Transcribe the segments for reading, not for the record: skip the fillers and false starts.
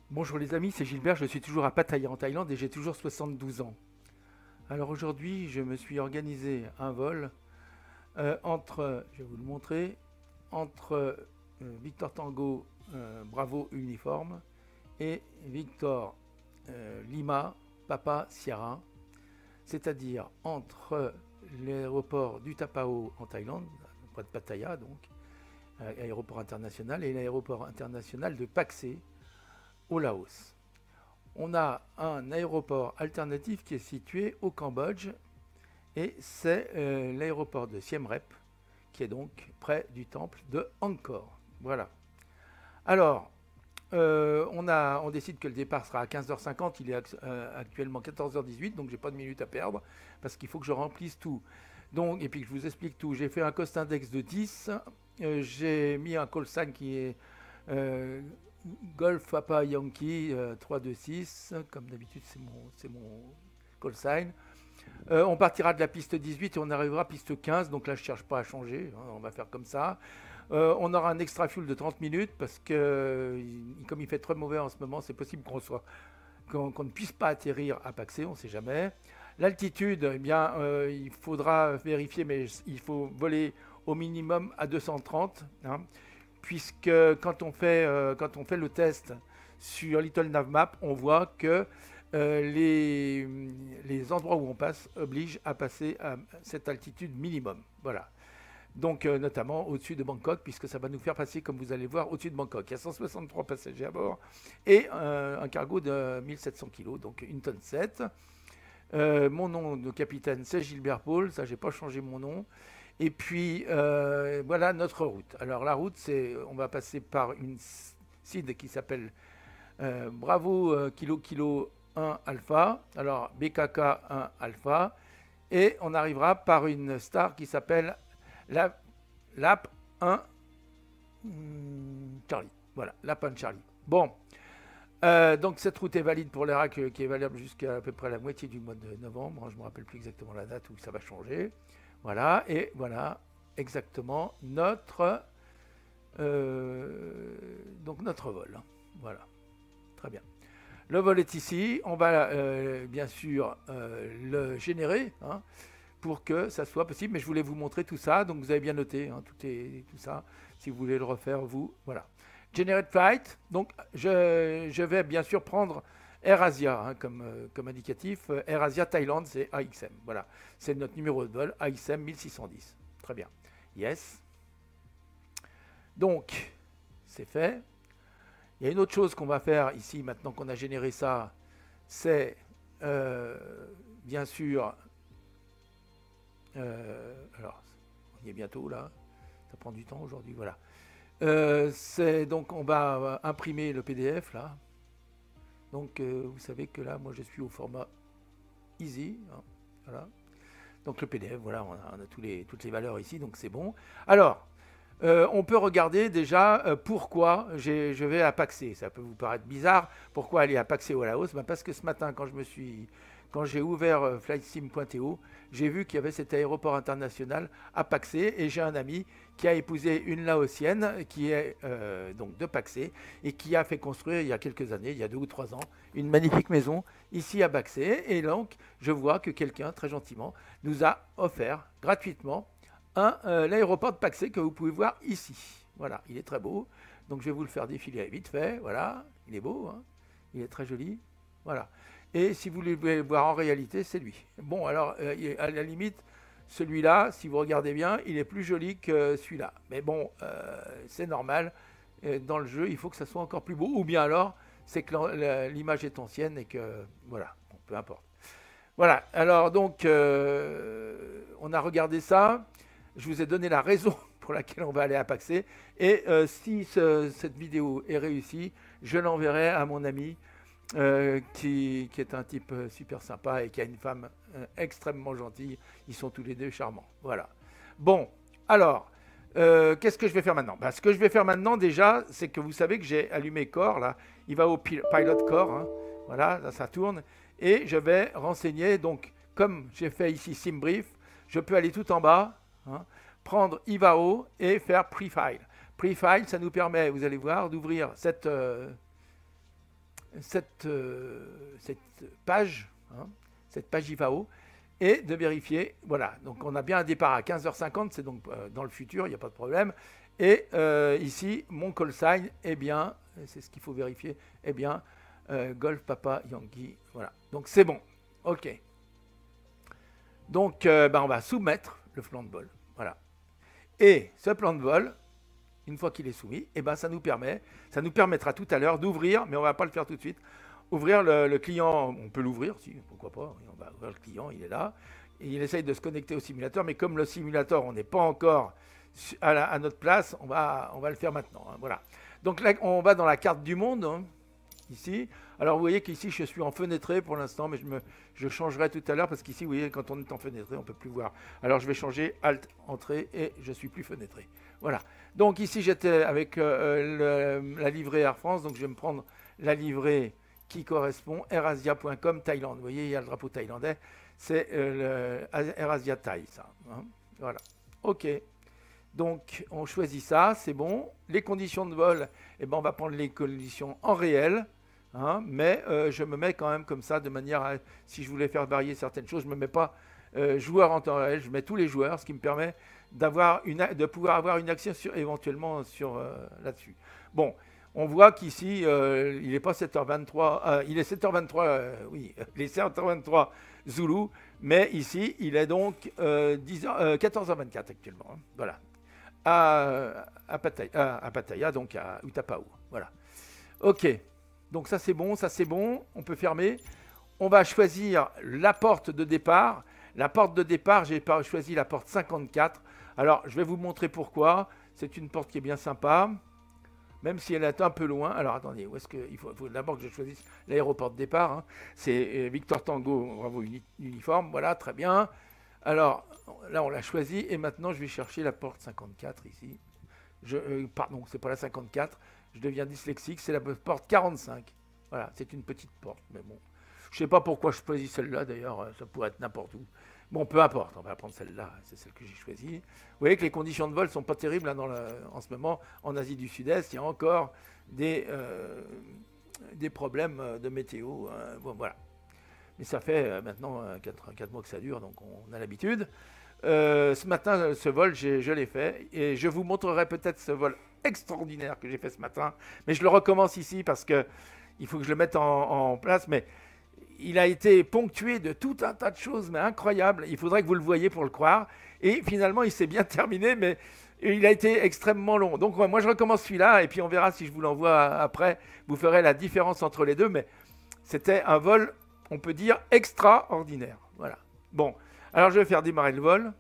Bonjour les amis, c'est Gilbert, je suis toujours à Pattaya en Thaïlande et j'ai toujours 72 ans. Alors aujourd'hui, je me suis organisé un vol entre, je vais vous le montrer, entre Victor Tango Bravo Uniforme et Victor Lima Papa Sierra, c'est-à-dire entre l'aéroport du Tapao en Thaïlande, près de Pattaya donc, aéroport international, et l'aéroport international de Paksé au Laos. On a un aéroport alternatif qui est situé au Cambodge et c'est l'aéroport de Siem Reap qui est donc près du temple de Angkor. Voilà. Alors, on décide que le départ sera à 15h50, il est actuellement 14h18, donc j'ai pas de minutes à perdre parce qu'il faut que je remplisse tout. Donc, et puis que je vous explique tout. J'ai fait un cost index de 10, j'ai mis un call sign qui est Golf Papa Yankee 326, comme d'habitude c'est mon call sign. On partira de la piste 18 et on arrivera à piste 15, donc là je ne cherche pas à changer, hein, on va faire comme ça. On aura un extra fuel de 30 minutes parce que comme il fait très mauvais en ce moment, c'est possible qu'on ne puisse pas atterrir à Paksé, on ne sait jamais. L'altitude, eh bien, il faudra vérifier, mais il faut voler au minimum à 230. Hein, puisque quand on fait le test sur Little Navmap, on voit que les endroits où on passe obligent à passer à cette altitude minimum. Voilà. Donc notamment au-dessus de Bangkok, puisque ça va nous faire passer, comme vous allez voir, au-dessus de Bangkok. Il y a 163 passagers à bord et un cargo de 1700 kg, donc 1 tonne 7. Mon nom de capitaine, c'est Gilbert Paul, ça j'ai pas changé mon nom. Et puis voilà notre route. Alors la route, on va passer par une CID qui s'appelle Bravo Kilo Kilo 1 Alpha, alors BKK 1 Alpha, et on arrivera par une star qui s'appelle LAP 1 Charlie. Voilà, LAP 1 Charlie. Bon, donc cette route est valide pour l'Irak, qui est valable jusqu'à à peu près la moitié du mois de novembre. Je ne me rappelle plus exactement la date où ça va changer. Voilà, et voilà exactement notre vol. Voilà, très bien. Le vol est ici. On va bien sûr le générer hein, pour que ça soit possible. Mais je voulais vous montrer tout ça. Donc vous avez bien noté hein, tout ça. Si vous voulez le refaire, vous, voilà. Generate Flight. Donc je vais bien sûr prendre AirAsia hein, comme indicatif. AirAsia Thaïlande, c'est AXM. Voilà, c'est notre numéro de vol, AXM 1610. Très bien. Yes. Donc, c'est fait. Il y a une autre chose qu'on va faire ici, maintenant qu'on a généré ça, c'est bien sûr... alors, on y est bientôt là. Ça prend du temps aujourd'hui, voilà. Donc, on va imprimer le PDF là. Donc, vous savez que là, moi, je suis au format easy. Hein, voilà. Donc, le PDF, voilà, on a toutes les valeurs ici, donc c'est bon. Alors, on peut regarder déjà pourquoi je vais à Paksé. Ça peut vous paraître bizarre. Pourquoi aller à Paksé au Laos? Parce que ce matin, quand j'ai ouvert flightsim.to, j'ai vu qu'il y avait cet aéroport international à Paksé et j'ai un ami qui a épousé une Laotienne qui est donc de Paksé et qui a fait construire il y a quelques années, il y a 2 ou 3 ans, une magnifique maison ici à Paksé. Et donc, je vois que quelqu'un, très gentiment, nous a offert gratuitement l'aéroport de Paksé que vous pouvez voir ici. Voilà, il est très beau. Donc, je vais vous le faire défiler vite fait. Voilà, il est beau, hein, il est très joli. Voilà. Et si vous voulez le voir en réalité, c'est lui. Bon, alors, à la limite, celui-là, si vous regardez bien, il est plus joli que celui-là. Mais bon, c'est normal. Dans le jeu, il faut que ça soit encore plus beau. Ou bien alors, c'est que l'image est ancienne et que, voilà, bon, peu importe. Voilà, alors donc, on a regardé ça. Je vous ai donné la raison pour laquelle on va aller à Paksé. Et si cette vidéo est réussie, je l'enverrai à mon ami qui est un type super sympa et qui a une femme extrêmement gentille. Ils sont tous les deux charmants. Voilà. Bon, alors, qu'est-ce que je vais faire maintenant? Ce que je vais faire maintenant déjà, c'est que vous savez que j'ai allumé Core, là. Il va au Pilot Core. Hein. Voilà, là, ça tourne. Et je vais renseigner, donc, comme j'ai fait ici SimBrief, je peux aller tout en bas, hein, prendre IVAO et faire Prefile. Prefile, ça nous permet, vous allez voir, d'ouvrir cette cette page, hein, cette page IVAO, et de vérifier, voilà, donc on a bien un départ à 15h50, c'est donc dans le futur, il n'y a pas de problème, et ici, mon call sign, eh bien, c'est ce qu'il faut vérifier, eh bien, Golf Papa Yankee, voilà, donc c'est bon, ok. Donc, on va soumettre le plan de vol, voilà. Et ce plan de vol, une fois qu'il est soumis, eh ben, ça nous permettra tout à l'heure d'ouvrir, mais on ne va pas le faire tout de suite, ouvrir le client, on peut l'ouvrir, si, pourquoi pas, on va ouvrir le client, il est là, et il essaye de se connecter au simulateur, mais comme le simulateur, on n'est pas encore à notre place, on va le faire maintenant, hein, voilà. Donc là, on va dans la carte du monde, hein, ici. Alors vous voyez qu'ici, je suis en fenêtré pour l'instant, mais je changerai tout à l'heure, parce qu'ici, vous voyez, quand on est en fenêtré, on ne peut plus voir. Alors je vais changer Alt, Entrée, et je ne suis plus fenêtré. Voilà. Donc ici, j'étais avec la livrée Air France, donc je vais me prendre la livrée qui correspond airasia.com Thaïlande. Vous voyez, il y a le drapeau thaïlandais, c'est AirAsia Thaï, ça. Hein, voilà. OK. Donc, on choisit ça, c'est bon. Les conditions de vol, eh ben, on va prendre les conditions en réel, hein, mais je me mets quand même comme ça, de manière à, si je voulais faire varier certaines choses, je ne me mets pas joueur en temps réel, je mets tous les joueurs, ce qui me permet de pouvoir avoir une action éventuellement là-dessus. Bon, on voit qu'ici, il n'est pas 7h23, il est 7h23, oui, il est 7h23 Zulu, mais ici, il est donc 14h24 actuellement. Hein, voilà. À Pattaya, donc à Utapao. Voilà. OK. Donc ça, c'est bon, on peut fermer. On va choisir la porte de départ. La porte de départ, j'ai choisi la porte 54. Alors, je vais vous montrer pourquoi. C'est une porte qui est bien sympa, même si elle est un peu loin. Alors, attendez, où est-ce que il faut d'abord que je choisisse l'aéroport de départ. Hein. C'est Victor Tango, bravo, uniforme. Voilà, très bien. Alors, là, on l'a choisi. Et maintenant, je vais chercher la porte 54 ici. Pardon, c'est pas la 54. Je deviens dyslexique. C'est la porte 45. Voilà, c'est une petite porte. Mais bon, je ne sais pas pourquoi je choisis celle-là. D'ailleurs, ça pourrait être n'importe où. Bon, peu importe, on va prendre celle-là, c'est celle que j'ai choisie. Vous voyez que les conditions de vol ne sont pas terribles hein, en ce moment. En Asie du Sud-Est, il y a encore des problèmes de météo. Bon, voilà. Mais ça fait maintenant 4 mois que ça dure, donc on a l'habitude. Ce matin, ce vol, je l'ai fait. Et je vous montrerai peut-être ce vol extraordinaire que j'ai fait ce matin. Mais je le recommence ici parce qu'il faut que je le mette en place. Mais il a été ponctué de tout un tas de choses, mais incroyables. Il faudrait que vous le voyiez pour le croire. Et finalement, il s'est bien terminé, mais il a été extrêmement long. Donc, moi, je recommence celui-là, et puis on verra si je vous l'envoie après. Vous ferez la différence entre les deux, mais c'était un vol, on peut dire, extraordinaire. Voilà. Bon, alors je vais faire démarrer le vol.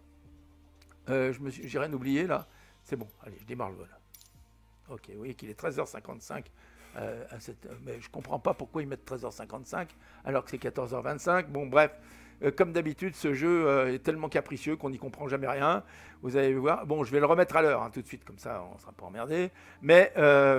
J'ai rien oublié, là. C'est bon, allez, je démarre le vol. Ok, vous voyez qu'il est 13h55. Mais je ne comprends pas pourquoi ils mettent 13h55 alors que c'est 14h25. Bon, bref, comme d'habitude, ce jeu est tellement capricieux qu'on n'y comprend jamais rien. Vous allez voir. Bon, je vais le remettre à l'heure hein, tout de suite, comme ça on ne sera pas emmerdé. Mais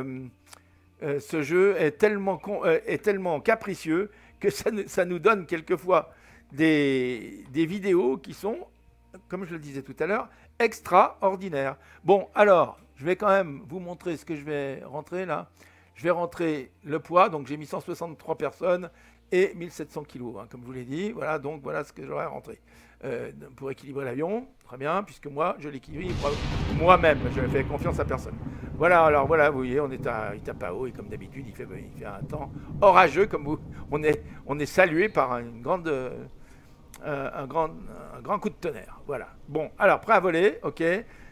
ce jeu est tellement capricieux que ça nous donne quelquefois des vidéos qui sont, comme je le disais tout à l'heure, extraordinaires. Bon, alors, je vais quand même vous montrer ce que je vais rentrer là. Je vais rentrer le poids, donc j'ai mis 163 personnes et 1700 kilos, hein, comme je vous l'ai dit. Voilà, donc voilà ce que j'aurais rentré pour équilibrer l'avion. Très bien, puisque moi, je l'équilibre moi-même. Je ne fais confiance à personne. Voilà, alors voilà, vous voyez, on est à Utapao et comme d'habitude, il fait un temps orageux. On est salué par un grand coup de tonnerre. Voilà. Bon, alors, prêt à voler, ok.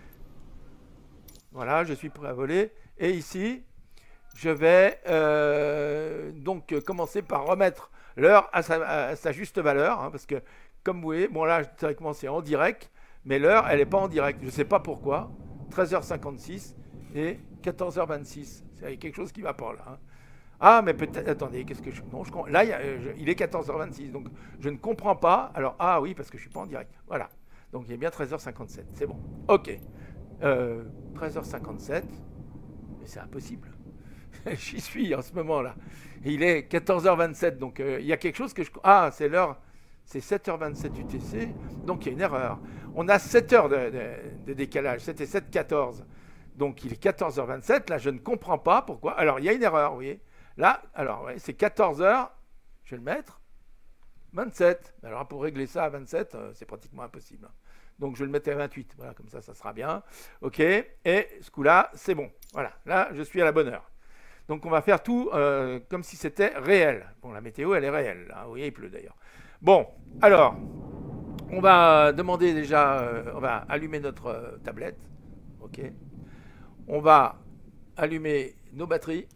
Voilà, je suis prêt à voler. Et ici, je vais donc commencer par remettre l'heure à sa juste valeur, hein, parce que, comme vous voyez, bon là, théoriquement, c'est en direct, mais l'heure, elle n'est pas en direct. Je ne sais pas pourquoi. 13h56 et 14h26. C'est quelque chose qui ne va pas là. Hein. Ah, mais peut-être, attendez, qu'est-ce que je... Non, là, il est 14h26, donc je ne comprends pas. Alors, ah oui, parce que je ne suis pas en direct. Voilà. Donc, il est bien 13h57. C'est bon. OK. 13h57, mais c'est impossible. J'y suis en ce moment-là. Il est 14h27, donc il y a quelque chose que je... Ah, c'est l'heure, c'est 7h27 UTC, donc il y a une erreur. On a 7 heures de décalage, c'était 7h14. Donc il est 14h27, là je ne comprends pas pourquoi. Alors il y a une erreur, vous voyez. Là, alors, ouais, c'est 14 heures. Je vais le mettre. 27. Alors, pour régler ça à 27, c'est pratiquement impossible. Donc, je vais le mettre à 28. Voilà, comme ça sera bien. OK. Et ce coup-là, c'est bon. Voilà. Là, je suis à la bonne heure. Donc, on va faire tout comme si c'était réel. Bon, la météo, elle est réelle. Là. Vous voyez, il pleut d'ailleurs. Bon, alors, on va demander déjà, on va allumer notre tablette. OK. On va allumer nos batteries.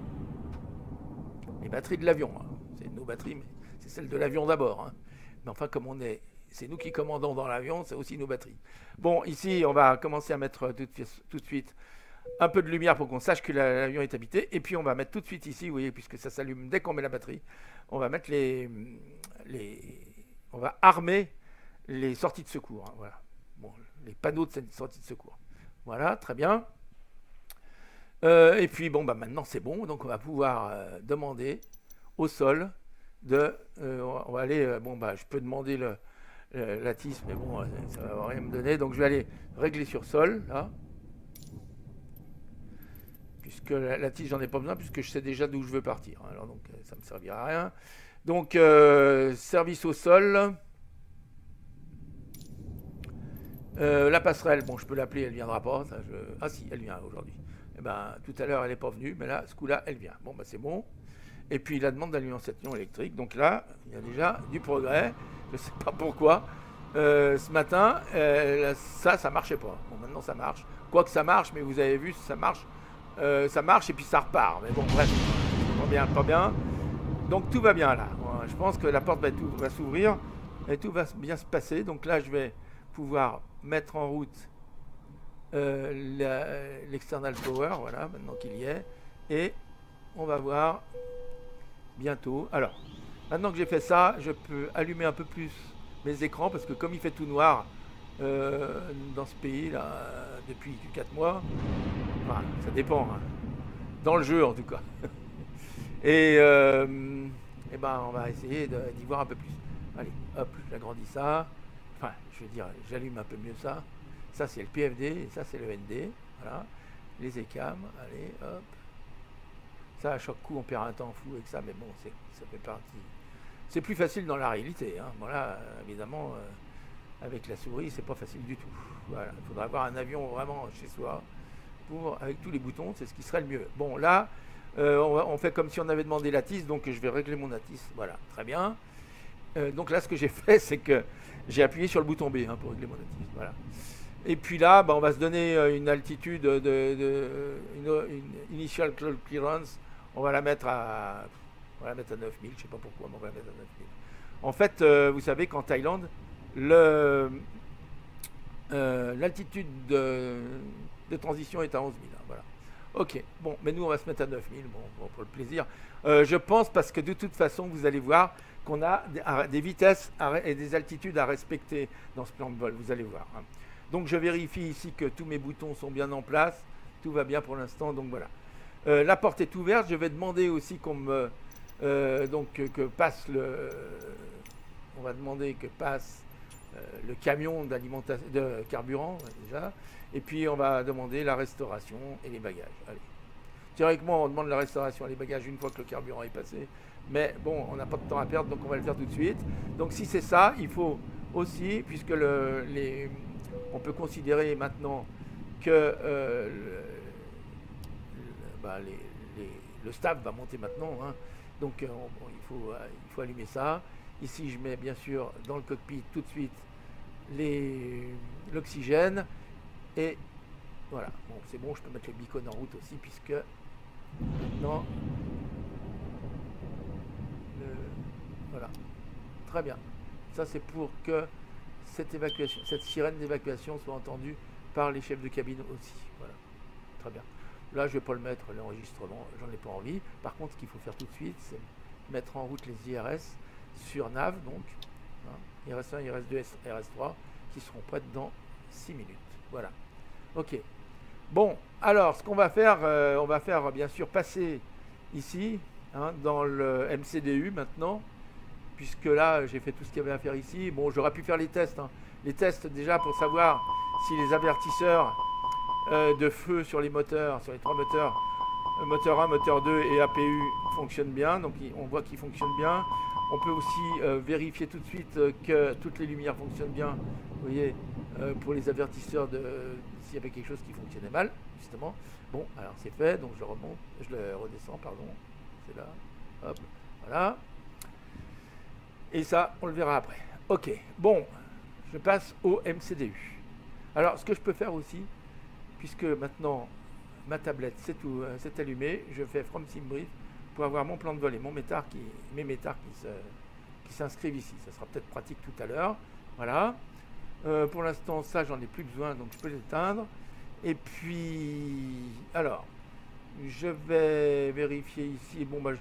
Les batteries de l'avion. Hein. C'est nos batteries, mais c'est celles de l'avion d'abord. Hein. Mais enfin, comme c'est nous qui commandons dans l'avion, c'est aussi nos batteries. Bon, ici, on va commencer à mettre tout de suite un peu de lumière pour qu'on sache que l'avion est habité. Et puis, on va mettre tout de suite ici, vous voyez, puisque ça s'allume dès qu'on met la batterie, on va mettre on va armer les sorties de secours. Hein, voilà. Bon, les panneaux de sortie de secours. Voilà, très bien. Et puis, bon, bah, maintenant, c'est bon. Donc, on va pouvoir demander au sol on va aller... bon, bah, je peux demander la TIS, mais bon, ça ne va rien me donner. Donc, je vais aller régler sur sol, là. Puisque la TIS, j'en ai pas besoin, puisque je sais déjà d'où je veux partir. Alors, donc, ça ne me servira à rien. Donc, service au sol. La passerelle, bon, je peux l'appeler, elle ne viendra pas. Ça, Ah si, elle vient aujourd'hui. Eh ben, tout à l'heure, elle n'est pas venue, mais là, ce coup-là, elle vient. Bon, ben, c'est bon. Et puis, la demande d'alimentation électrique. Donc là, il y a déjà du progrès. Je ne sais pas pourquoi. Ce matin, ça ne marchait pas. Bon, maintenant, ça marche. Quoique ça marche, mais vous avez vu, ça marche et puis ça repart. Mais bon, bref, pas bien, pas bien. Donc, tout va bien là. Je pense que la porte va s'ouvrir et tout va bien se passer. Donc là, je vais pouvoir mettre en route l'external power, voilà, maintenant qu'il y est, et on va voir bientôt. Alors, maintenant que j'ai fait ça, je peux allumer un peu plus mes écrans, parce que comme il fait tout noir dans ce pays là depuis 4 mois, enfin, ça dépend, hein, dans le jeu en tout cas. Et ben on va essayer d'y voir un peu plus. Allez, hop, j'agrandis ça. Enfin, je veux dire, j'allume un peu mieux ça. Ça, c'est le PFD et ça, c'est le ND. Voilà. Les ECAM, allez, hop. Ça, à chaque coup, on perd un temps fou avec ça, mais bon, ça fait partie. C'est plus facile dans la réalité. Hein. Voilà, évidemment, avec la souris, c'est pas facile du tout. Voilà, il faudra avoir un avion vraiment chez soi avec tous les boutons, c'est ce qui serait le mieux. Bon, là, on fait comme si on avait demandé la TIS, donc je vais régler mon ATIS. Voilà, très bien. Donc là, ce que j'ai fait, c'est que j'ai appuyé sur le bouton B pour régler mon ATIS. Voilà. Et puis là, bah, on va se donner une altitude, une initial clearance. On va la mettre à 9000. Je ne sais pas pourquoi, mais on va la mettre à 9000. En fait, vous savez qu'en Thaïlande, l'altitude de transition est à 11 000. Hein, voilà. Ok, bon, mais nous, on va se mettre à 9000, bon, pour le plaisir. Je pense parce que de toute façon, vous allez voir qu'on a des vitesses et des altitudes à respecter dans ce plan de vol, vous allez voir. Hein. Donc, je vérifie ici que tous mes boutons sont bien en place. Tout va bien pour l'instant, donc voilà. La porte est ouverte. Je vais demander aussi qu'on me... que passe on va demander que passe le camion de carburant, déjà. Et puis, on va demander la restauration et les bagages. Allez. Théoriquement, on demande la restauration et les bagages une fois que le carburant est passé. Mais bon, on n'a pas de temps à perdre, donc on va le faire tout de suite. Donc, si c'est ça, il faut aussi, puisque on peut considérer maintenant que le staff va monter maintenant. Hein. Donc, il faut allumer ça. Ici, je mets bien sûr dans le cockpit tout de suite l'oxygène. Et voilà, bon, c'est bon, je peux mettre le beacon en route aussi, puisque maintenant, voilà, très bien. Ça, c'est pour que cette sirène d'évacuation soit entendue par les chefs de cabine aussi. Voilà, très bien. Là, je ne vais pas le mettre, l'enregistrement, j'en ai pas envie. Par contre, ce qu'il faut faire tout de suite, c'est mettre en route les IRS sur nav, donc, hein, IRS1, IRS2, IRS3, qui seront prêtes dans 6 minutes. Voilà. Ok. Bon, alors, ce qu'on va faire, on va faire bien sûr passer ici, hein, dans le MCDU maintenant, puisque là, j'ai fait tout ce qu'il y avait à faire ici. Bon, j'aurais pu faire les tests. Hein. Les tests déjà pour savoir si les avertisseurs de feu sur les moteurs, sur les 3 moteurs, moteur 1, moteur 2 et APU fonctionnent bien, donc on voit qu'ils fonctionnent bien. On peut aussi vérifier tout de suite que toutes les lumières fonctionnent bien, vous voyez, pour les avertisseurs s'il y avait quelque chose qui fonctionnait mal, justement. Bon, alors c'est fait, donc je remonte, je le redescends, pardon, c'est là, hop, voilà. Et ça, on le verra après. Ok, bon, je passe au MCDU. Alors, ce que je peux faire aussi, puisque maintenant ma tablette c'est allumé, je fais From SimBrief pour avoir mon plan de vol et mes métars qui s'inscrivent ici. Ça sera peut-être pratique tout à l'heure. Voilà. Pour l'instant, ça, j'en ai plus besoin, donc je peux l'éteindre. Et puis, alors, je vais vérifier ici. Bon, bah,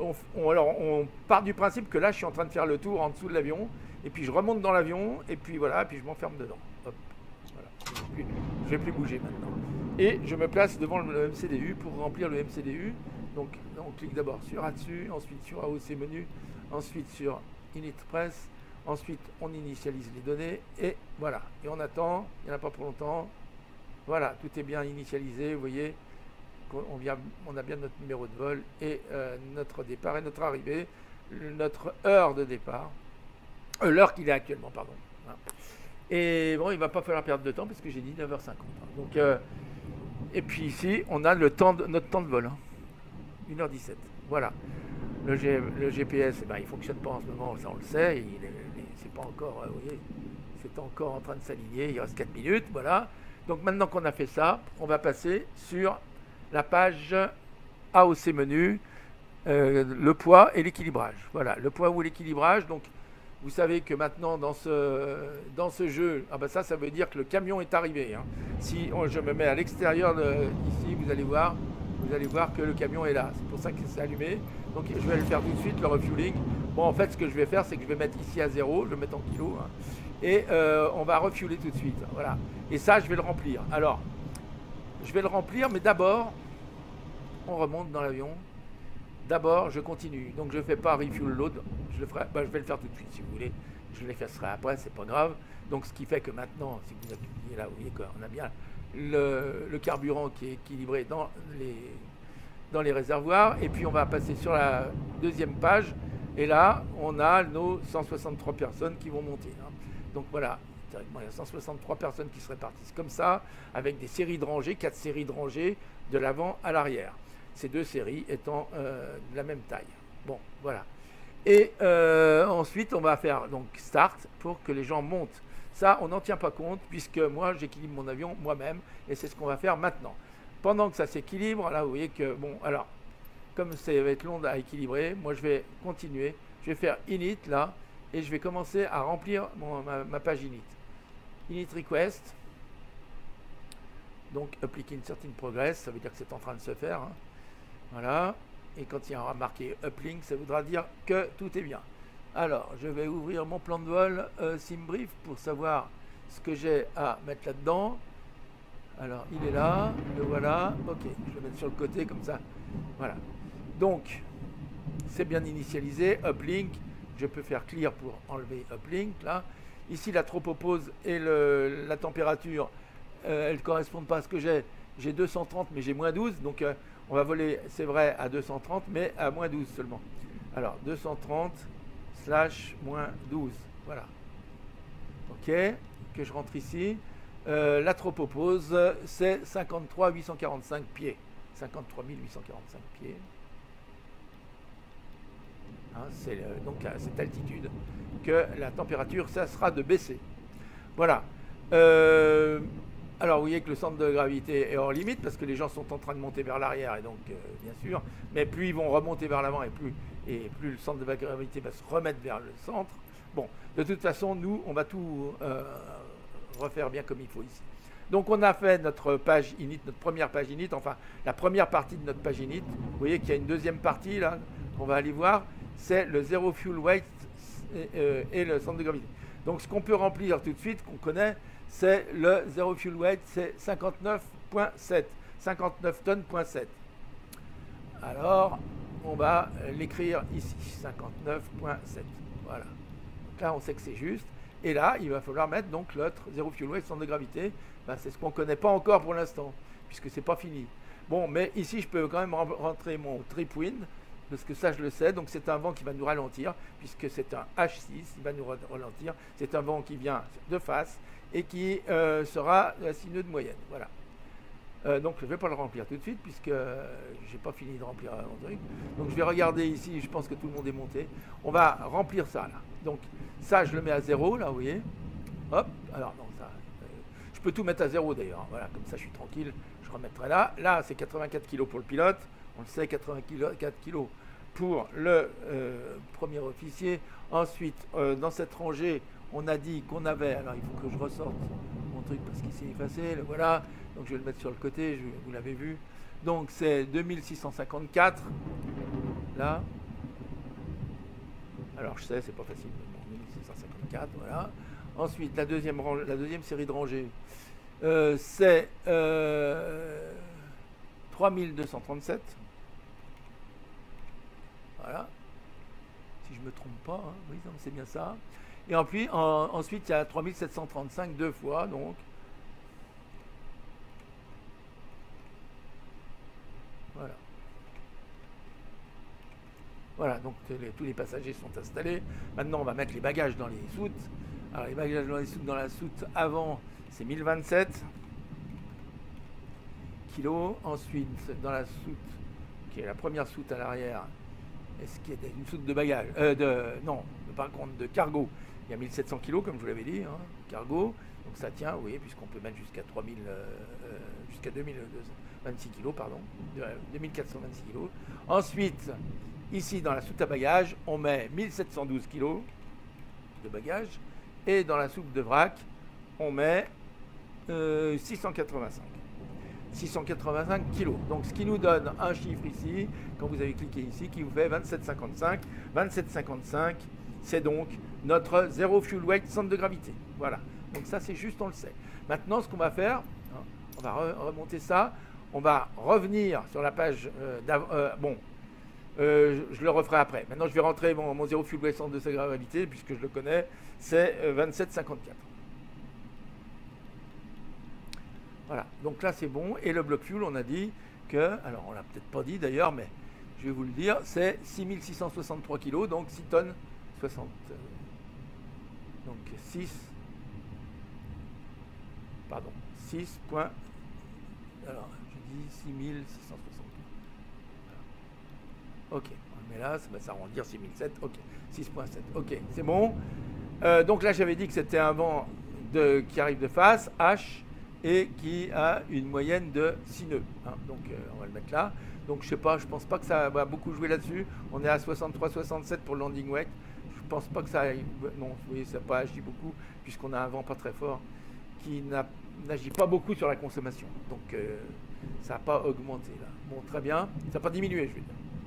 on part du principe que là, je suis en train de faire le tour en dessous de l'avion. Et puis, je remonte dans l'avion. Et puis, voilà, puis je m'enferme dedans. Hop, voilà. Je ne vais plus bouger maintenant. Et je me place devant le MCDU pour remplir le MCDU. Donc, on clique d'abord sur là-dessus, ensuite sur AOC menu, ensuite sur Init Press. Ensuite, on initialise les données et voilà. Et on attend, il n'y en a pas pour longtemps. Voilà, tout est bien initialisé. Vous voyez, on a bien notre numéro de vol et notre départ et notre arrivée, notre heure de départ, l'heure qu'il est actuellement, pardon. Voilà. Et bon, il ne va pas falloir perdre de temps parce que j'ai dit 9h50. Donc, et puis ici, on a notre temps de vol, hein, 1h17. Voilà. Le GPS, eh ben, il ne fonctionne pas en ce moment, ça on le sait. C'est pas encore, vous voyez, c'est encore en train de s'aligner. Il reste 4 minutes, voilà. Donc maintenant qu'on a fait ça, on va passer sur la page AOC menu, le poids et l'équilibrage. Voilà, le poids ou l'équilibrage. Donc vous savez que maintenant dans ce jeu, ah ben ça veut dire que le camion est arrivé. Hein. Si je me mets à l'extérieur ici, vous allez voir que le camion est là. C'est pour ça que c'est allumé. Donc je vais le faire tout de suite, le refueling. Bon, en fait, ce que je vais faire, c'est que je vais mettre ici à 0, je vais mettre en kilos, hein, et on va refueler tout de suite. Voilà. Et ça, je vais le remplir. Alors, je vais le remplir, mais d'abord, on remonte dans l'avion. D'abord, je continue. Donc, je ne fais pas refuel load. Je vais le faire tout de suite, si vous voulez. Je l'effacerai après, c'est pas grave. Donc, ce qui fait que maintenant, si vous appuyez là, vous voyez qu'on a bien le carburant qui est équilibré dans les réservoirs. Et puis, on va passer sur la deuxième page. Et là, on a nos 163 personnes qui vont monter. Hein. Donc voilà, théoriquement, il y a 163 personnes qui se répartissent comme ça, avec des séries de rangées, 4 séries de rangées de l'avant à l'arrière. Ces deux séries étant de la même taille. Bon, voilà. Et ensuite, on va faire donc Start pour que les gens montent. Ça, on n'en tient pas compte, puisque moi, j'équilibre mon avion moi-même, et c'est ce qu'on va faire maintenant. Pendant que ça s'équilibre, là, vous voyez que, bon, alors, comme ça va être long à équilibrer, moi je vais continuer. Je vais faire init là et je vais commencer à remplir ma page init. Init request. Donc applique insert in progress, ça veut dire que c'est en train de se faire. Hein. Voilà. Et quand il y aura marqué uplink, ça voudra dire que tout est bien. Alors, je vais ouvrir mon plan de vol SimBrief pour savoir ce que j'ai à mettre là-dedans. Alors, il est là, le voilà. Ok, je vais le mettre sur le côté comme ça. Voilà. Donc, c'est bien initialisé, uplink, je peux faire clear pour enlever uplink, là. Ici, la tropopause et la température, elles ne correspondent pas à ce que j'ai. J'ai 230, mais j'ai moins 12, donc on va voler, c'est vrai, à 230, mais à moins 12 seulement. Alors, 230 / moins 12, voilà. Ok, que je rentre ici. La tropopause, c'est 53 845 pieds. 53 845 pieds. Hein, c'est donc à cette altitude que la température cessera de baisser. Voilà. Alors vous voyez que le centre de gravité est hors limite parce que les gens sont en train de monter vers l'arrière et donc bien sûr, mais plus ils vont remonter vers l'avant et plus le centre de gravité va se remettre vers le centre. Bon, de toute façon, nous, on va tout refaire bien comme il faut ici. Donc on a fait notre page init, notre première page init, enfin la première partie de notre page init. Vous voyez qu'il y a une deuxième partie là, qu'on va aller voir, c'est le zero fuel weight et le centre de gravité. Donc ce qu'on peut remplir tout de suite, qu'on connaît, c'est le zero fuel weight, c'est 59,7, 59 tonnes,7. Alors on va l'écrire ici, 59,7. Voilà. Donc là on sait que c'est juste. Et là, il va falloir mettre donc l'autre, zero fuel weight, centre de gravité. Ben, c'est ce qu'on ne connaît pas encore pour l'instant, puisque ce n'est pas fini. Bon, mais ici, je peux quand même rentrer mon trip wind, parce que ça, je le sais. Donc, c'est un vent qui va nous ralentir, puisque c'est un H6, il va nous ralentir. C'est un vent qui vient de face et qui sera la sinueuse moyenne. Voilà. Donc, je ne vais pas le remplir tout de suite, puisque j'ai pas fini de remplir mon truc. Donc, je vais regarder ici, je pense que tout le monde est monté. On va remplir ça, là. Donc, ça, je le mets à 0, là, vous voyez. Hop, alors, non, ça... je peux tout mettre à 0, d'ailleurs. Voilà, comme ça, je suis tranquille. Je remettrai là. Là, c'est 84 kg pour le pilote. On le sait, 84 kg pour le premier officier. Ensuite, dans cette rangée, on a dit qu'on avait... Alors, il faut que je ressorte mon truc parce qu'il s'est effacé. Le voilà. Donc, je vais le mettre sur le côté. Vous l'avez vu. Donc, c'est 2654. Là. Alors, je sais, c'est pas facile. Mais bon, 2654, voilà. Ensuite, la deuxième série de rangées, c'est 3237. Voilà. Si je ne me trompe pas, hein. Oui, c'est bien ça. Et ensuite, il y a 3735 deux fois, donc. Voilà. Voilà, donc tous les passagers sont installés. Maintenant, on va mettre les bagages dans les soutes. Alors, les bagages dans la soute avant, c'est 1027 kg. Ensuite, dans la soute, qui est la première soute à l'arrière, est-ce qu'il y a une soute de bagages non, par contre, de cargo. Il y a 1700 kg, comme je vous l'avais dit, hein, cargo. Donc ça tient, vous voyez, puisqu'on peut mettre jusqu'à 2026 kg, pardon, 2426 kg. Ensuite, ici, dans la soute à bagages, on met 1712 kg de bagages. Et dans la soupe de vrac, on met 685. 685 kg. Donc, ce qui nous donne un chiffre ici, quand vous avez cliqué ici, qui vous fait 27,55. 27,55, c'est donc notre zéro fuel weight centre de gravité. Voilà. Donc, ça, c'est juste, on le sait. Maintenant, ce qu'on va faire, hein, on va remonter ça. On va revenir sur la page je le referai après. Maintenant, je vais rentrer mon zéro fuel weight centre de gravité, puisque je le connais, c'est 27,54. Voilà, donc là c'est bon. Et le bloc fuel, on a dit que, alors on l'a peut-être pas dit d'ailleurs, mais je vais vous le dire, c'est 6663 kg, donc 6 tonnes 60. Donc 6 points. Alors, je dis 6663. Ok, mais là, ça va rendir 6007. Ok, 6.7. Ok, c'est bon. Donc là, j'avais dit que c'était un vent qui arrive de face, H, et qui a une moyenne de 6 nœuds. Hein. Donc, on va le mettre là. Donc, je sais pas, je pense pas que ça va beaucoup jouer là-dessus. On est à 63-67 pour le landing weight. Je pense pas que ça aille. Non, vous voyez, ça n'a pas agi beaucoup, puisqu'on a un vent pas très fort qui n'agit pas beaucoup sur la consommation. Donc, ça n'a pas augmenté là. Bon, très bien. Ça n'a pas diminué, je veux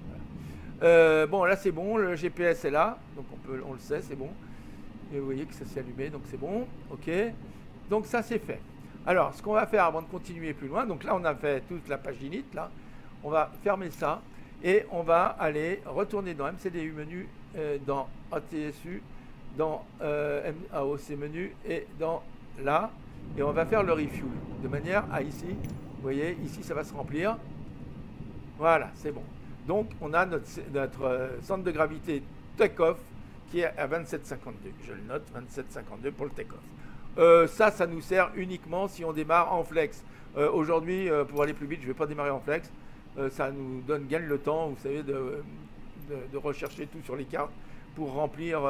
dire. Bon, là c'est bon, le GPS est là, donc on le sait, c'est bon. Et vous voyez que ça s'est allumé, donc c'est bon, ok. Donc ça c'est fait. Alors, ce qu'on va faire avant de continuer plus loin, donc là on a fait toute la page init, là. On va fermer ça et on va aller retourner dans MCDU menu, dans ATSU, dans AOC menu et dans là. Et on va faire le refuel de manière à ici, vous voyez, ici ça va se remplir. Voilà, c'est bon. Donc, on a notre centre de gravité take-off qui est à 27,52. Je le note, 27,52 pour le take-off. Ça nous sert uniquement si on démarre en flex. Aujourd'hui, pour aller plus vite, je ne vais pas démarrer en flex. Ça nous gagne le temps, vous savez, de rechercher tout sur les cartes pour remplir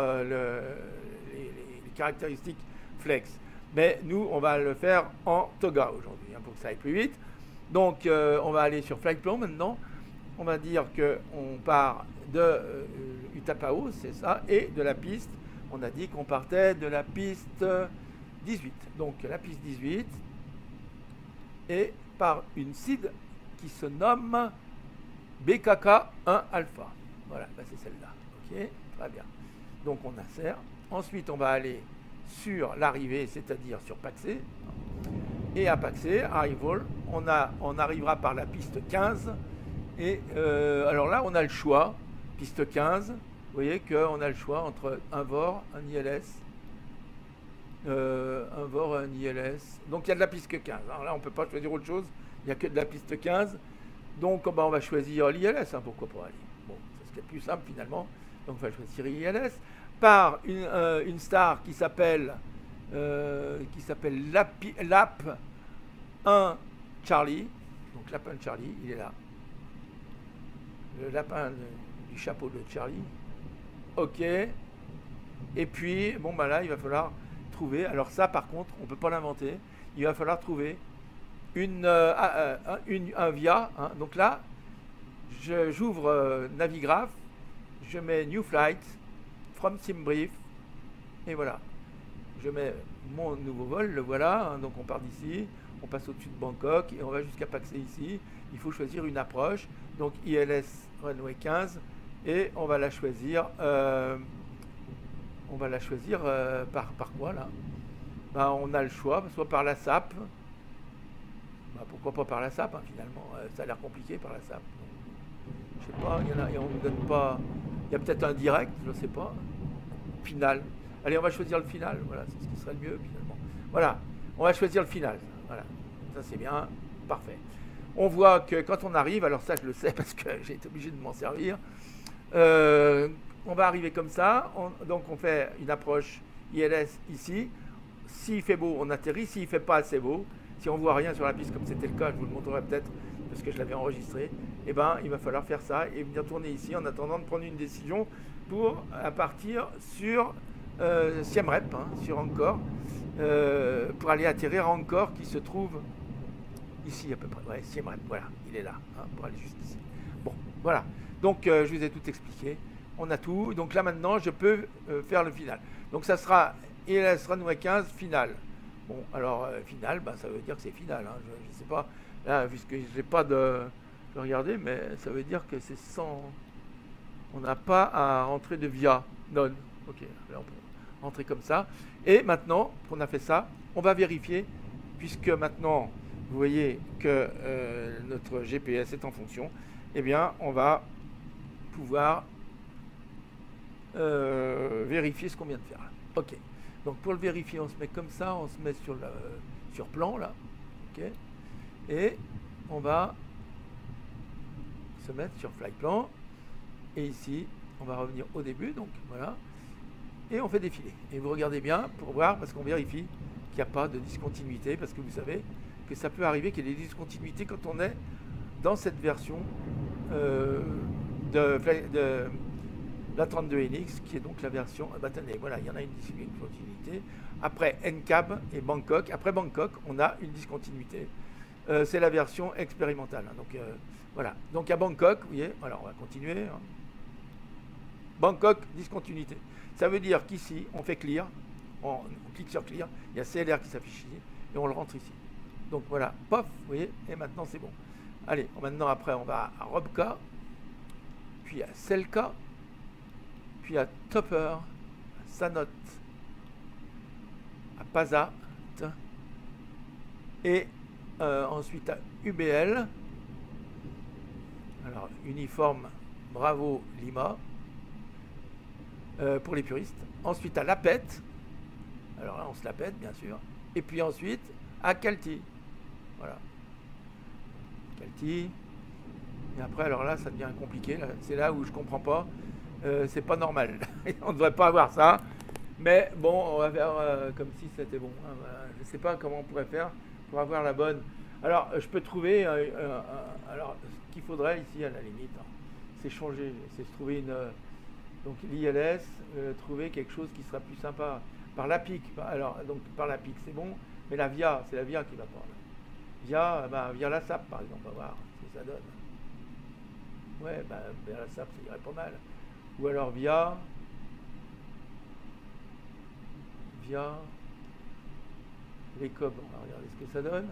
les caractéristiques flex. Mais nous, on va le faire en toga aujourd'hui, hein, pour que ça aille plus vite. Donc, on va aller sur Flight Plan maintenant. On va dire qu'on part de Utapao, c'est ça, et de la piste. On a dit qu'on partait de la piste 18. Donc la piste 18 et par une SID qui se nomme BKK1 Alpha. Voilà, ben c'est celle-là. Ok, très bien. Donc on insère. Ensuite, on va aller sur l'arrivée, c'est-à-dire sur Paxé. Et à Paxé, Arrival, on arrivera par la piste 15. Et alors là, on a le choix, piste 15, vous voyez qu'on a le choix entre un VOR, un ILS, un VOR et un ILS. Donc il y a de la piste 15. Alors là, on ne peut pas choisir autre chose, il n'y a que de la piste 15. Donc bah, on va choisir l'ILS, hein, pourquoi pas aller. Bon, c'est ce qui est le plus simple finalement. Donc on va choisir ILS par une star qui s'appelle LAP 1 Charlie. Donc lapin de Charlie, il est là. Le lapin du chapeau de Charlie. Ok. Et puis, bon bah là, il va falloir trouver. Alors ça, par contre, on ne peut pas l'inventer. Il va falloir trouver un via. Hein. Donc là, j'ouvre Navigraph, je mets New Flight, From SimBrief, et voilà. Je mets mon nouveau vol, le voilà. Hein. Donc on part d'ici, on passe au-dessus de Bangkok et on va jusqu'à Paxé ici. Il faut choisir une approche. Donc ILS Runway 15 et on va la choisir. Par quoi là? Bah, on a le choix, soit par la SAP. Bah, pourquoi pas par la SAP hein, finalement, ça a l'air compliqué par la SAP. Je sais pas, on ne donne pas. Il y a peut-être un direct, je ne sais pas. Final. Allez, on va choisir le final. Voilà, c'est ce qui serait le mieux finalement. Voilà, on va choisir le final. Voilà, ça c'est bien, parfait. On voit que quand on arrive, alors ça je le sais parce que j'ai été obligé de m'en servir. On va arriver comme ça. Donc on fait une approche ILS ici. S'il fait beau, on atterrit. S'il ne fait pas assez beau, si on ne voit rien sur la piste comme c'était le cas, je vous le montrerai peut-être parce que je l'avais enregistré, et ben il va falloir faire ça et venir tourner ici en attendant de prendre une décision pour partir sur Siem Reap, hein, sur Angkor, pour aller atterrir à Angkor qui se trouve ici à peu près. Ouais, Siem Reap, voilà, il est là, hein, pour aller juste ici. Bon, voilà. Donc je vous ai tout expliqué. On a tout. Donc là maintenant, je peux faire le final. Donc ça sera ILS Runway 15 final. Bon, alors final, bah, ça veut dire que c'est final. Hein. Je ne sais pas. Là, puisque je n'ai pas de. Je vais regarder, mais ça veut dire que c'est sans. On n'a pas à rentrer de via. Non. Ok. Là, on peut rentrer comme ça. Et maintenant qu'on a fait ça, on va vérifier, puisque maintenant, vous voyez que notre GPS est en fonction. Eh bien, on va pouvoir vérifier ce qu'on vient de faire. Ok. Donc pour le vérifier, on se met comme ça, on se met sur plan là. Ok. Et on va se mettre sur fly plan. Et ici, on va revenir au début. Donc voilà. Et on fait défiler. Et vous regardez bien pour voir, parce qu'on vérifie qu'il n'y a pas de discontinuité, parce que vous savez que ça peut arriver qu'il y ait des discontinuités quand on est dans cette version de la 32NX, qui est donc la version. Bah, attendez, voilà, il y en a une discontinuité. Après NCAB et Bangkok, après Bangkok, on a une discontinuité. C'est la version expérimentale. Hein, donc voilà. Donc à Bangkok, vous voyez, alors on va continuer. Hein. Bangkok, discontinuité. Ça veut dire qu'ici, on fait clear, on clique sur clear, il y a CLR qui s'affiche ici, et on le rentre ici. Donc voilà, pof, vous voyez, et maintenant c'est bon. Allez, maintenant après, on va à Robka, puis à Selka, puis à Topper, à Sanot, à Pasat, et ensuite à UBL, alors uniforme Bravo Lima, pour les puristes. Ensuite à La Pète, alors là on se la pète bien sûr, et puis ensuite à Kalti, voilà, Kalti, et après alors là ça devient compliqué, c'est là où je comprends pas, c'est pas normal, on ne devrait pas avoir ça, mais bon on va faire comme si c'était bon, je sais pas comment on pourrait faire pour avoir la bonne. Alors je peux trouver, alors ce qu'il faudrait ici à la limite, hein, c'est changer, c'est se trouver une... Donc l'ILS, trouver quelque chose qui sera plus sympa. Par la PIC, alors donc par la PIC c'est bon, mais la VIA, c'est la VIA qui va prendre. VIA, via la SAP par exemple, on va voir ce que ça donne. Ouais, via la SAP ça irait pas mal. Ou alors via les COB, on va regarder ce que ça donne.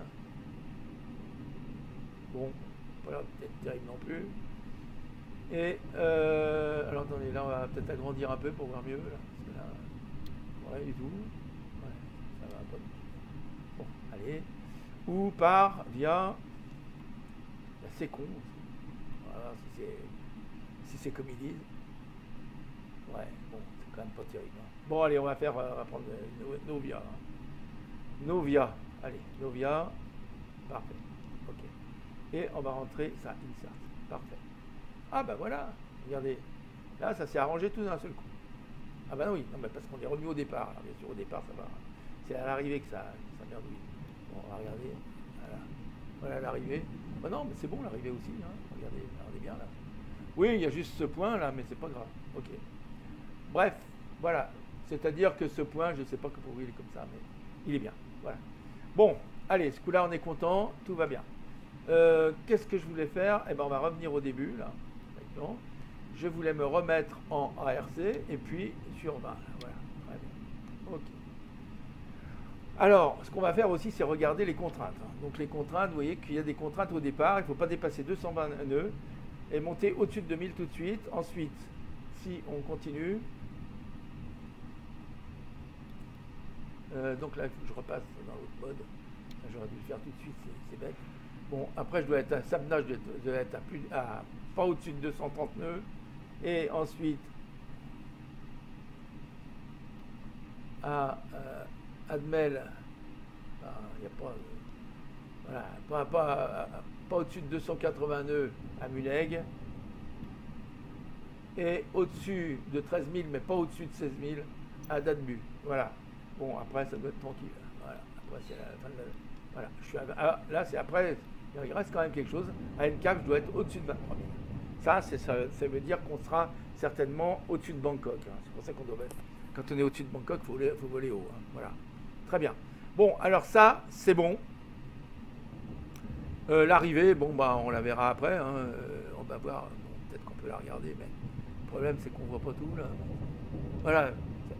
Bon, pas peut-être terrible non plus. Et alors attendez, là on va peut-être agrandir un peu pour voir mieux. Là, parce que là, ouais, du tout. Ouais, ça va pas. Bon, allez. Ou par via. C'est con aussi. Voilà, si c'est comme ils disent. Ouais, bon, c'est quand même pas terrible. Hein. Bon, allez, on va prendre Novia. Novia. Allez, Novia. Parfait. Ok. Et on va rentrer ça, insert. Parfait. Ah bah voilà, regardez. Là, ça s'est arrangé tout d'un seul coup. Ah bah oui, non, mais parce qu'on est revenu au départ. Alors, bien sûr, au départ, ça va. C'est à l'arrivée que ça merdouille. Bon, on va regarder. Voilà, voilà l'arrivée. Bah non, mais c'est bon l'arrivée aussi. Hein. Regardez, on est bien là. Oui, il y a juste ce point là, mais c'est pas grave. Ok. Bref, voilà. C'est-à-dire que ce point, je ne sais pas pourquoi il est comme ça, mais il est bien. Voilà. Bon, allez, ce coup-là, on est content, tout va bien. Qu'est-ce que je voulais faire? Eh ben, on va revenir au début, là. Maintenant. Je voulais me remettre en ARC, et puis sur 20. Voilà, très bien. Ok. Alors, ce qu'on va faire aussi, c'est regarder les contraintes. Donc, les contraintes, vous voyez qu'il y a des contraintes au départ. Il ne faut pas dépasser 220 nœuds et monter au-dessus de 2000 tout de suite. Ensuite, si on continue, donc là, il faut que je repasse dans l'autre mode. J'aurais dû le faire tout de suite, c'est bête. Bon, après, je dois être à Samna, je dois être à pas au-dessus de 230 nœuds. Et ensuite, à Admel, il n'y a pas, voilà, pas au-dessus de 280 nœuds à Muleg. Et au-dessus de 13 000, mais pas au-dessus de 16 000 à Dadbu. Voilà. Bon, après, ça doit être tranquille. Voilà. Après, c'est la fin de la... Voilà. Je suis là, c'est après, il reste quand même quelque chose. À NCAP, je dois être au-dessus de 23 000. Ça veut dire qu'on sera certainement au-dessus de Bangkok. Hein. C'est pour ça qu'on doit être... Quand on est au-dessus de Bangkok, il faut voler haut. Hein. Voilà. Très bien. Bon, alors ça, c'est bon. L'arrivée, bon, bah, on la verra après. Hein. On va voir. Bon, peut-être qu'on peut la regarder, mais le problème, c'est qu'on ne voit pas tout, là. Voilà.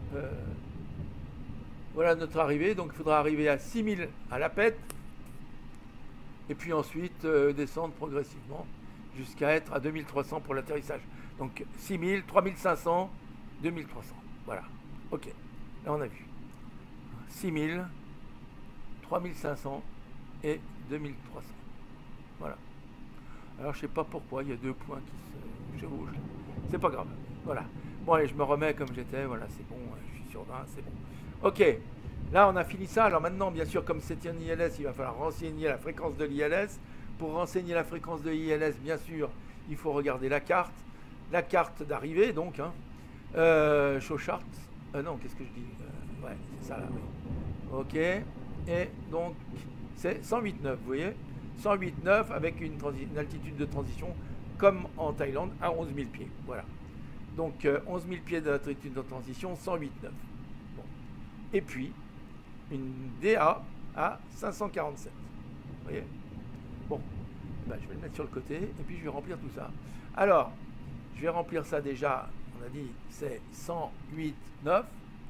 Voilà notre arrivée. Donc, il faudra arriver à 6000 à la pète. Et puis ensuite, descendre progressivement jusqu'à être à 2300 pour l'atterrissage. Donc, 6000, 3500, 2300. Voilà. OK. Là, on a vu. 6000, 3500 et 2300. Voilà. Alors, je ne sais pas pourquoi, il y a deux points qui se chevauchent. C'est pas grave. Voilà. Bon, allez, je me remets comme j'étais. Voilà, c'est bon. Je suis sur 20, c'est bon. OK. Là, on a fini ça. Alors maintenant, bien sûr, comme c'est un ILS, il va falloir renseigner la fréquence de l'ILS. Pour renseigner la fréquence de l'ILS, bien sûr, il faut regarder la carte d'arrivée, donc. Hein. Show chart. Non, qu'est-ce que je dis ouais, c'est ça là. Oui. OK. Et donc, c'est 108,9, vous voyez 108,9 avec une altitude de transition comme en Thaïlande à 11 000 pieds. Voilà. Donc, 11 000 pieds d'altitude de transition, 108,9. Bon. Et puis, une DA à 547. Vous voyez bon. Ben, je vais le mettre sur le côté et puis je vais remplir tout ça. Alors, je vais remplir ça déjà. On a dit c'est 108,9.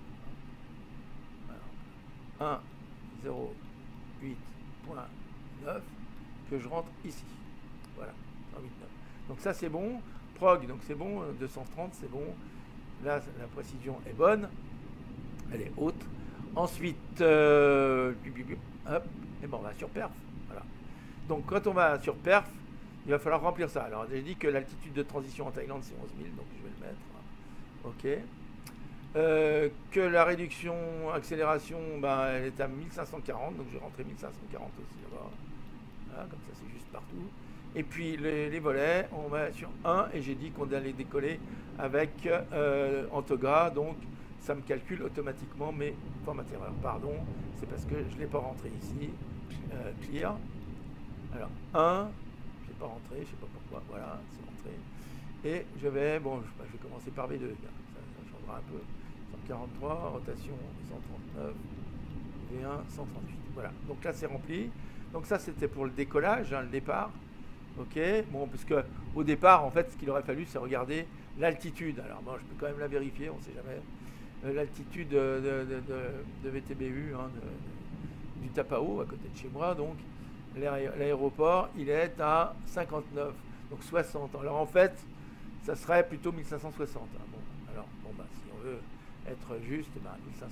1,08,9 que je rentre ici. Voilà, 108,9. Donc ça c'est bon. Prog, donc c'est bon. 230, c'est bon. Là, la précision est bonne. Elle est haute. Ensuite, hop, et bon, on va sur perf. Voilà. Donc quand on va sur perf, il va falloir remplir ça. Alors j'ai dit que l'altitude de transition en Thaïlande c'est 11 000, donc je vais le mettre. OK. Que la réduction accélération, ben, elle est à 1540, donc je vais rentrer 1540 aussi là-bas. Voilà, comme ça c'est juste partout. Et puis les volets, on va sur 1 et j'ai dit qu'on allait décoller avec Antoga, donc ça me calcule automatiquement mes formateurs. Pardon, c'est parce que je ne l'ai pas rentré ici. Clear. Alors 1, je ne l'ai pas rentré, je ne sais pas pourquoi, voilà, c'est rentré. Et je vais commencer par V2, ça changera un peu. 143, rotation 139, V1 138. Voilà, donc là c'est rempli. Donc ça c'était pour le décollage, hein, le départ. Ok, bon, parce que au départ, en fait, ce qu'il aurait fallu, c'est regarder l'altitude. Alors bon, je peux quand même la vérifier, on ne sait jamais. L'altitude de VTBU, hein, du Tapao, à côté de chez moi, donc l'aéroport, il est à 59, donc 60. Alors en fait, ça serait plutôt 1560. Hein. Bon, alors, bah, si on veut être juste, bah,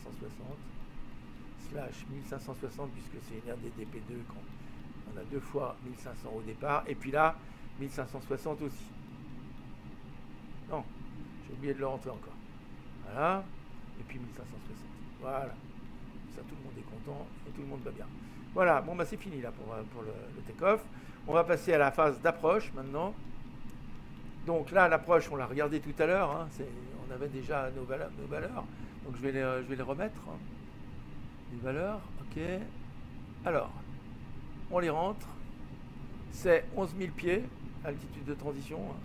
1560/1560, puisque c'est une RDDP2 quand on a deux fois 1500 au départ, et puis là, 1560 aussi. Non, j'ai oublié de le rentrer encore. Voilà, et puis 1560. Voilà. Ça, tout le monde est content et tout le monde va bien. Voilà, bon bah c'est fini là pour le take-off. On va passer à la phase d'approche maintenant. Donc là, l'approche, on l'a regardé tout à l'heure, hein, on avait déjà nos valeurs. Donc je vais les remettre. Hein. Les valeurs, ok. Alors, on les rentre. C'est 11 000 pieds, altitude de transition. Hein.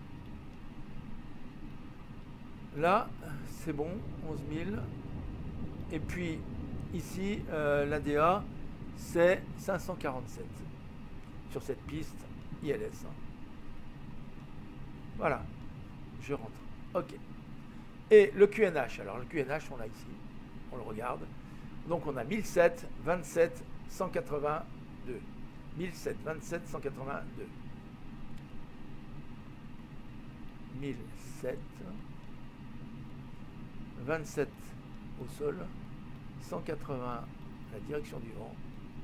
Là, c'est bon, 11 000. Et puis, ici, l'ADA, c'est 547 sur cette piste ILS. Hein. Voilà, je rentre. Ok. Et le QNH, alors le QNH, on l'a ici, on le regarde. Donc on a 1007, 27, 182. 1007, 27, 182. 1007, 27 au sol, 180 la direction du vent,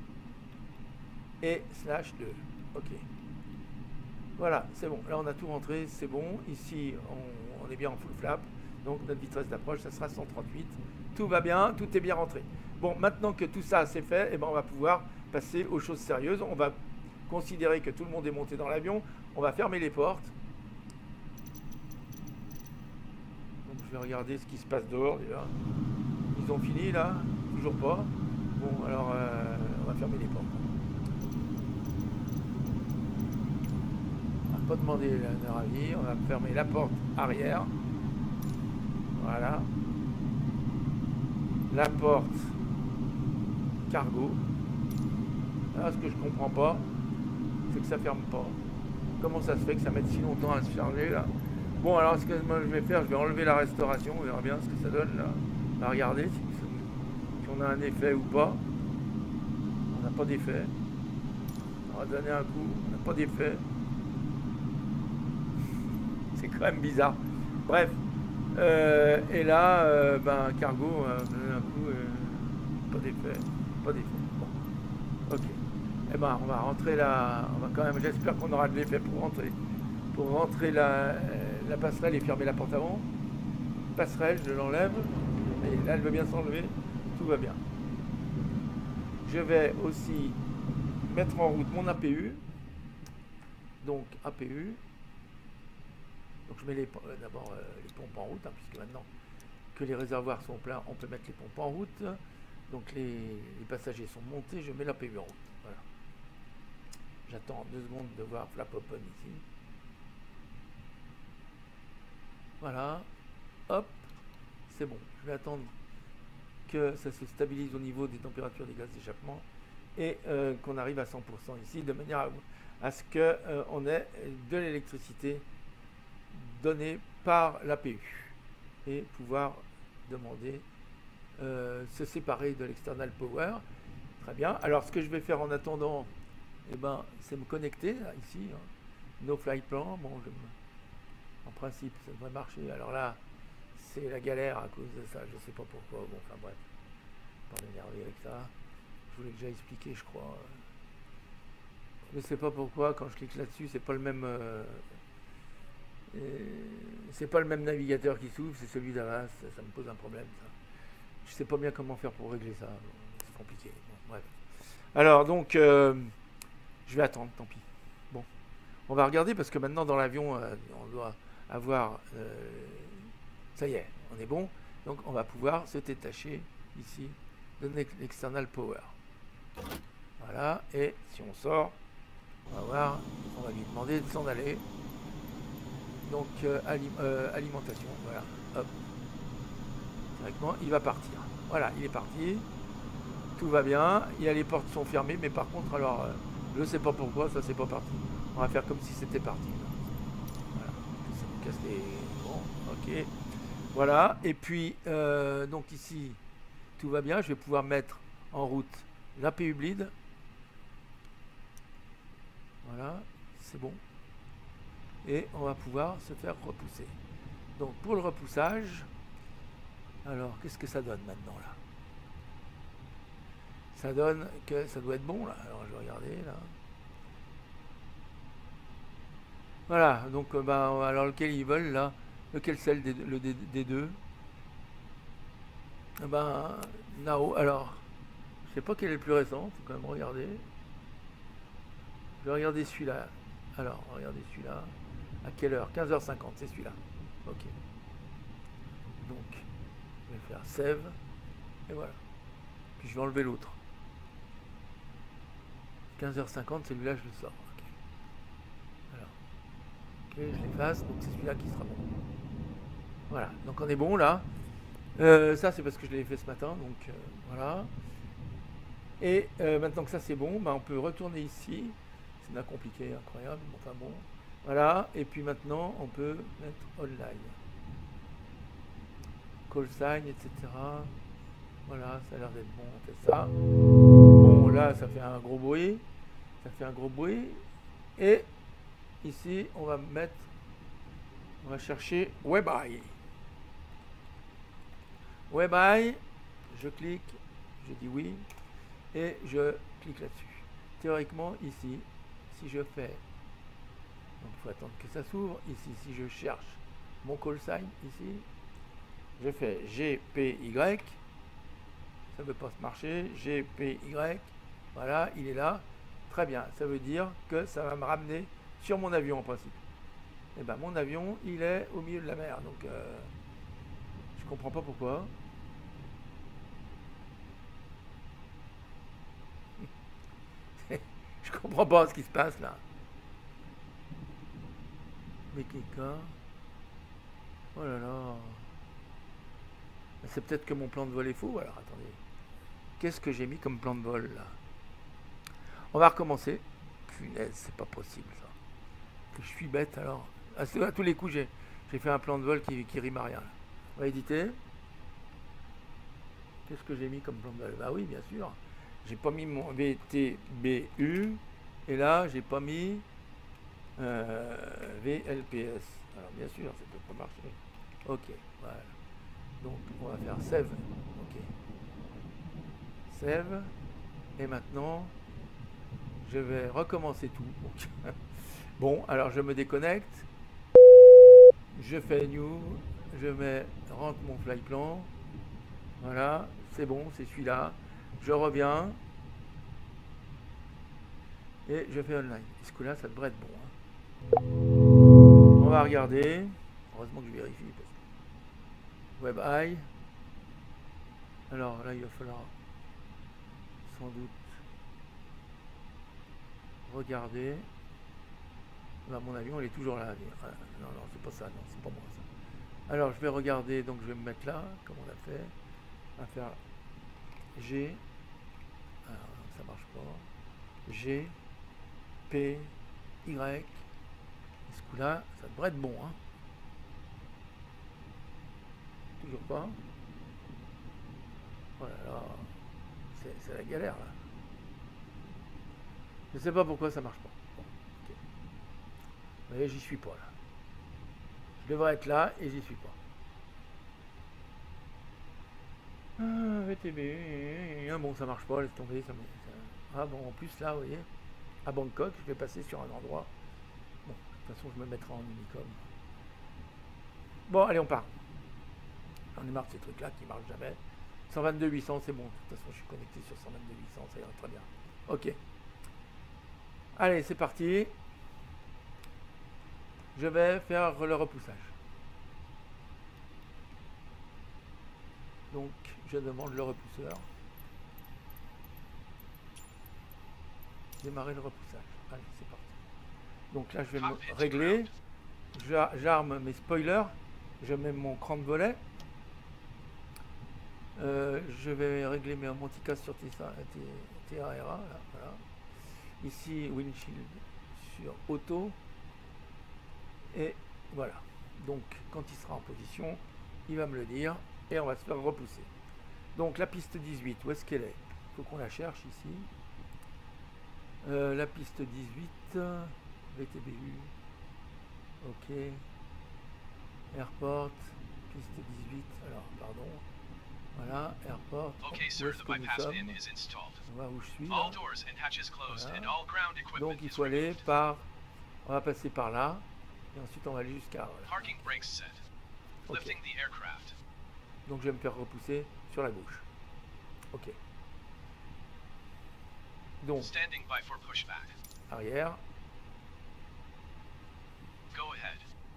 et slash 2. Ok. Voilà, c'est bon. Là, on a tout rentré, c'est bon. Ici, on est bien en full flap. Donc, notre vitesse d'approche, ça sera 138. Tout va bien, tout est bien rentré. Bon, maintenant que tout ça c'est fait, eh ben, on va pouvoir passer aux choses sérieuses. On va considérer que tout le monde est monté dans l'avion. On va fermer les portes. Donc, je vais regarder ce qui se passe dehors déjà. Ils ont fini là? Toujours pas. Bon, alors, on va fermer les portes. Pas demander leur avis, on va fermer la porte arrière, voilà, la porte cargo. Là, ce que je comprends pas, c'est que ça ferme pas. Comment ça se fait que ça mette si longtemps à se charger là? Bon, alors ce que moi je vais faire, je vais enlever la restauration, on verra bien ce que ça donne là. On va regarder si on a un effet ou pas. On n'a pas d'effet. On va donner un coup, on n'a pas d'effet. C'est quand même bizarre. Bref. Et là, cargo, un coup, pas d'effet. Pas d'effet. Bon. Ok. Eh ben, on va rentrer là. On va quand même, j'espère qu'on aura de l'effet pour rentrer. Pour rentrer la passerelle et fermer la porte avant. Passerelle, je l'enlève. Et là, elle veut bien s'enlever. Tout va bien. Je vais aussi mettre en route mon APU. Donc, APU. Donc je mets d'abord les pompes en route, hein, puisque maintenant que les réservoirs sont pleins, on peut mettre les pompes en route. Donc les passagers sont montés, je mets l'APU en route. Voilà. J'attends 2 secondes de voir flap open ici. Voilà. Hop. C'est bon. Je vais attendre que ça se stabilise au niveau des températures des gaz d'échappement et qu'on arrive à 100% ici, de manière à ce qu'on ait de l'électricité donné par l'APU et pouvoir demander se séparer de l'external power. Très bien. Alors ce que je vais faire en attendant, eh ben, c'est me connecter là, ici. Hein. No flight plan. Bon, en principe, ça devrait marcher. Alors là, c'est la galère à cause de ça. Je sais pas pourquoi. Bon, enfin bref, pas m'énerver avec ça. Je vous l'ai déjà expliqué, je crois. Je ne sais pas pourquoi. Quand je clique là-dessus, c'est pas le même. C'est pas le même navigateur qui s'ouvre, c'est celui d'Avast, ça me pose un problème ça. Je sais pas bien comment faire pour régler ça, c'est compliqué. Bon, bref. Alors donc je vais attendre, tant pis. Bon, on va regarder parce que maintenant dans l'avion on doit avoir ça y est, on est bon, donc on va pouvoir se détacher ici de l'external power. Voilà, et si on sort, on va voir, on va lui demander de s'en aller. Donc alimentation, voilà, hop, directement, il va partir. Voilà, il est parti, tout va bien, les portes sont fermées, mais par contre, alors, je ne sais pas pourquoi, ça c'est pas parti. On va faire comme si c'était parti. Voilà, ça nous casse les... Bon, ok, voilà, et puis, donc ici, tout va bien, je vais pouvoir mettre en route l'APU bleed. Voilà, c'est bon. Et on va pouvoir se faire repousser. Donc pour le repoussage, alors qu'est-ce que ça donne maintenant là? Ça donne que ça doit être bon là. Alors je vais regarder là. Voilà, donc alors lequel ils veulent là? Lequel c'est des deux? Nao, alors Je sais pas quel est le plus récent, faut quand même regarder. Je vais regarder celui-là. Alors, regardez celui-là. À quelle heure? 15h50, c'est celui-là. Ok. Donc, je vais faire save. Et voilà. Puis je vais enlever l'autre. 15h50, celui-là, je le sors. Ok. Alors, ok, je l'efface. Donc, c'est celui-là qui sera bon. Voilà. Donc, on est bon là. Ça, c'est parce que je l'ai fait ce matin. Donc, voilà. Et maintenant que ça, c'est bon, bah, on peut retourner ici. C'est bien compliqué, incroyable. Enfin bon. Voilà. Et puis maintenant, on peut mettre online. Call sign, etc. Voilà, ça a l'air d'être bon, on fait ça. Bon, là, ça fait un gros bruit. Ça fait un gros bruit. Et ici, on va chercher WebEye. WebEye, je clique, je dis oui, et je clique là-dessus. Théoriquement, ici, si je fais, donc il faut attendre que ça s'ouvre. Ici, si je cherche mon call sign, ici, je fais GPY. Ça ne veut pas se marcher, GPY, voilà, il est là, très bien, ça veut dire que ça va me ramener sur mon avion en principe. Et ben mon avion, il est au milieu de la mer, donc je comprends pas pourquoi. Je comprends pas ce qui se passe là. Mais quelqu'un, oh là là, c'est peut-être que mon plan de vol est faux, alors attendez. Qu'est-ce que j'ai mis comme plan de vol là? On va recommencer. Punaise, c'est pas possible ça. Je suis bête alors. À tous les coups, j'ai fait un plan de vol qui rime à rien. Là. On va éditer. Qu'est-ce que j'ai mis comme plan de vol? Bah oui, bien sûr. J'ai pas mis mon VTBU. Et là, j'ai pas mis VLPS. Alors bien sûr, ça peut pas marcher. Ok, voilà. Donc on va faire save. Ok. Save. Et maintenant, je vais recommencer tout. Donc, bon, alors je me déconnecte. Je fais new. Je rentre mon fly plan. Voilà, c'est bon, c'est celui-là. Je reviens. Et je fais online. Et ce coup-là, ça devrait être bon. Hein. On va regarder. Heureusement que je vérifie. WebEye. Alors là, il va falloir sans doute regarder. Là, mon avion, il est toujours là. Non, non, c'est pas ça. Non, c'est pas moi ça. Alors, je vais regarder. Donc, je vais me mettre là, comme on l'a fait. On va faire G. Alors, ça marche pas. G. P. Y. Et ce coup-là, ça devrait être bon. Hein. Toujours pas. Oh là là. C'est la galère là. Je sais pas pourquoi ça marche pas. Bon, okay. Vous voyez, j'y suis pas là. Je devrais être là et j'y suis pas. VTB. Ah, bon, ça marche pas, laisse tomber. Ah bon, en plus là, vous voyez, à Bangkok, je vais passer sur un endroit. Bon, de toute façon, je me mettrai en Unicom. Bon, allez, on part. J'en ai marre de ces trucs-là qui marchent jamais. 122 800, c'est bon. De toute façon, je suis connecté sur 122 800, ça ira très bien. Ok. Allez, c'est parti. Je vais faire le repoussage. Donc, je demande le repousseur. Démarrer le repoussage. Allez, c'est parti. Donc là, je vais me régler. J'arme mes spoilers. Je mets mon cran de volet. Je vais régler mes anti-casse sur TARA. Là, voilà. Ici, windshield sur auto. Et voilà. Donc, quand il sera en position, il va me le dire. Et on va se faire repousser. Donc, la piste 18, où est-ce qu'elle est? Il faut qu'on la cherche ici. La piste 18, VTBU. Ok. Airport, piste 18. Alors, pardon. Voilà, airport. Okay, sir, the bypass bin is installed. On va où je suis. All doors and hatches closed and all ground equipment. Donc il faut aller par. On va passer par là. Et ensuite on va aller jusqu'à. Parking brakes set. Lifting the aircraft. Donc je vais me faire repousser sur la gauche. Ok. Donc, Standing by for pushback. arrière. Go ahead.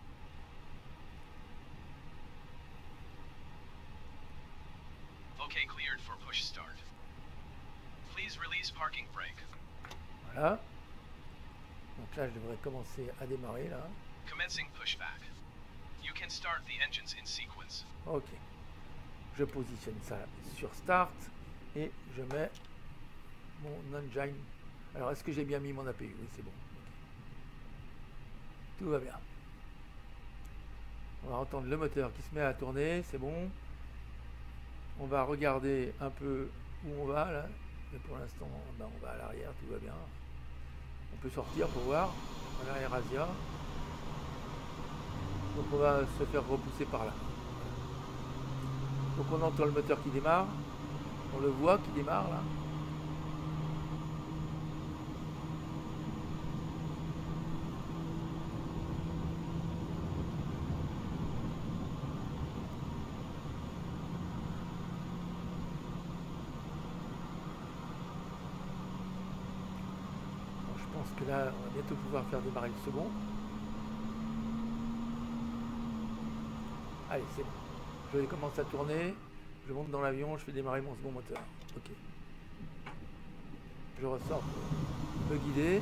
Okay, cleared for push start. Please release parking brake. Voilà. Donc là, je devrais commencer à démarrer, là. Commencing pushback. You can start the engines in sequence. Ok. Je positionne ça sur Start et je mets mon engine. Alors, est-ce que j'ai bien mis mon APU? Oui, c'est bon. Okay. Tout va bien. On va entendre le moteur qui se met à tourner, c'est bon. On va regarder un peu où on va, là. Mais pour l'instant, ben, on va à l'arrière, tout va bien. On peut sortir pour voir. À l'arrière Asia. Donc on va se faire repousser par là. Donc on entend le moteur qui démarre. On le voit qui démarre là. Bon, je pense que là, on va bientôt pouvoir faire démarrer le second. Allez, c'est bon. Je commence à tourner. Je monte dans l'avion, je fais démarrer mon second moteur. Ok. Je ressors pour me guider.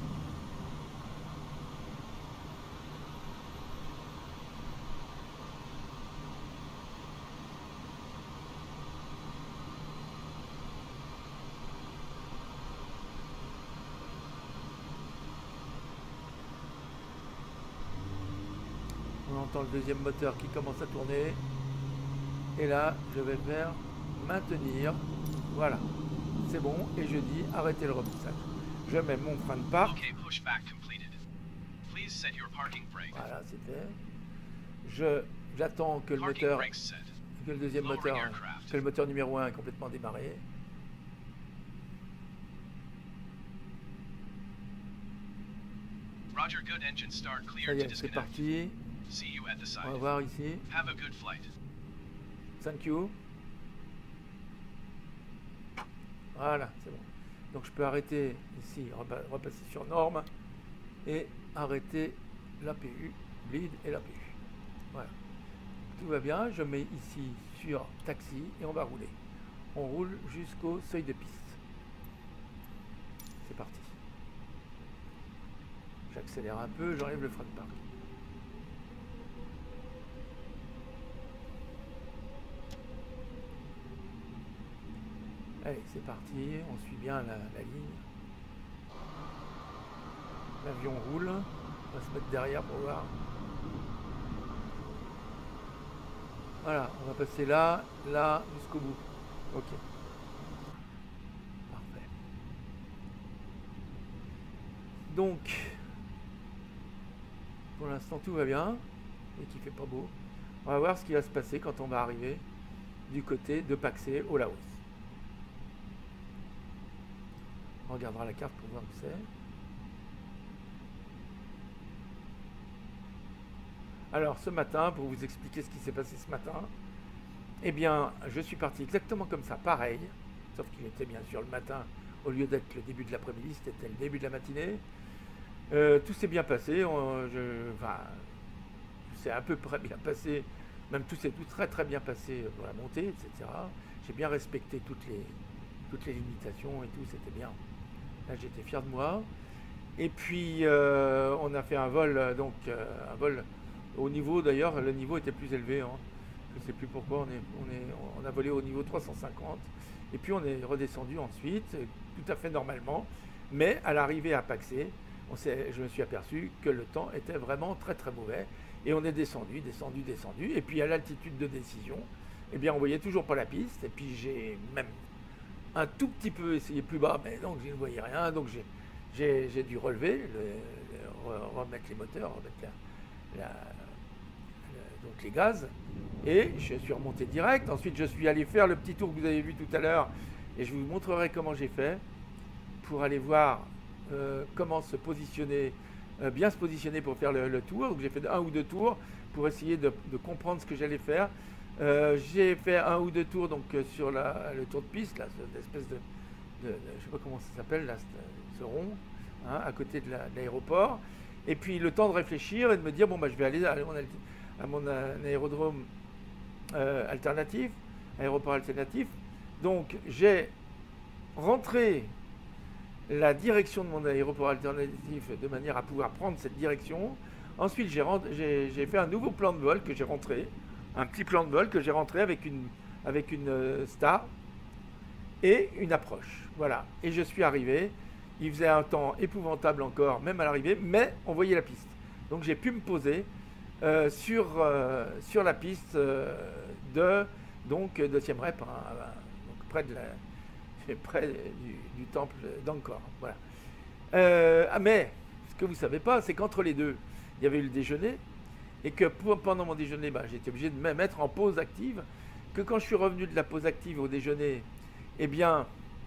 On entend le deuxième moteur qui commence à tourner. Et là, je vais faire maintenir. Voilà. C'est bon. Et je dis arrêtez le remplissage. Je mets mon frein de parc. Okay, pushback completed. Please set your parking brake. Voilà, c'est fait. J'attends que le Parking moteur, brake set. que le deuxième moteur, que le moteur numéro 1 est complètement démarré. Roger, good engine start Ça cleared y to est, c'est disconnect. parti. See you at the On va side. voir ici. Have a good flight. Thank you. Voilà, c'est bon. Donc je peux arrêter ici, repasser sur norme et arrêter l'APU, bleed et l'APU. Voilà. Tout va bien. Je mets ici sur taxi et on va rouler. On roule jusqu'au seuil de piste. C'est parti. J'accélère un peu, j'enlève le frein de parc. Allez, c'est parti, on suit bien la ligne. L'avion roule, on va se mettre derrière pour voir. Voilà, on va passer là, là, jusqu'au bout. Ok. Parfait. Donc, pour l'instant tout va bien, et qu'il fait pas beau. On va voir ce qui va se passer quand on va arriver du côté de Paxé au Laos. On regardera la carte pour voir où c'est. Alors ce matin, pour vous expliquer ce qui s'est passé ce matin, eh bien je suis parti exactement comme ça, pareil, sauf qu'il était bien sûr le matin, au lieu d'être le début de l'après-midi, c'était le début de la matinée. Tout s'est bien passé, c'est à peu près bien passé, même tout s'est très très bien passé pour la montée, etc. J'ai bien respecté toutes les limitations et tout, c'était bien. Là j'étais fier de moi. Et puis on a fait un vol, un vol au niveau, d'ailleurs le niveau était plus élevé, hein. Je ne sais plus pourquoi, on a volé au niveau 350 et puis on est redescendu ensuite tout à fait normalement, mais à l'arrivée à Paxé, je me suis aperçu que le temps était vraiment très très mauvais et on est descendu et puis à l'altitude de décision, eh bien on voyait toujours pas la piste et puis j'ai même un tout petit peu essayé plus bas, mais donc je ne voyais rien, donc j'ai dû relever, remettre les moteurs, remettre donc les gaz, et je suis remonté direct. Ensuite je suis allé faire le petit tour que vous avez vu tout à l'heure et je vous montrerai comment j'ai fait pour aller voir comment se positionner, bien se positionner pour faire le tour. Donc j'ai fait un ou deux tours pour essayer de comprendre ce que j'allais faire. J'ai fait un ou deux tours donc sur le tour de piste, là, cette espèce je ne sais pas comment ça s'appelle, là, ce rond, hein, à côté de l'aéroport. Et puis le temps de réfléchir et de me dire, bon, bah, je vais aller à mon aérodrome alternatif, aéroport alternatif. Donc j'ai rentré la direction de mon aéroport alternatif de manière à pouvoir prendre cette direction. Ensuite, j'ai fait un nouveau plan de vol que j'ai rentré, un petit plan de vol que j'ai rentré avec une star et une approche. Voilà. Et je suis arrivé. Il faisait un temps épouvantable encore, même à l'arrivée, mais on voyait la piste. Donc j'ai pu me poser sur la piste de Siem Reap, hein, donc près du temple d'Angkor. Voilà. Mais ce que vous ne savez pas, c'est qu'entre les deux, il y avait eu le déjeuner, et que pendant mon déjeuner, j'étais obligé de me mettre en pause active, que quand je suis revenu de la pause active au déjeuner, eh bien,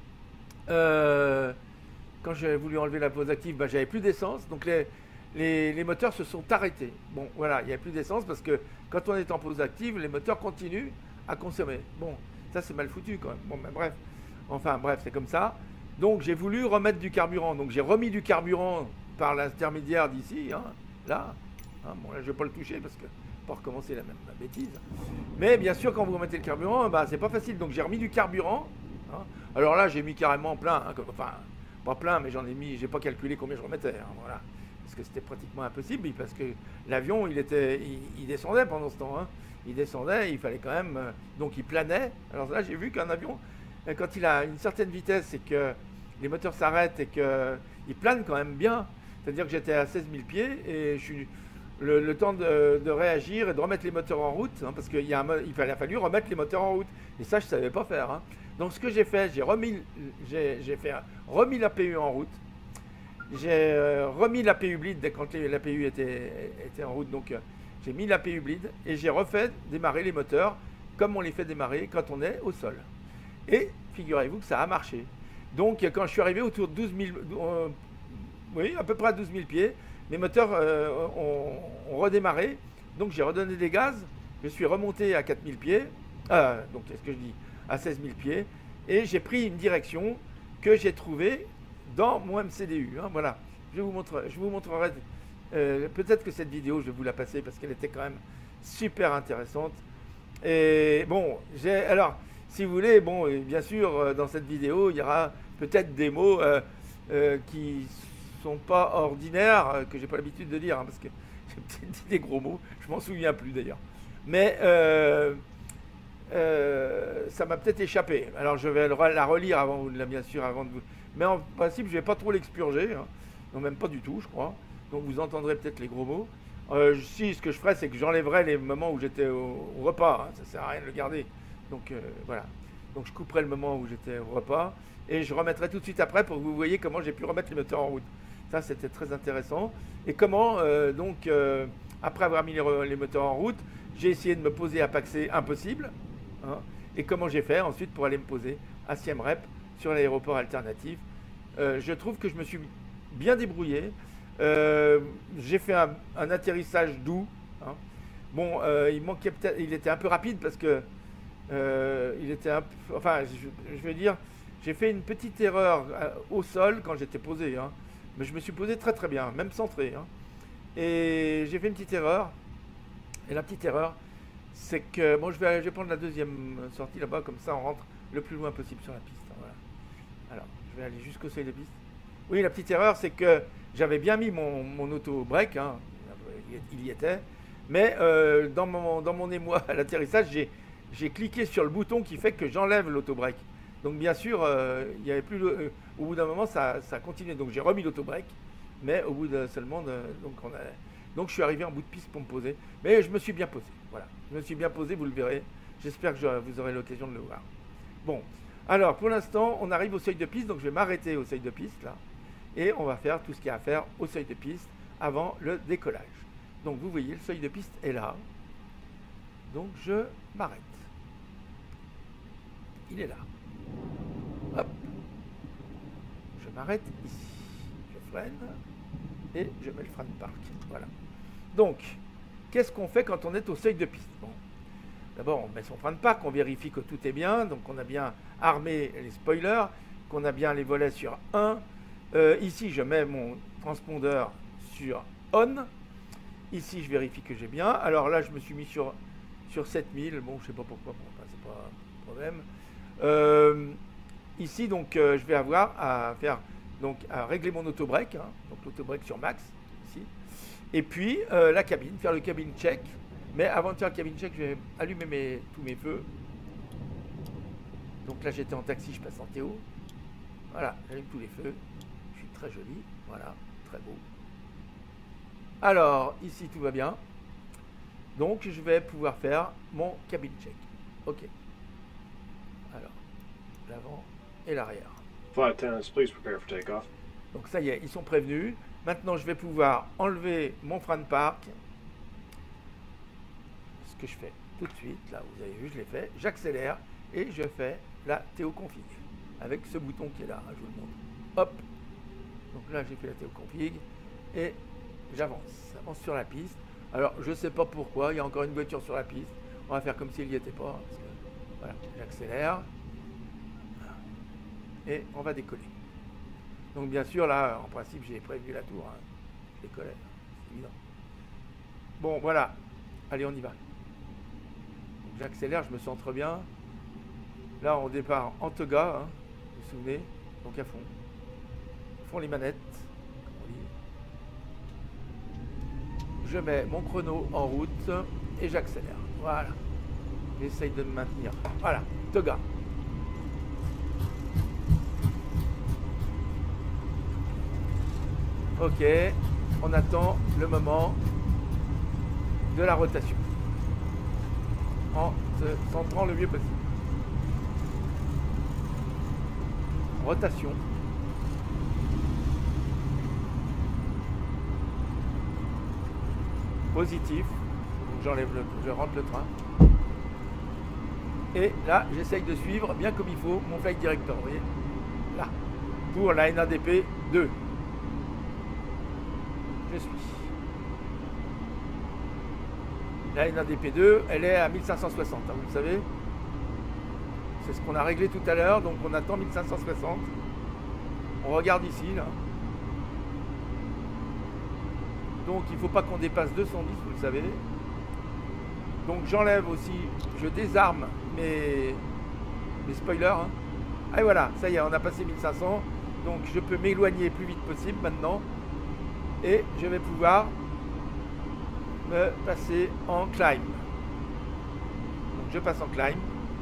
quand j'ai voulu enlever la pause active, j'avais plus d'essence, donc les moteurs se sont arrêtés. Bon, voilà, il n'y a plus d'essence parce que quand on est en pause active, les moteurs continuent à consommer. Bon, ça c'est mal foutu quand même. Bon, bref. Enfin, bref, c'est comme ça. Donc j'ai voulu remettre du carburant. Donc j'ai remis du carburant par l'intermédiaire d'ici, hein, là. Hein, bon, là, je ne vais pas le toucher parce que pas recommencer la même bêtise. Mais bien sûr, quand vous remettez le carburant, c'est pas facile. Donc j'ai remis du carburant. Hein. Alors là, j'ai mis carrément plein. Hein, enfin, pas plein, mais j'ai pas calculé combien je remettais. Hein, voilà. Parce que c'était pratiquement impossible, parce que l'avion, il descendait pendant ce temps. Hein. Il descendait, il fallait quand même... donc il planait. Alors là, j'ai vu qu'un avion, quand il a une certaine vitesse et que les moteurs s'arrêtent et qu'il plane quand même bien, c'est-à-dire que j'étais à 16 000 pieds et le temps de réagir et de remettre les moteurs en route, hein, parce qu'il a fallu remettre les moteurs en route. Et ça, je ne savais pas faire. Hein. Donc ce que j'ai fait, j'ai remis l'APU en route. J'ai remis l'APU bleed quand l'APU était en route. Donc j'ai mis l'APU bleed et j'ai refait démarrer les moteurs comme on les fait démarrer quand on est au sol. Et figurez-vous que ça a marché. Donc quand je suis arrivé autour de 12 000, oui, à peu près à 12 000 pieds, mes moteurs ont redémarré. Donc j'ai redonné des gaz. Je suis remonté à 4 000 pieds. Donc qu'est-ce que je dis, à 16 000 pieds. Et j'ai pris une direction que j'ai trouvée dans mon MCDU. Hein, voilà. Je vous montrerai. Peut-être que cette vidéo, je vais vous la passer parce qu'elle était quand même super intéressante. Et bon, alors, si vous voulez, bon, bien sûr, dans cette vidéo, il y aura peut-être des mots qui sont pas ordinaires, que j'ai pas l'habitude de dire, hein, parce que j'ai peut-être dit des gros mots, je m'en souviens plus d'ailleurs. Mais ça m'a peut-être échappé. Alors je vais la relire avant, bien sûr, avant de vous. Mais en principe, je vais pas trop l'expurger, hein. Non, même pas du tout, je crois. Donc vous entendrez peut-être les gros mots. Si, ce que je ferai, c'est que j'enlèverai les moments où j'étais au repas. Hein. Ça sert à rien de le garder. Donc voilà. Donc je couperai le moment où j'étais au repas et je remettrai tout de suite après pour que vous voyez comment j'ai pu remettre les moteurs en route. Ça, c'était très intéressant. Et comment, après avoir mis les moteurs en route, j'ai essayé de me poser à Paxé, impossible. Hein, et comment j'ai fait ensuite pour aller me poser à Siem Reap sur l'aéroport alternatif. Je trouve que je me suis bien débrouillé. J'ai fait un atterrissage doux. Hein. Bon, il était un peu rapide parce que il était je veux dire, j'ai fait une petite erreur au sol quand j'étais posé. Hein. Mais je me suis posé très très bien, même centré. Hein. Et j'ai fait une petite erreur. Et la petite erreur, c'est que bon, je vais prendre la deuxième sortie là-bas, comme ça on rentre le plus loin possible sur la piste. Hein, voilà. Alors, je vais aller jusqu'au seuil de piste. Oui, la petite erreur, c'est que j'avais bien mis mon auto-break, hein, il y était, mais dans mon émoi à l'atterrissage, j'ai cliqué sur le bouton qui fait que j'enlève l'auto-break. Donc bien sûr, il y avait plus au bout d'un moment, ça continuait. Donc j'ai remis l'auto-break, mais au bout de seulement donc je suis arrivé en bout de piste pour me poser. Mais je me suis bien posé. Voilà, je me suis bien posé, vous le verrez. J'espère que vous aurez l'occasion de le voir. Bon, alors pour l'instant, on arrive au seuil de piste, donc je vais m'arrêter au seuil de piste là. Et on va faire tout ce qu'il y a à faire au seuil de piste avant le décollage. Donc vous voyez, le seuil de piste est là. Donc je m'arrête. Il est là. Hop. Je m'arrête ici. Je freine. Et je mets le frein de parc. Voilà. Donc, qu'est-ce qu'on fait quand on est au seuil de piste? Bon. D'abord, on met son frein de parc, on vérifie que tout est bien. Donc on a bien armé les spoilers, qu'on a bien les volets sur 1. Ici, je mets mon transpondeur sur on. Ici, je vérifie que j'ai bien. Alors là, je me suis mis sur 7000. Bon, je sais pas pourquoi. Bon, enfin, c'est pas un problème. Ici, donc, je vais avoir à faire, donc, à régler mon auto-break. Hein, donc, l'auto-break sur max, ici. Et puis, la cabine, faire le cabine check. Mais avant de faire le cabine check, je vais allumer tous mes feux. Donc là, j'étais en taxi, je passe en Théo. Voilà, j'allume tous les feux. Je suis très joli. Voilà, très beau. Alors, ici, tout va bien. Donc, je vais pouvoir faire mon cabine check. OK. Alors, l'avant et l'arrière. Flight attendants, please prepare for takeoff. Donc, ça y est, ils sont prévenus. Maintenant, je vais pouvoir enlever mon frein de parc. Ce que je fais tout de suite, là, vous avez vu, je l'ai fait. J'accélère et je fais la Théo config avec ce bouton qui est là, je vous le montre. Hop. Donc là, j'ai fait la Théo config et j'avance sur la piste. Alors, je ne sais pas pourquoi, il y a encore une voiture sur la piste. On va faire comme s'il n'y était pas. Parce que, voilà, j'accélère. Et on va décoller. Donc, bien sûr, là, en principe, j'ai prévu la tour. Hein. Je décolle, c'est évident. Bon, voilà. Allez, on y va. J'accélère, je me centre bien. Là, on départ en toga, hein, vous vous souvenez, donc à fond. À fond les manettes, comme on dit. Je mets mon chrono en route et j'accélère. Voilà. J'essaye de me maintenir. Voilà, toga. Ok, on attend le moment de la rotation. En se centrant le mieux possible. Rotation. Positif. J'enlève je rentre le train. Et là, j'essaye de suivre bien comme il faut mon flight director. Vous voyez, là, pour la NADP 2. Je suis. La NADP 2, elle est à 1560, hein, vous le savez. C'est ce qu'on a réglé tout à l'heure, donc on attend 1560. On regarde ici, là. Donc il ne faut pas qu'on dépasse 210, vous le savez. Donc j'enlève aussi, je désarme mes spoilers. Hein. Et voilà, ça y est, on a passé 1500. Donc je peux m'éloigner plus vite possible maintenant. Et je vais pouvoir me passer en climb. Donc je passe en climb.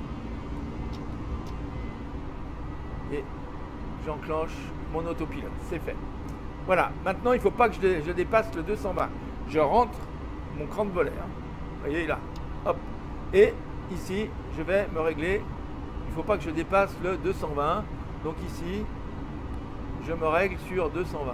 Et j'enclenche mon autopilote. C'est fait. Voilà. Maintenant, il ne faut pas que je dépasse le 220. Je rentre mon cran de volet. Hein. Vous voyez là. Hop. Et ici, je vais me régler. Il ne faut pas que je dépasse le 220. Donc ici, je me règle sur 220.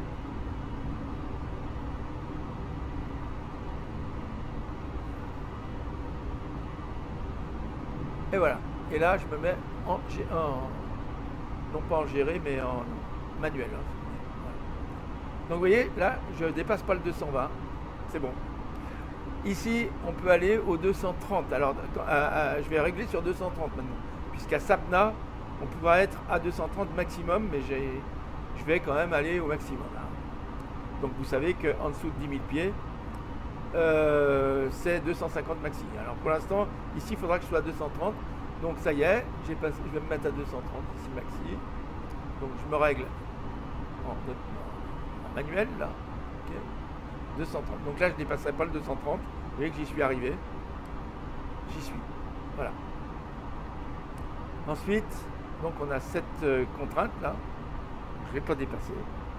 Et voilà. Et là, je me mets en non pas en géré, mais en manuel. Hein. Voilà. Donc vous voyez, là, je ne dépasse pas le 220. C'est bon. Ici, on peut aller au 230. Alors, je vais régler sur 230 maintenant. Puisqu'à Sapna, on pourra être à 230 maximum, mais je vais quand même aller au maximum. Là. Donc vous savez qu'en dessous de 10 000 pieds, c'est 250 maxi. Alors pour l'instant, ici, il faudra que je sois à 230. Donc ça y est, je vais me mettre à 230 ici maxi. Donc je me règle en manuel là. Okay. 230. Donc là, je ne dépasserai pas le 230. Vous voyez que j'y suis arrivé. J'y suis. Voilà. Ensuite, donc on a cette contrainte là. Je ne vais pas dépasser.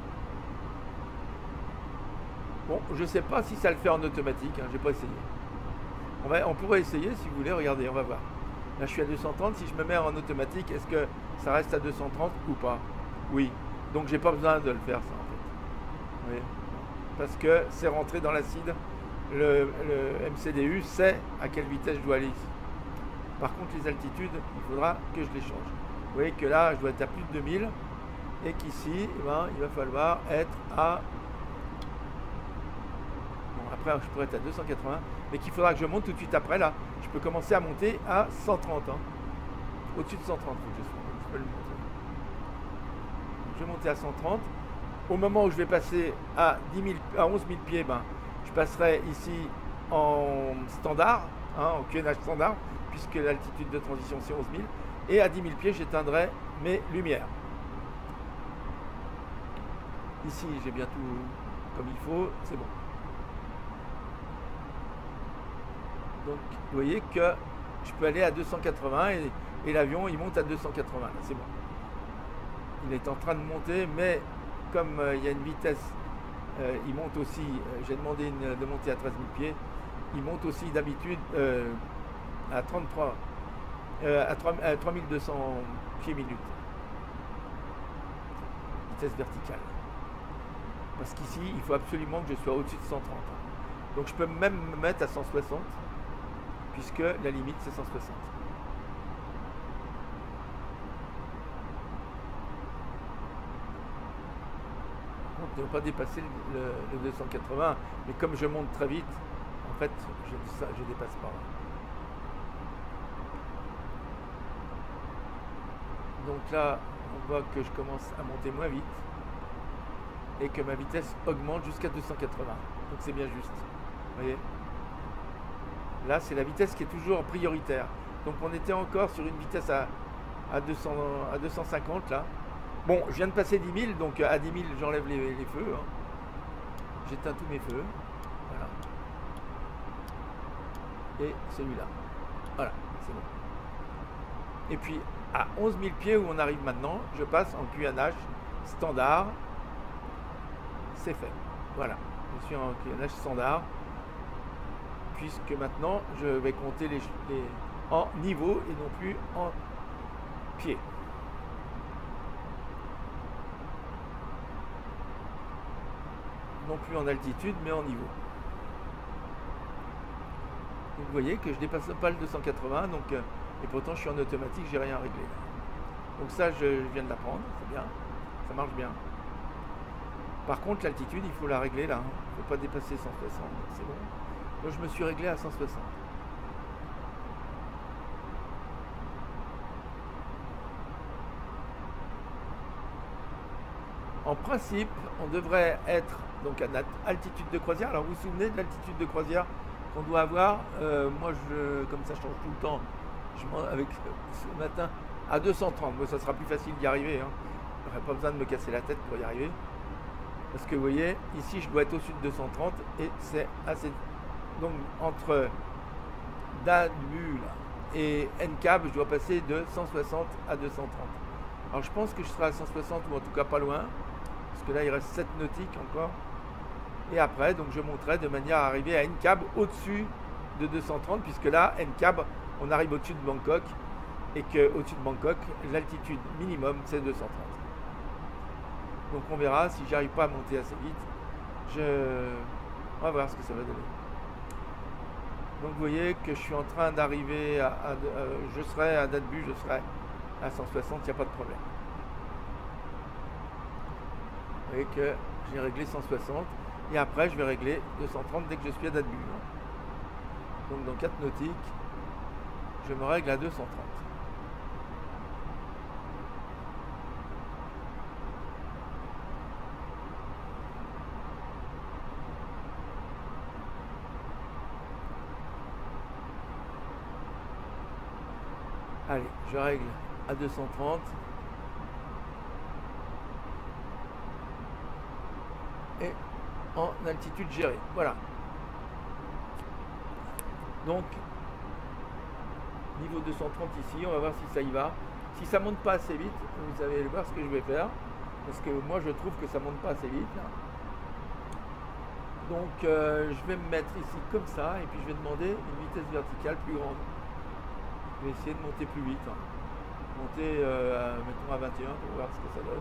Bon, je ne sais pas si ça le fait en automatique. Hein, je n'ai pas essayé. On pourrait essayer si vous voulez. Regardez, on va voir. Là, je suis à 230. Si je me mets en automatique, est-ce que ça reste à 230 ou pas? Oui. Donc, j'ai pas besoin de le faire, ça, en fait. Oui. Parce que c'est rentré dans l'acide. Le MCDU sait à quelle vitesse je dois aller ici. Par contre, les altitudes, il faudra que je les change. Vous voyez que là, je dois être à plus de 2000. Et qu'ici, eh ben, il va falloir être à... Bon, après, je pourrais être à 280. Mais qu'il faudra que je monte tout de suite après, là. Je peux commencer à monter à 130. Hein. Au-dessus de 130, faut que je sois. Je peux le montrer. je vais monter à 130. Au moment où je vais passer à 11 000 pieds, ben, je passerai ici en standard, hein, en QNH standard, puisque l'altitude de transition c'est 11 000. Et à 10 000 pieds, j'éteindrai mes lumières. Ici, j'ai bien tout comme il faut, c'est bon. Donc, vous voyez que je peux aller à 280 et l'avion, il monte à 280. C'est bon. Il est en train de monter, mais comme il y a une vitesse, il monte aussi, j'ai demandé de monter à 13 000 pieds, il monte aussi d'habitude à 3200 pieds minutes. Vitesse verticale. Parce qu'ici, il faut absolument que je sois au-dessus de 130. Donc je peux même me mettre à 160, puisque la limite c'est 160. Donc ne pas dépasser le 280, mais comme je monte très vite, en fait, je dépasse pas. Donc là, on voit que je commence à monter moins vite et que ma vitesse augmente jusqu'à 280. Donc c'est bien juste. Vous voyez ? Là, c'est la vitesse qui est toujours prioritaire. Donc on était encore sur une vitesse à 250 là. Bon, je viens de passer 10 000, donc à 10 000, j'enlève les feux. Hein. J'éteins tous mes feux. Voilà. Et celui-là. Voilà, c'est bon. Et puis, à 11 000 pieds où on arrive maintenant, je passe en QNH standard. C'est fait. Voilà. Je suis en QNH standard. Puisque maintenant, je vais compter les en niveau et non plus en pieds. Non plus en altitude, mais en niveau. Donc vous voyez que je dépasse pas le 280, donc, et pourtant je suis en automatique, j'ai rien réglé. Donc ça, je viens de l'apprendre, c'est bien, ça marche bien. Par contre, l'altitude, il faut la régler là, il ne faut pas dépasser 160, c'est bon. Moi, je me suis réglé à 160. En principe, on devrait être donc à altitude de croisière. Alors, vous vous souvenez de l'altitude de croisière qu'on doit avoir? Moi, comme ça change tout le temps, avec ce matin à 230. Moi, ça sera plus facile d'y arriver. Hein. Je n'aurai pas besoin de me casser la tête pour y arriver. Parce que vous voyez, ici, je dois être au-dessus de 230 et c'est assez. Donc, entre DADBU et NCAB, je dois passer de 160 à 230. Alors, je pense que je serai à 160 ou en tout cas pas loin. Parce que là, il reste 7 nautiques encore. Et après, donc je monterai de manière à arriver à NCAB au-dessus de 230, puisque là, NCAB, on arrive au-dessus de Bangkok, et qu'au-dessus de Bangkok, l'altitude minimum, c'est 230. Donc on verra, si j'arrive pas à monter assez vite, on va voir ce que ça va donner. Donc vous voyez que je suis en train d'arriver je serai à DADBU, je serai à 160, il n'y a pas de problème. Vous voyez que j'ai réglé 160. Et après, je vais régler 230 dès que je suis à DADBU. Donc, dans 4 nautiques, je me règle à 230. Allez, je règle à 230. Et en altitude gérée. Voilà. Donc, niveau 230 ici, on va voir si ça y va. Si ça monte pas assez vite, vous allez voir ce que je vais faire. Parce que moi, je trouve que ça monte pas assez vite. Là. Donc, je vais me mettre ici comme ça. Et puis, je vais demander une vitesse verticale plus grande. Je vais essayer de monter plus vite. Hein. Monter, mettons à 21 pour voir ce que ça donne.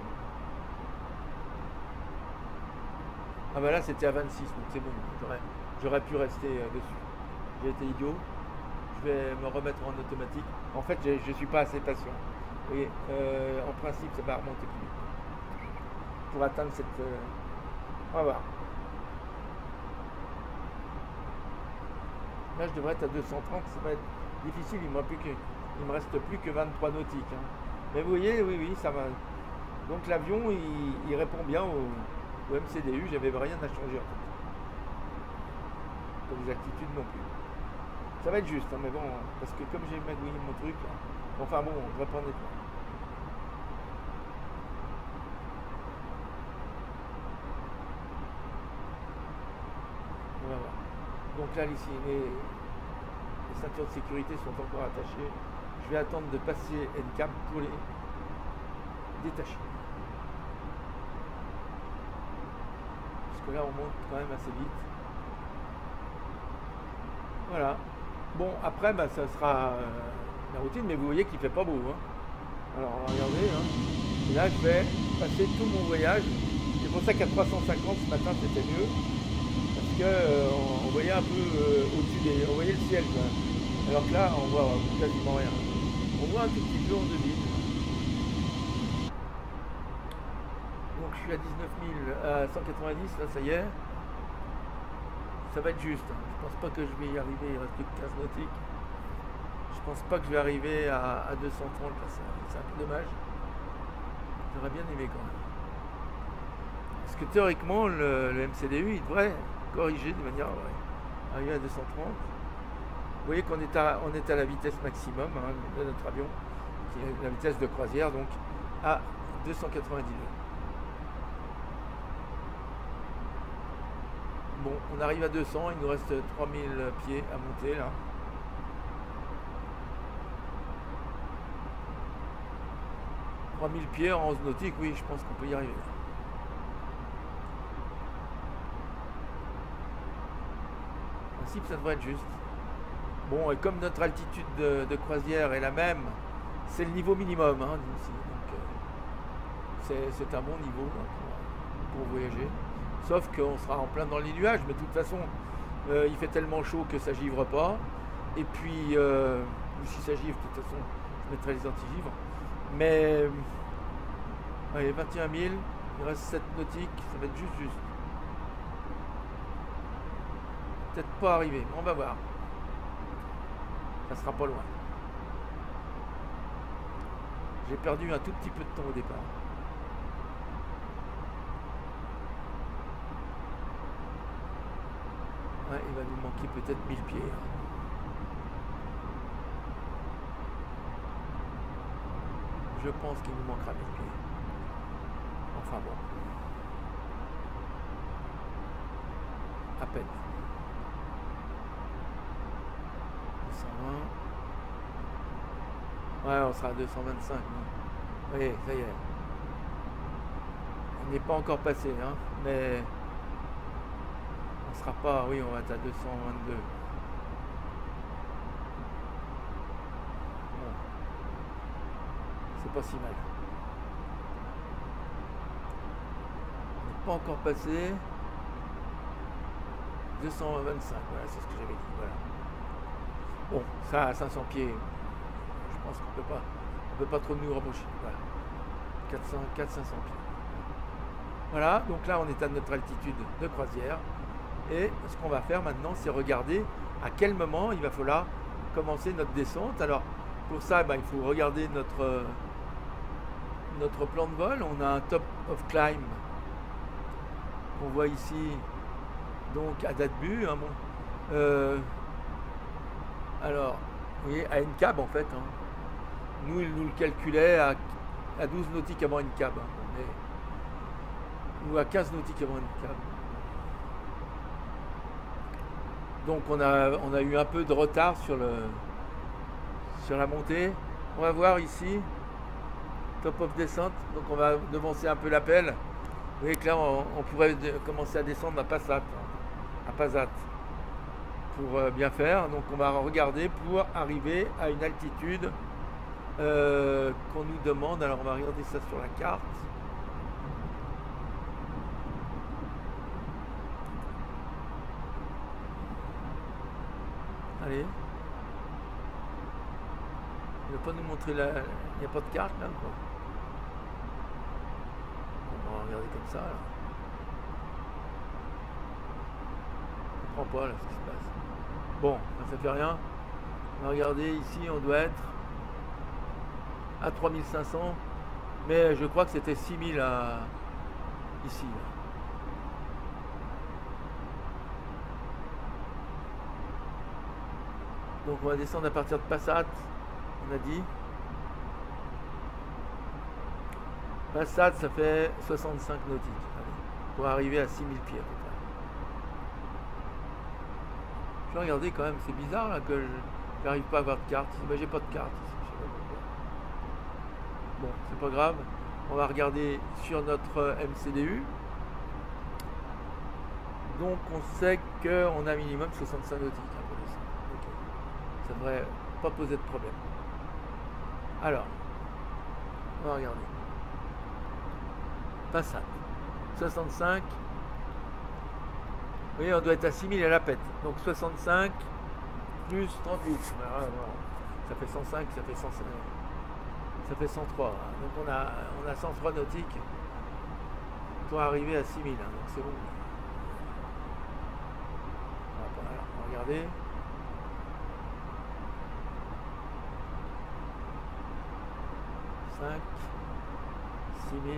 Ah bah là c'était à 26, donc c'est bon, j'aurais pu rester dessus. J'ai été idiot, je vais me remettre en automatique. En fait, je ne suis pas assez patient. Vous voyez, en principe, ça va remonter plus vite. Pour atteindre cette... on va voir. Là, je devrais être à 230, ça va être difficile, il me reste plus que 23 nautiques. Hein. Mais vous voyez, oui, ça va. Donc l'avion, il répond bien au MCDU, j'avais rien à changer en fait. Pour les altitudes non plus. Ça va être juste, hein, mais bon, parce que comme j'ai magouillé mon truc, là, enfin bon, on va prendre les points. On va voir. Donc là, ici, les ceintures de sécurité sont encore attachées. Je vais attendre de passer NCAP pour les détacher. Parce que là, on monte quand même assez vite. Voilà. Bon, après, bah, ça sera la routine, mais vous voyez qu'il fait pas beau. Hein. Alors, regardez. Hein. Et là, je vais passer tout mon voyage. C'est pour ça qu'à 350 ce matin, c'était mieux. Parce que on voyait un peu au-dessus des... On voyait le ciel, quoi. Alors que là, on voit quasiment rien. On voit un tout petit peu en de vide. Donc, je suis à 19 190, là, ça y est. Ça va être juste. Hein. Je pense pas que je vais y arriver. Il reste plus que 15 nautiques. Je pense pas que je vais arriver à 230. Là, c'est un peu dommage. J'aurais bien aimé quand même. Parce que théoriquement, le MCDU, il devrait corriger de manière arriver à 230. Vous voyez qu'on est à la vitesse maximum hein, de notre avion, qui est la vitesse de croisière, donc à 290 nœuds. Bon, on arrive à 200, il nous reste 3000 pieds à monter là. « 3000 pieds en 11 nautiques, oui, je pense qu'on peut y arriver. En principe, ça devrait être juste. Bon, et comme notre altitude de croisière est la même, c'est le niveau minimum hein, ici. Donc, c'est un bon niveau hein, pour voyager. Sauf qu'on sera en plein dans les nuages, mais de toute façon, il fait tellement chaud que ça givre pas. Et puis, si ça givre, de toute façon, je mettrai les antigivres. Mais, allez, 21 000, il reste 7 nautiques, ça va être juste. Peut-être pas arriver, mais on va voir. Ça sera pas loin. J'ai perdu un tout petit peu de temps au départ. Ouais, il va nous manquer peut-être 1000 pieds. Je pense qu'il nous manquera 1000 pieds. Enfin bon. À peine. 220. Ouais, on sera à 225. Oui, ça y est. On n'est pas encore passé, hein, mais on sera pas. Oui, on va être à 222. Bon. C'est pas si mal. On n'est pas encore passé. 225, voilà, c'est ce que j'avais dit. Voilà. Bon, ça à 500 pieds, je pense qu'on peut pas trop nous rapprocher. Voilà. 400-500 pieds. Voilà, donc là on est à notre altitude de croisière. Et ce qu'on va faire maintenant, c'est regarder à quel moment il va falloir commencer notre descente. Alors pour ça, il faut regarder notre plan de vol. On a un top of climb qu'on voit ici, donc à date but. Hein, bon. Alors, vous voyez, à NCAB en fait. Hein. Nous, il nous le calculait à 12 nautiques avant NCAB. Hein, ou à 15 nautiques avant NCAB. Donc on a eu un peu de retard sur la montée. On va voir ici, top of descente. Donc on va devancer un peu l'appel. Vous voyez que là, on pourrait commencer à descendre à Passat. Pour bien faire. Donc on va regarder pour arriver à une altitude qu'on nous demande. Alors on va regarder ça sur la carte. Allez. Il ne va pas nous montrer la... Il n'y a pas de carte là quoi. On va regarder comme ça là. Je comprends pas là ce qui se passe. Bon, ça fait rien. On va regarder ici, on doit être à 3500. Mais je crois que c'était 6000 ici. Là. Donc on va descendre à partir de Passat, on a dit. Passat, ça fait 65 nautiques. Allez, pour arriver à 6000 pieds à peu près. Je vais regarder quand même, c'est bizarre là que je n'arrive pas à avoir de carte. Ben, j'ai pas de carte ici. Je sais pas pourquoi. Bon, c'est pas grave. On va regarder sur notre MCDU. Donc on sait qu'on a minimum 65 nautiques hein, pour descendre. Okay. Ça devrait pas poser de problème. Alors, on va regarder. Passat. 65. Vous voyez, on doit être à 6000 à la pète. Donc 65 plus 38. Voilà. Ça fait 105, ça fait 105. Ça fait 103. Hein. Donc on a 103 nautiques pour arriver à 6000. Hein. Donc c'est bon. Alors, on va regarder. « 6000.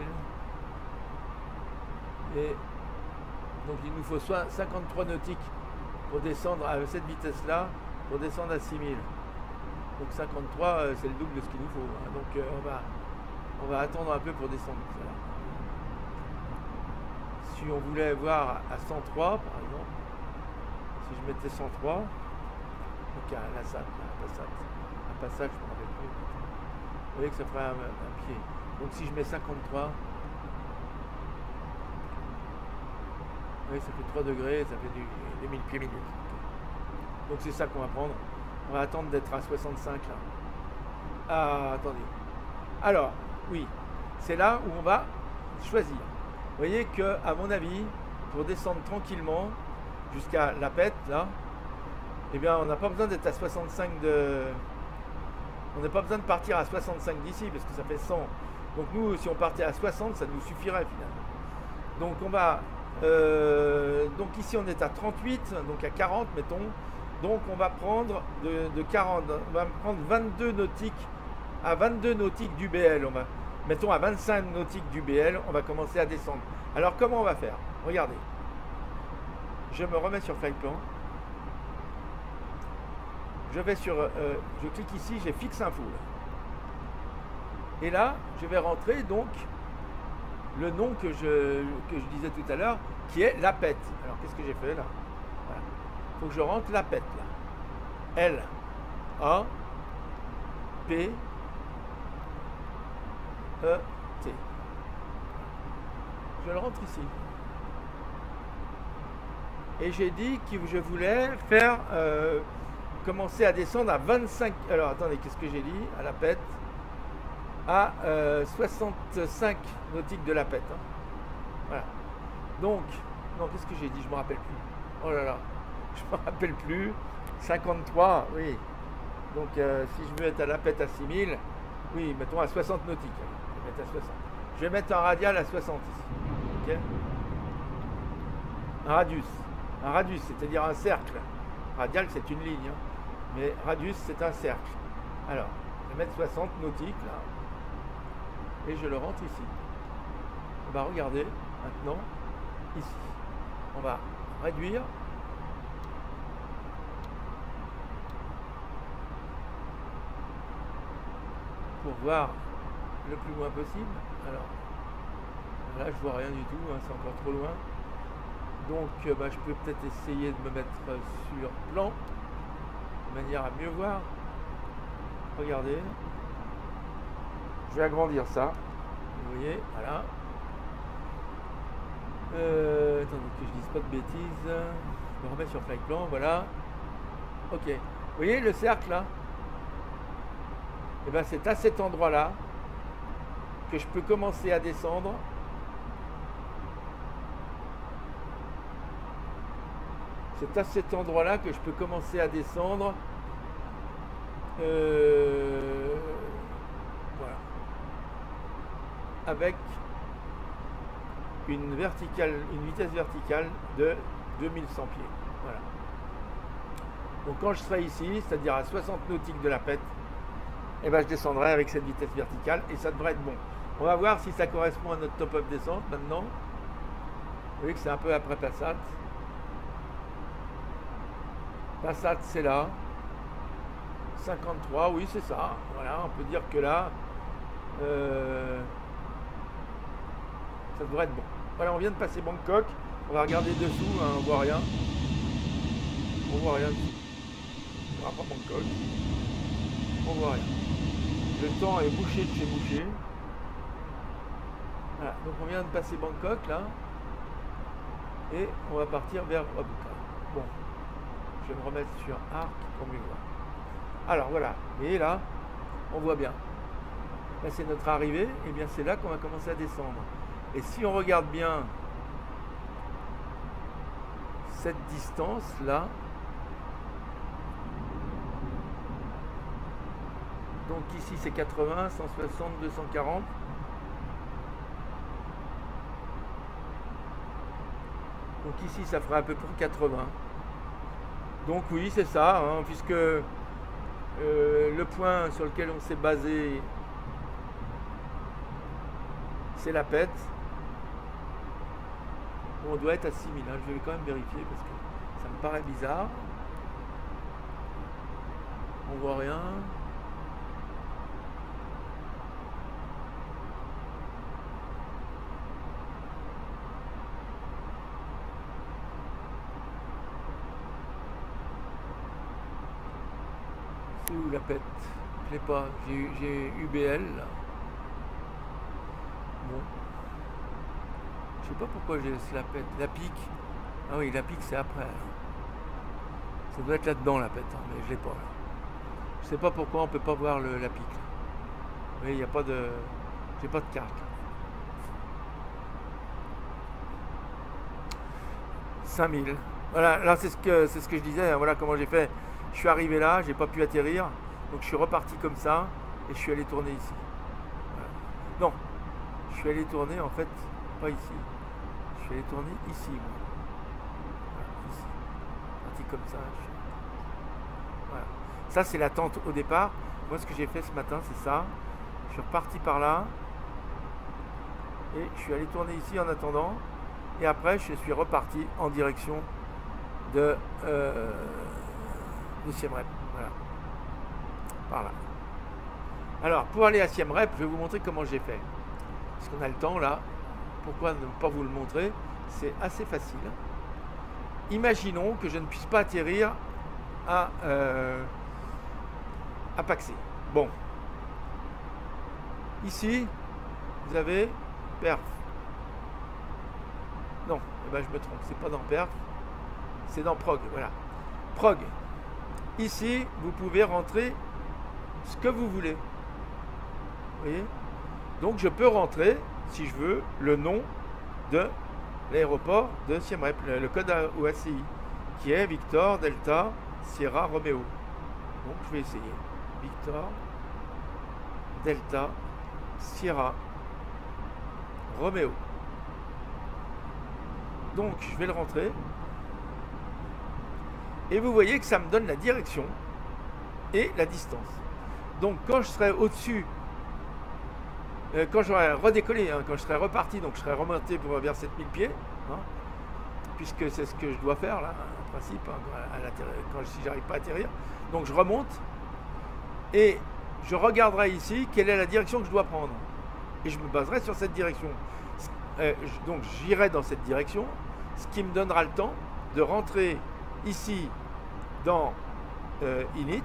Et donc il nous faut soit 53 nautiques pour descendre à cette vitesse-là, pour descendre à 6000. Donc 53, c'est le double de ce qu'il nous faut. Hein. Donc on va attendre un peu pour descendre. Voilà. Si on voulait voir à 103, par exemple, si je mettais 103, donc à la SAT, un passage, je ne me rappelle plus. Vous voyez que ça ferait un pied. Donc si je mets 53, oui, ça fait 3 degrés, ça fait des 1000 pieds minutes. Donc c'est ça qu'on va prendre. On va attendre d'être à 65 là. Ah, attendez. Alors, oui, c'est là où on va choisir. Vous voyez que, à mon avis, pour descendre tranquillement jusqu'à la pète, là, eh bien, on n'a pas besoin d'être à 65 de... On n'a pas besoin de partir à 65 d'ici, parce que ça fait 100. Donc nous, si on partait à 60, ça nous suffirait finalement. Donc on va... donc ici on est à 38, donc à 40 mettons. Donc on va prendre de 40, on va prendre 22 nautiques, à 22 nautiques du BL. Mettons à 25 nautiques du BL, on va commencer à descendre. Alors comment on va faire? Regardez. Je me remets sur Flightplan. Je vais sur, je clique ici, j'ai fixe info. Et là, je vais rentrer donc le nom que je disais tout à l'heure, qui est la pète. Alors qu'est-ce que j'ai fait là? Voilà. Il faut que je rentre la pète là. L A P E T. Je le rentre ici. Et j'ai dit que je voulais faire commencer à descendre à 25. Alors attendez, qu'est-ce que j'ai dit? À la pète. À 65 nautiques de la pète. Hein. Voilà. Donc, non, qu'est-ce que j'ai dit? Je me rappelle plus. Oh là là, je me rappelle plus. 53, oui. Donc, si je veux être à la pète à 6000, oui, mettons à 60 nautiques. Je vais mettre à 60. Je vais mettre un radial à 60 ici. Ok. Un radius, c'est-à-dire un cercle. Radial, c'est une ligne. Hein. Mais radius, c'est un cercle. Alors, je vais mettre 60 nautiques là. Et je le rentre ici. On va regarder maintenant ici. On va réduire. Pour voir le plus loin possible. Alors, là je vois rien du tout, hein, c'est encore trop loin. Donc je peux peut-être essayer de me mettre sur plan, de manière à mieux voir. Regardez. Je vais agrandir ça. Vous voyez, voilà. Attendez que je dise pas de bêtises. Je me remets sur Flightplan, voilà. Ok. Vous voyez le cercle là? Et bien c'est à cet endroit-là que je peux commencer à descendre. C'est à cet endroit-là que je peux commencer à descendre. Voilà. Avec une vitesse verticale de 2100 pieds. Voilà. Donc quand je serai ici, c'est-à-dire à 60 nautiques de la pète, et je descendrai avec cette vitesse verticale et ça devrait être bon. On va voir si ça correspond à notre top-up descente maintenant. Vous voyez que c'est un peu après Passat. Passat, c'est là. 53, oui, c'est ça. Voilà, on peut dire que là, ça devrait être bon. Voilà, on vient de passer Bangkok. On va regarder dessous, hein, on voit rien. On voit rien dessous. On voit pas Bangkok. On voit rien. Le temps est bouché de chez bouché. Voilà, donc on vient de passer Bangkok là. Et on va partir vers Wabuka. Bon, je vais me remettre sur Arc pour mieux voir. Alors voilà, et là, on voit bien. Là c'est notre arrivée, et bien c'est là qu'on va commencer à descendre. Et si on regarde bien cette distance là, donc ici c'est 80, 160, 240. Donc ici ça fera à peu près 80. Donc oui c'est ça, hein, puisque le point sur lequel on s'est basé, c'est la pète. On doit être à 6000, hein. Je vais quand même vérifier parce que ça me paraît bizarre. On voit rien. C'est où la pète? Je l'ai pas. J'ai UBL là. Bon. Je sais pas pourquoi j'ai laissé la pète. La pique. Ah oui, la pique c'est après. Là. Ça doit être là-dedans la pète, hein, mais je l'ai pas là. Je sais pas pourquoi on peut pas voir la pique. Vous voyez, il n'y a pas de. J'ai pas de carte. Là. 5000. Voilà, là c'est ce que je disais, hein, voilà comment j'ai fait. Je suis arrivé là, j'ai pas pu atterrir, donc je suis reparti comme ça et je suis allé tourner ici. Voilà. Non, je suis allé tourner en fait, pas ici. Je suis allé tourner ici. Moi. Voilà, ici. Parti comme ça. Voilà. Ça c'est la tente au départ. Moi ce que j'ai fait ce matin c'est ça. Je suis reparti par là et je suis allé tourner ici en attendant. Et après je suis reparti en direction de Siem Reap, voilà, par là. Alors pour aller à Siem Reap, je vais vous montrer comment j'ai fait, parce qu'on a le temps là. Pourquoi ne pas vous le montrer? C'est assez facile. Imaginons que je ne puisse pas atterrir à Paxé. Bon, ici vous avez Perth. Non, eh ben, je me trompe, c'est pas dans Perth, c'est dans Prague, voilà. Prague. Ici, vous pouvez rentrer ce que vous voulez. Vous voyez? Donc je peux rentrer, si je veux, le nom de l'aéroport de Siem Reap, le code OACI, qui est Victor Delta Sierra Romeo. Donc je vais essayer. Victor Delta Sierra Romeo. Donc je vais le rentrer. Et vous voyez que ça me donne la direction et la distance. Donc quand je serai au-dessus, quand j'aurai redécollé, hein, quand je serai reparti, donc je serai remonté pour vers 7000 pieds, hein, puisque c'est ce que je dois faire là, en principe, hein, si j'arrive pas à atterrir. Donc je remonte et je regarderai ici quelle est la direction que je dois prendre. Et je me baserai sur cette direction. Donc j'irai dans cette direction, ce qui me donnera le temps de rentrer ici dans Init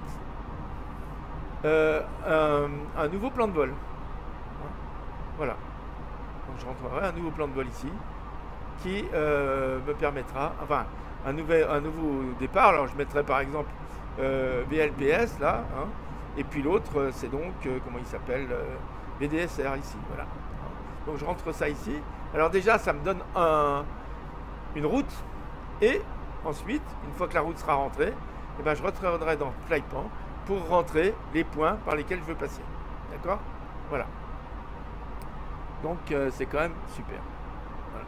un nouveau plan de vol. Hein, voilà. Donc je rentrerai un nouveau plan de vol ici qui me permettra, enfin un nouveau départ. Alors je mettrai par exemple VLPS là, hein, et puis l'autre c'est donc comment il s'appelle, VDSR ici. Voilà. Donc je rentre ça ici. Alors déjà ça me donne une route et ensuite, une fois que la route sera rentrée, eh ben, je retournerai dans Flypan pour rentrer les points par lesquels je veux passer. D'accord? Voilà. Donc, c'est quand même super. Voilà.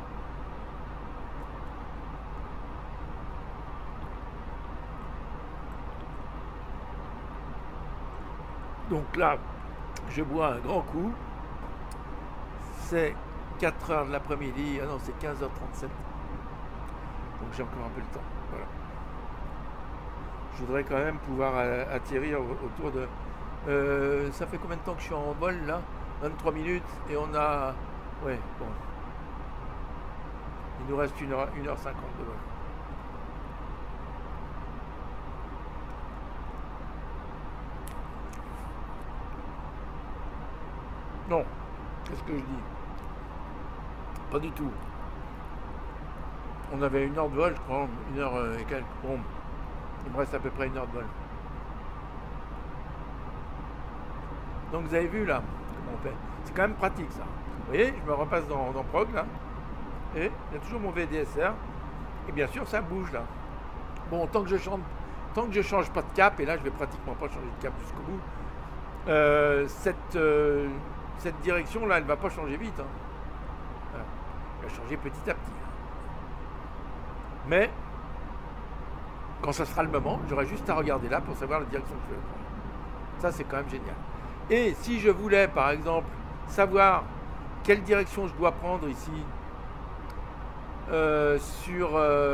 Donc là, je bois un grand coup. c'est 4 heures de l'après-midi. Ah non, c'est 15h37. Donc j'ai encore un peu le temps. Voilà. Je voudrais quand même pouvoir atterrir autour de... ça fait combien de temps que je suis en vol là? 23 minutes et on a... Ouais, bon. Il nous reste 1h50 de vol. Non, qu'est-ce que je dis? Pas du tout. On avait 1 heure de vol, je crois, 1 heure et quelques. Bon, il me reste à peu près 1 heure de vol. Donc vous avez vu là, comment on fait. C'est quand même pratique ça. Vous voyez, je me repasse dans Prog là. Et il y a toujours mon VDSR. Et bien sûr, ça bouge là. Bon, tant que je change pas de cap, et là je vais pratiquement pas changer de cap jusqu'au bout, cette direction là, elle va pas changer vite. Hein. Voilà. Elle va changer petit à petit. Mais quand ça sera le moment, j'aurai juste à regarder là pour savoir la direction que je vais prendre. Ça, c'est quand même génial. Et si je voulais, par exemple, savoir quelle direction je dois prendre ici sur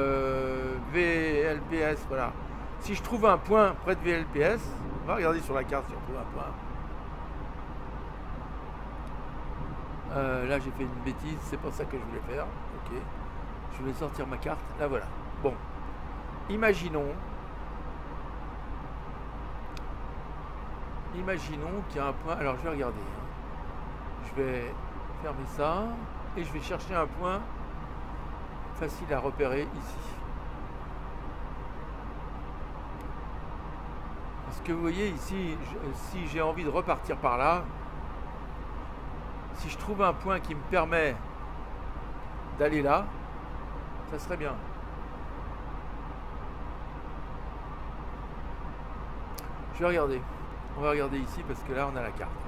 VLPS, voilà. Si je trouve un point près de VLPS, on va regarder sur la carte si on trouve un point. Là, j'ai fait une bêtise, c'est pas ça que je voulais faire. Ok. Je vais sortir ma carte. Là, voilà. Bon. Imaginons qu'il y a un point. Alors, je vais regarder. Je vais fermer ça. Et je vais chercher un point facile à repérer ici. Parce que vous voyez ici, si j'ai envie de repartir par là, si je trouve un point qui me permet d'aller là, ça serait bien. Je vais regarder. On va regarder ici parce que là on a la carte.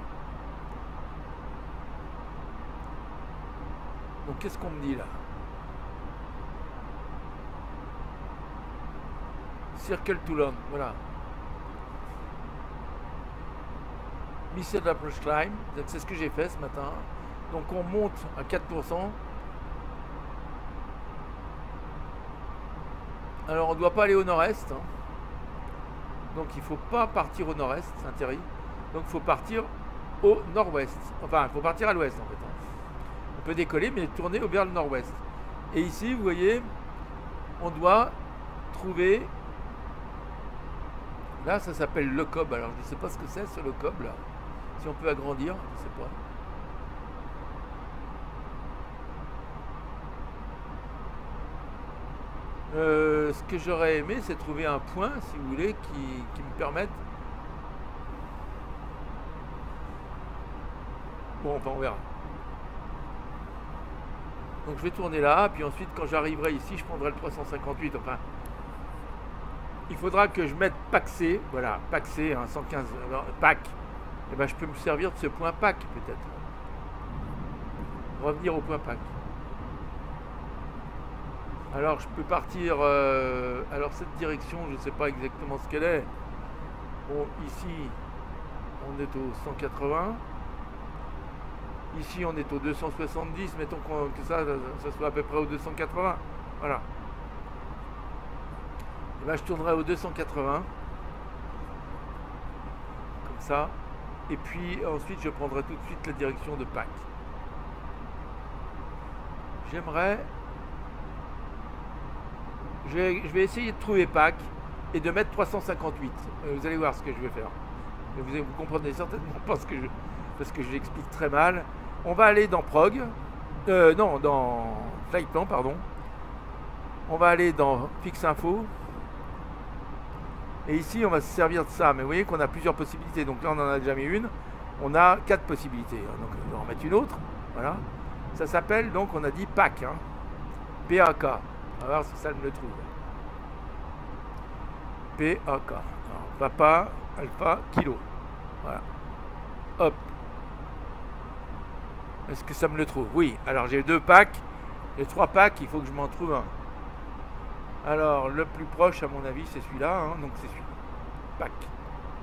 Donc qu'est-ce qu'on me dit là? Circle Toulon, voilà. Missile Approach Climb, c'est ce que j'ai fait ce matin. Donc on monte à 4%. Alors on ne doit pas aller au nord-est. Hein. Donc il ne faut pas partir au nord-est, Saint-Thierry. Donc il faut partir au nord-ouest. Enfin, il faut partir à l'ouest en fait. Hein. On peut décoller mais tourner vers le nord-ouest. Et ici, vous voyez, on doit trouver... Là, ça s'appelle le Cob. Alors je ne sais pas ce que c'est, ce le Cob là. Si on peut agrandir, je ne sais pas. Ce que j'aurais aimé, c'est trouver un point, si vous voulez, qui me permette... Bon, enfin, on verra. Donc je vais tourner là, puis ensuite, quand j'arriverai ici, je prendrai le 358. Enfin, il faudra que je mette PAC-C, voilà, PAC-C, hein, 115, PAC. Et ben, je peux me servir de ce point PAC, peut-être. Revenir au point PAC. Alors je peux partir, alors cette direction, je ne sais pas exactement ce qu'elle est. Bon, ici, on est au 180. Ici, on est au 270. Mettons que ça soit à peu près au 280. Voilà. Et ben, je tournerai au 280. Comme ça. Et puis ensuite, je prendrai tout de suite la direction de PAC. J'aimerais... Je vais essayer de trouver PAC et de mettre 358. Vous allez voir ce que je vais faire. Vous comprenez certainement pas ce que parce que je l'explique très mal. On va aller dans Prog. Non, dans Flightplan, pardon. On va aller dans Fixe Info. Et ici, on va se servir de ça. Mais vous voyez qu'on a plusieurs possibilités. Donc là, on n'en a déjà mis une. On a 4 possibilités. Donc on va en mettre une autre. Voilà. Ça s'appelle, donc, on a dit PAC. Hein. PAK. On va voir si ça me le trouve. PAK. Alors, Papa, Alpha, Kilo. Voilà. Hop. Est-ce que ça me le trouve? Oui. Alors, j'ai 2 packs. J'ai 3 packs. Il faut que je m'en trouve un. Alors, le plus proche, à mon avis, c'est celui-là. Hein, donc, c'est celui-là. PAC.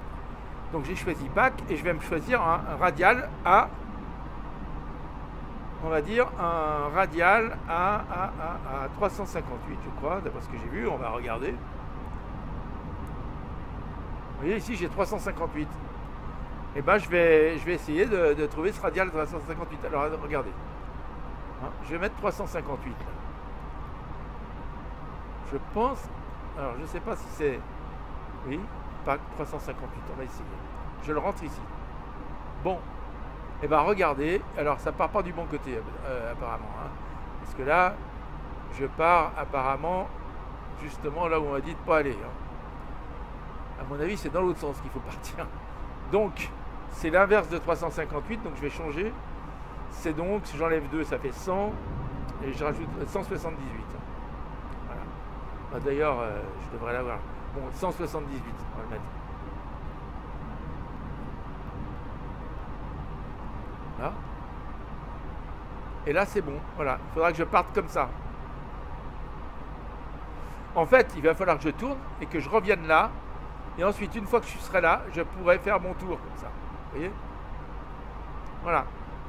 Donc, j'ai choisi PAC et je vais me choisir un radial à on va dire, un radial à 358, je crois, d'après ce que j'ai vu. On va regarder. Vous voyez, ici, j'ai 358. Et ben, je vais essayer de trouver ce radial à 358. Alors, regardez. Hein, je vais mettre 358. Là. Je pense... Alors, je ne sais pas si c'est... Oui, pas 358. On va essayer. Je le rentre ici. Bon. Et ben regardez, alors ça part pas du bon côté apparemment, hein, parce que là, je pars apparemment justement là où on m'a dit de pas aller. Hein. À mon avis, c'est dans l'autre sens qu'il faut partir. Donc, c'est l'inverse de 358, donc je vais changer. C'est donc, si j'enlève 2, ça fait 100, et je rajoute 178. Voilà. Bah, d'ailleurs, je devrais l'avoir. Bon, 178, on va le mettre. Là. Et là c'est bon, voilà, il faudra que je parte comme ça. En fait, il va falloir que je tourne et que je revienne là. Et ensuite, une fois que je serai là, je pourrai faire mon tour comme ça. Vous voyez? Voilà.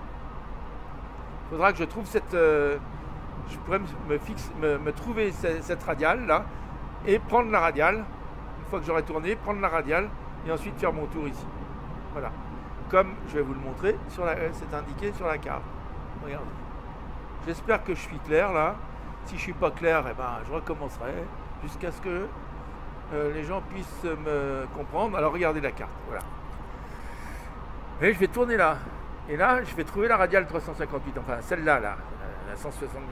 Il faudra que je trouve cette... je pourrais me trouver cette radiale là et prendre la radiale. Une fois que j'aurai tourné, prendre la radiale et ensuite faire mon tour ici. Voilà. Comme je vais vous le montrer, c'est indiqué sur la carte. Regardez. J'espère que je suis clair là. Si je ne suis pas clair, eh ben, je recommencerai jusqu'à ce que les gens puissent me comprendre. Alors regardez la carte. Voilà. Et je vais tourner là. Et là, je vais trouver la radiale 358. Enfin, celle-là, là, la 178.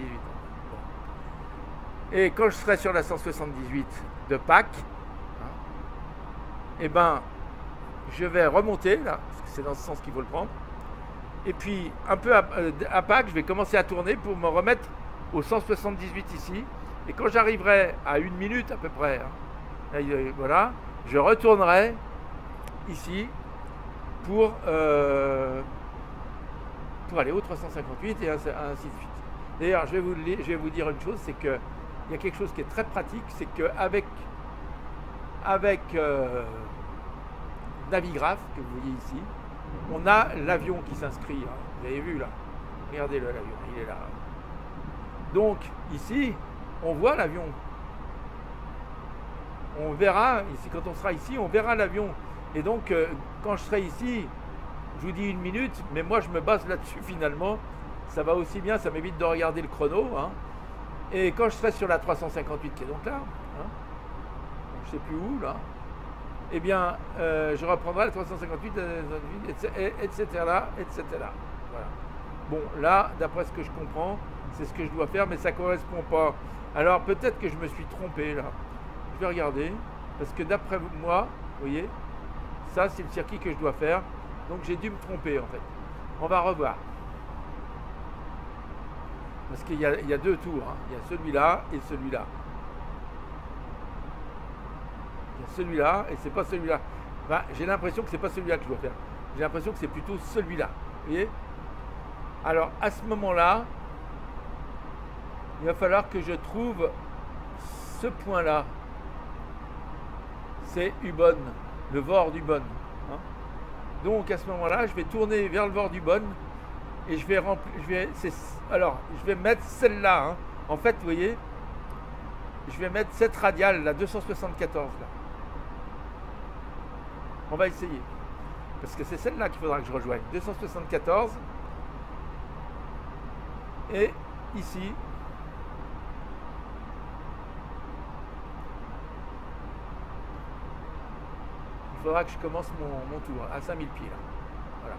Bon. Et quand je serai sur la 178 de Pâques, hein, eh ben, je vais remonter là. C'est dans ce sens qu'il faut le prendre. Et puis, un peu à Pâques, je vais commencer à tourner pour me remettre au 178 ici. Et quand j'arriverai à 1 minute à peu près, hein, voilà, je retournerai ici pour aller au 358 et ainsi de suite. D'ailleurs, je vais vous dire une chose, c'est qu'il y a quelque chose qui est très pratique, c'est qu'avec Navigraph, que vous voyez ici, on a l'avion qui s'inscrit. Hein. Vous avez vu là? Regardez-le, l'avion, il est là. Donc, ici, on voit l'avion. On verra, ici, quand on sera ici, on verra l'avion. Et donc, quand je serai ici, je vous dis 1 minute, mais moi, je me base là-dessus finalement. Ça va aussi bien, ça m'évite de regarder le chrono. Hein. Et quand je serai sur la 358, qui est donc là, hein, je ne sais plus où, là, eh bien, je reprendrai la 358, etc., etc. Voilà. Bon, là, d'après ce que je comprends, c'est ce que je dois faire, mais ça ne correspond pas. Alors, peut-être que je me suis trompé, là. Je vais regarder, parce que d'après moi, vous voyez, ça, c'est le circuit que je dois faire. Donc, j'ai dû me tromper, en fait. On va revoir. Parce qu'il y a 2 tours. Hein. Il y a celui-là et celui-là. Celui-là et c'est pas celui-là. Enfin, j'ai l'impression que c'est pas celui-là que je dois faire. J'ai l'impression que c'est plutôt celui-là. Vous voyez? Alors à ce moment-là, il va falloir que je trouve ce point-là. C'est Ubon, le Vord d'Ubon. Hein. Donc à ce moment-là, je vais tourner vers le Vord d'Ubon et je vais mettre celle-là. Hein. En fait, vous voyez, je vais mettre cette radiale, la 274 là. On va essayer. Parce que c'est celle-là qu'il faudra que je rejoigne. 274. Et ici. Il faudra que je commence mon tour à 5000 pieds là. Voilà.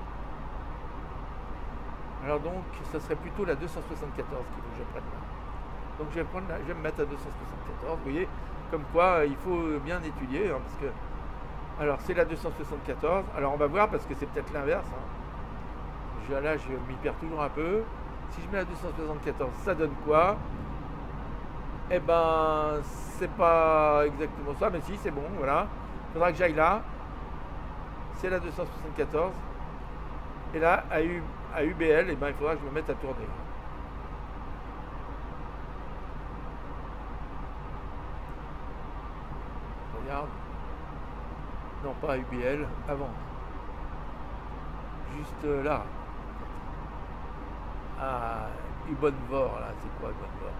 Alors donc, ça serait plutôt la 274 qu'il faut que je prenne là. Donc je vais me mettre à 274. Vous voyez, comme quoi il faut bien étudier. Hein, parce que alors c'est la 274. Alors on va voir parce que c'est peut-être l'inverse. Hein. Là je m'y perds toujours un peu. Si je mets la 274, ça donne quoi? Eh ben c'est pas exactement ça, mais si c'est bon, voilà. Il faudra que j'aille là. C'est la 274. Et là à UBL, eh ben, il faudra que je me mette à tourner. Regarde. Non, pas à UBL, avant. Juste là. à Ubonvor, là, c'est quoi Ubonvor?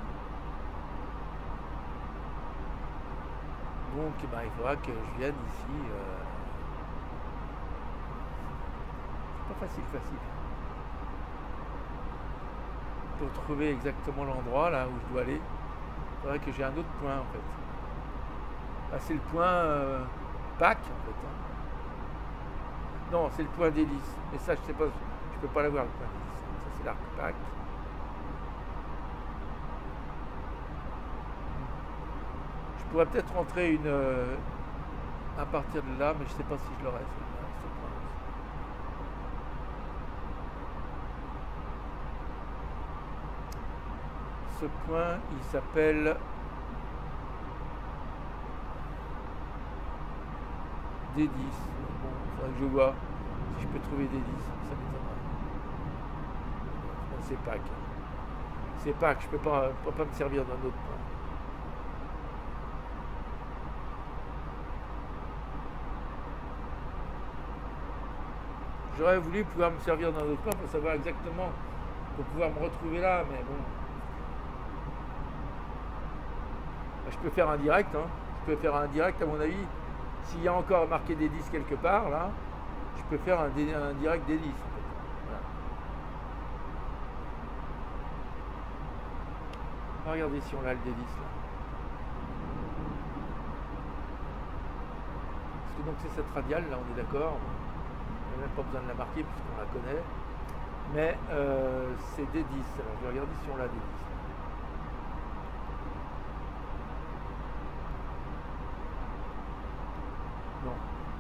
Donc eh ben, il faudra que je vienne ici. C'est pas facile. Pour trouver exactement l'endroit là où je dois aller, il faudrait que j'ai un autre point en fait. Là, c'est le point Pâques en fait. Hein. Non, c'est le point d'hélice. Mais ça, je sais pas, je peux pas l'avoir le point d'hélice. Ça, c'est l'arc Pâques. Je pourrais peut-être rentrer une à partir de là, mais je sais pas si je l'aurai. Ce point, il s'appelle D10. Bon, il faudrait que je vois si je peux trouver D10, ça m'étonnerait. C'est Pâques. C'est Pâques, je peux pas me servir d'un autre point. J'aurais voulu pouvoir me servir d'un autre point pour savoir exactement, pour pouvoir me retrouver là, mais bon. Je peux faire un direct, hein. Je peux faire un direct à mon avis. S'il y a encore marqué des 10 quelque part, là, je peux faire un direct des 10. En fait. Voilà. Regardez si on a le D10 là. Parce que donc c'est cette radiale, là on est d'accord. On n'a même pas besoin de la marquer puisqu'on la connaît. Mais c'est D10. Alors je vais regarder si on l'a D10. Non.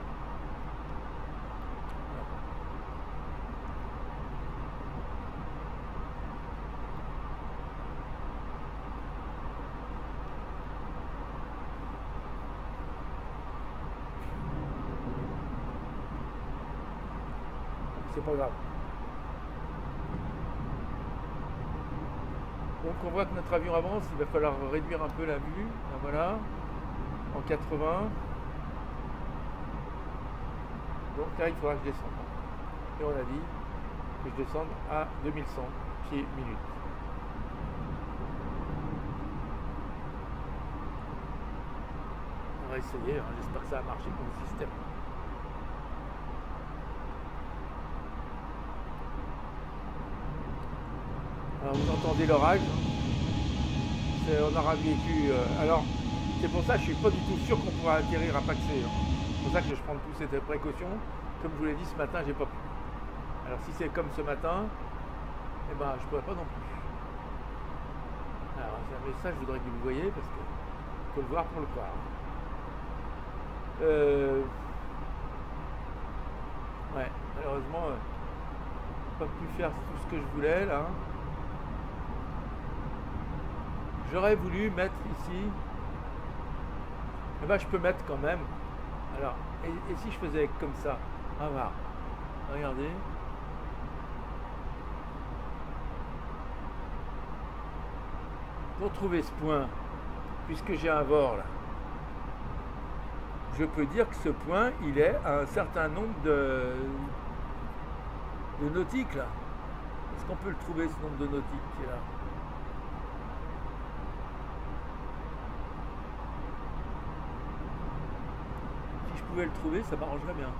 C'est pas grave. Donc on voit que notre avion avance, il va falloir réduire un peu la vue. Ben voilà, en 80. Donc là il faudra que je descende. Et on a dit que je descende à 2100 pieds minutes. On va essayer, hein. J'espère que ça a marché comme système. Alors, vous entendez l'orage, on aura vécu. Alors, c'est pour ça que je suis pas du tout sûr qu'on pourra atterrir à Paxé. Hein. C'est pour ça que je prends toutes ces précautions. Comme je vous l'ai dit, ce matin, j'ai pas pu. Alors, si c'est comme ce matin, eh ben, je pourrais pas non plus. Alors, c'est un message, je voudrais que vous le voyez parce que faut le voir pour le croire. Ouais, malheureusement, pas pu faire tout ce que je voulais là. J'aurais voulu mettre ici, eh ben je peux mettre quand même. Alors, et si je faisais comme ça, on va voir. Regardez. Pour trouver ce point, puisque j'ai un VOR là, je peux dire que ce point, il est à un certain nombre de nautiques là. Est-ce qu'on peut le trouver, ce nombre de nautiques qui est là? Si je pouvais le trouver, ça m'arrangerait bien.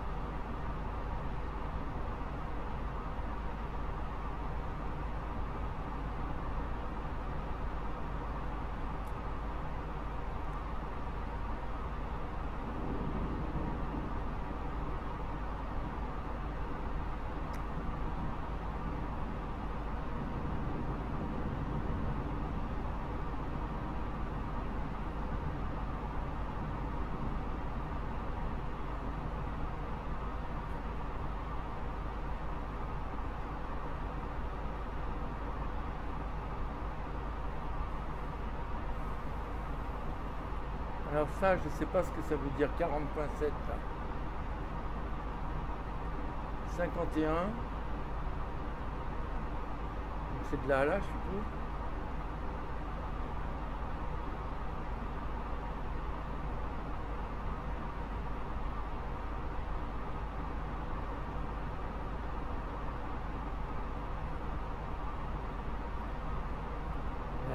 Alors ça, je ne sais pas ce que ça veut dire, 40.7 là. 51. Donc c'est de là à là, je suppose.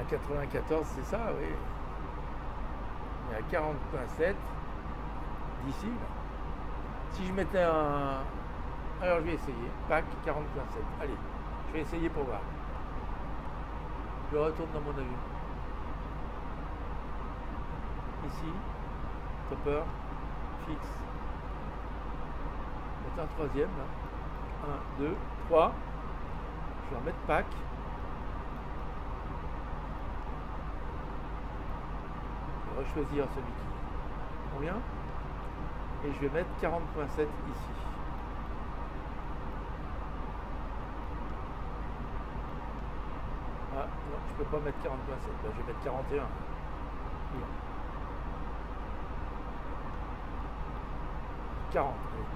À 94, c'est ça, oui. On est à 40.7 d'ici. Là. Si je mettais un... Alors je vais essayer. PAC 40.7. Allez, je vais essayer pour voir. Je retourne dans mon avion. Ici, topper, fixe. Je vais mettre un troisième là. 1, 2, 3. Je vais en mettre PAC. Je vais choisir celui qui convient. Et je vais mettre 40.7 ici. Ah non, je peux pas mettre 40.7. Là, je vais mettre 41. Là. 40. Allez.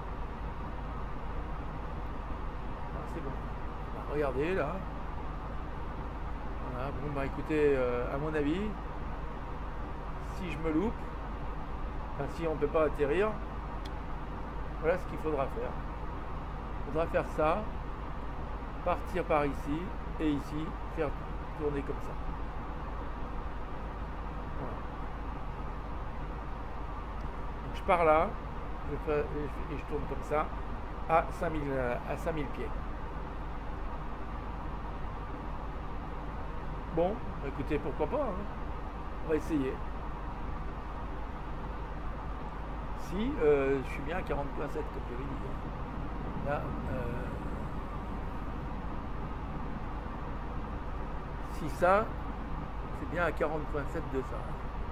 Ah, c'est bon. Ah, regardez là. Voilà. Bon bah écoutez, à mon avis, si je me loupe, enfin si on ne peut pas atterrir, voilà ce qu'il faudra faire. Il faudra faire ça, partir par ici et ici, faire tourner comme ça. Voilà. Donc je pars là, et je tourne comme ça à 5000 pieds. Bon, écoutez, pourquoi pas, hein. On va essayer. Si je suis bien à 40.7 comme je l'ai dit. Là, si ça, c'est bien à 40.7 de ça.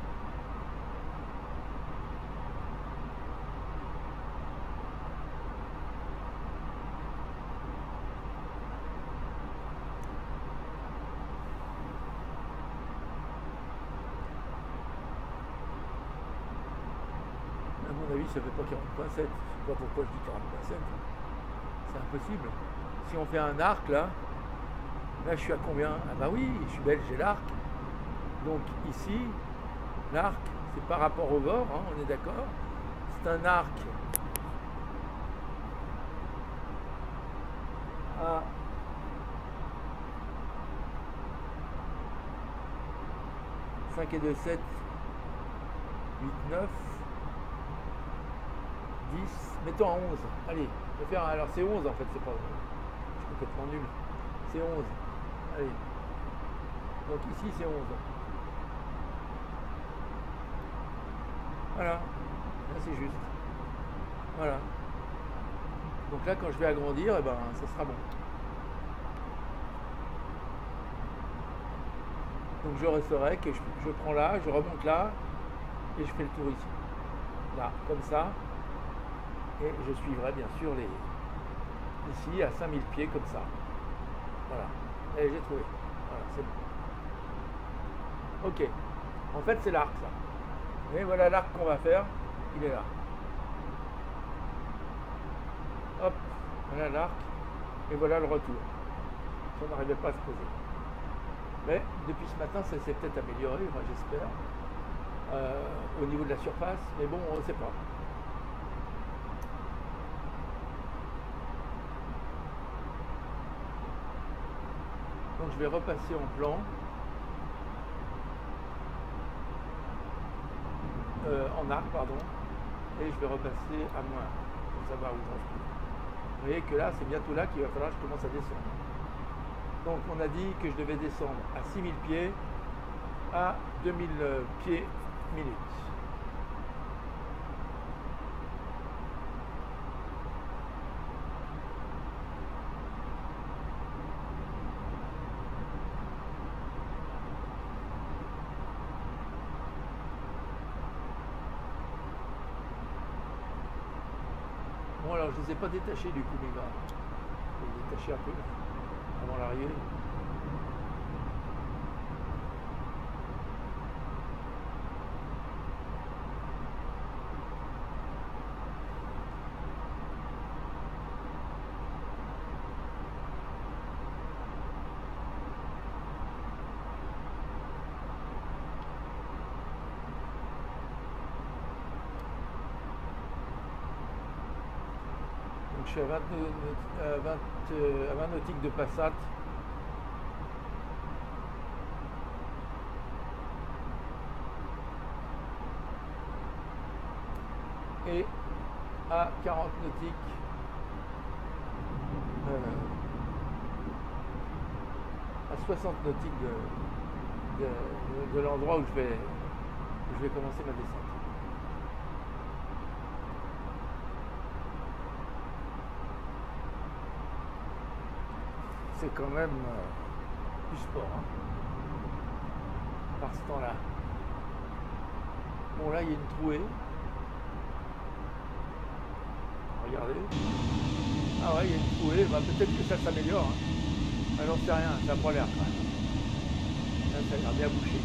À mon avis, ça ne fait pas 40.7. Je ne sais pas pourquoi je dis 40.7. C'est impossible. Si on fait un arc là, là je suis à combien? Ah bah oui, je suis belge, j'ai l'arc. Donc ici, l'arc, c'est par rapport au bord, hein, on est d'accord. C'est un arc à « 5 et 2, 7, 8, 9, 10, mettons à 11. Allez, je vais faire, alors c'est 11 en fait, c'est pas... Je suis complètement nul. C'est 11. Allez. Donc ici c'est 11. Voilà. Là c'est juste. Voilà. Donc là quand je vais agrandir, eh ben, ça sera bon. Donc je resterai que je prends là, je remonte là et je fais le tour ici. Là, comme ça. Et je suivrai bien sûr les ici à 5000 pieds comme ça. Voilà. Et j'ai trouvé. Voilà, c'est bon. Ok. En fait c'est l'arc ça. Et voilà l'arc qu'on va faire. Il est là. Hop. Voilà l'arc. Et voilà le retour. Si on n'arrivait pas à se poser. Mais depuis ce matin, ça s'est peut-être amélioré, moi j'espère, au niveau de la surface, mais bon, on ne sait pas. Donc je vais repasser en plan, en arc, pardon, et je vais repasser à moins, pour savoir où j'en suis. Vous voyez que là, c'est bientôt là qu'il va falloir que je commence à descendre. Donc on a dit que je devais descendre à 6000 pieds à 2000 pieds minutes. Bon alors je ne les ai pas détachés du coup mes gars. Je vais les détacher un peu avant l'arrivée. Je suis à 20 nautiques de Passat. et à 40 nautiques à 60 nautiques de l'endroit où je vais commencer ma descente. C'est quand même du sport, hein, par ce temps-là. Bon, là il y a une trouée. Regardez. Ah ouais, il y a une trouée. Bah, peut-être que ça s'améliore, hein. Ah, j'en sais rien, ça n'a pas l'air quand même. Là, ça a l'air bien bouché.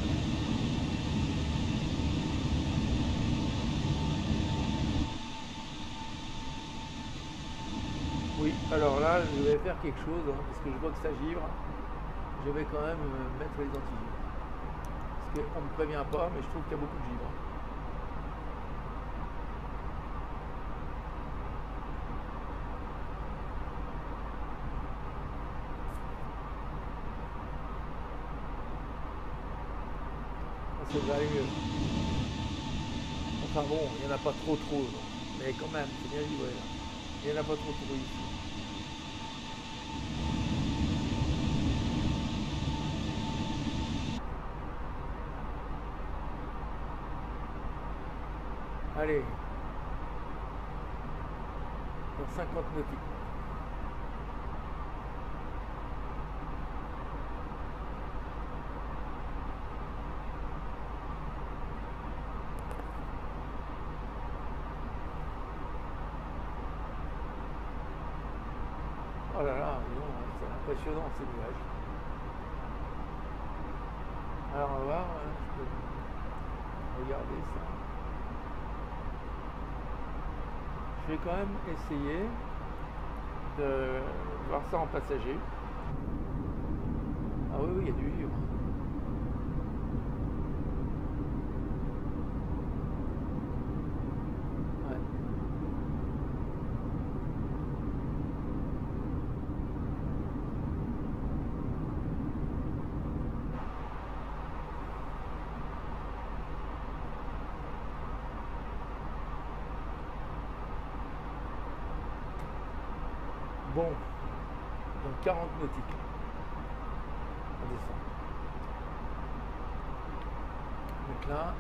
Oui, alors là, je vais faire quelque chose, hein, parce que je vois que ça givre. Je vais quand même mettre les anti-givres. Parce qu'on ne me prévient pas, mais je trouve qu'il y a beaucoup de givre. Ça va aller mieux. Enfin bon, il n'y en a pas trop, non. Mais quand même, c'est bien livré là. Il n'y en a pas trop ici. Allez. Pour 50 nautiques. Oh là là, c'est impressionnant ces nuages. Alors on va voir, je peux regarder ça. Je vais quand même essayer de voir ça en passager. Ah oui, il y a du livre. Bon, donc 40 nautiques. On descend. Donc là,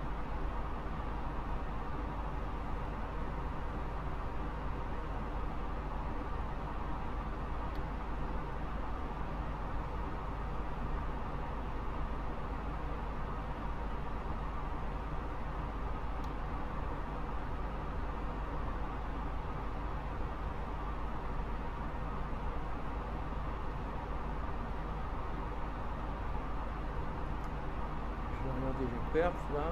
je perce là.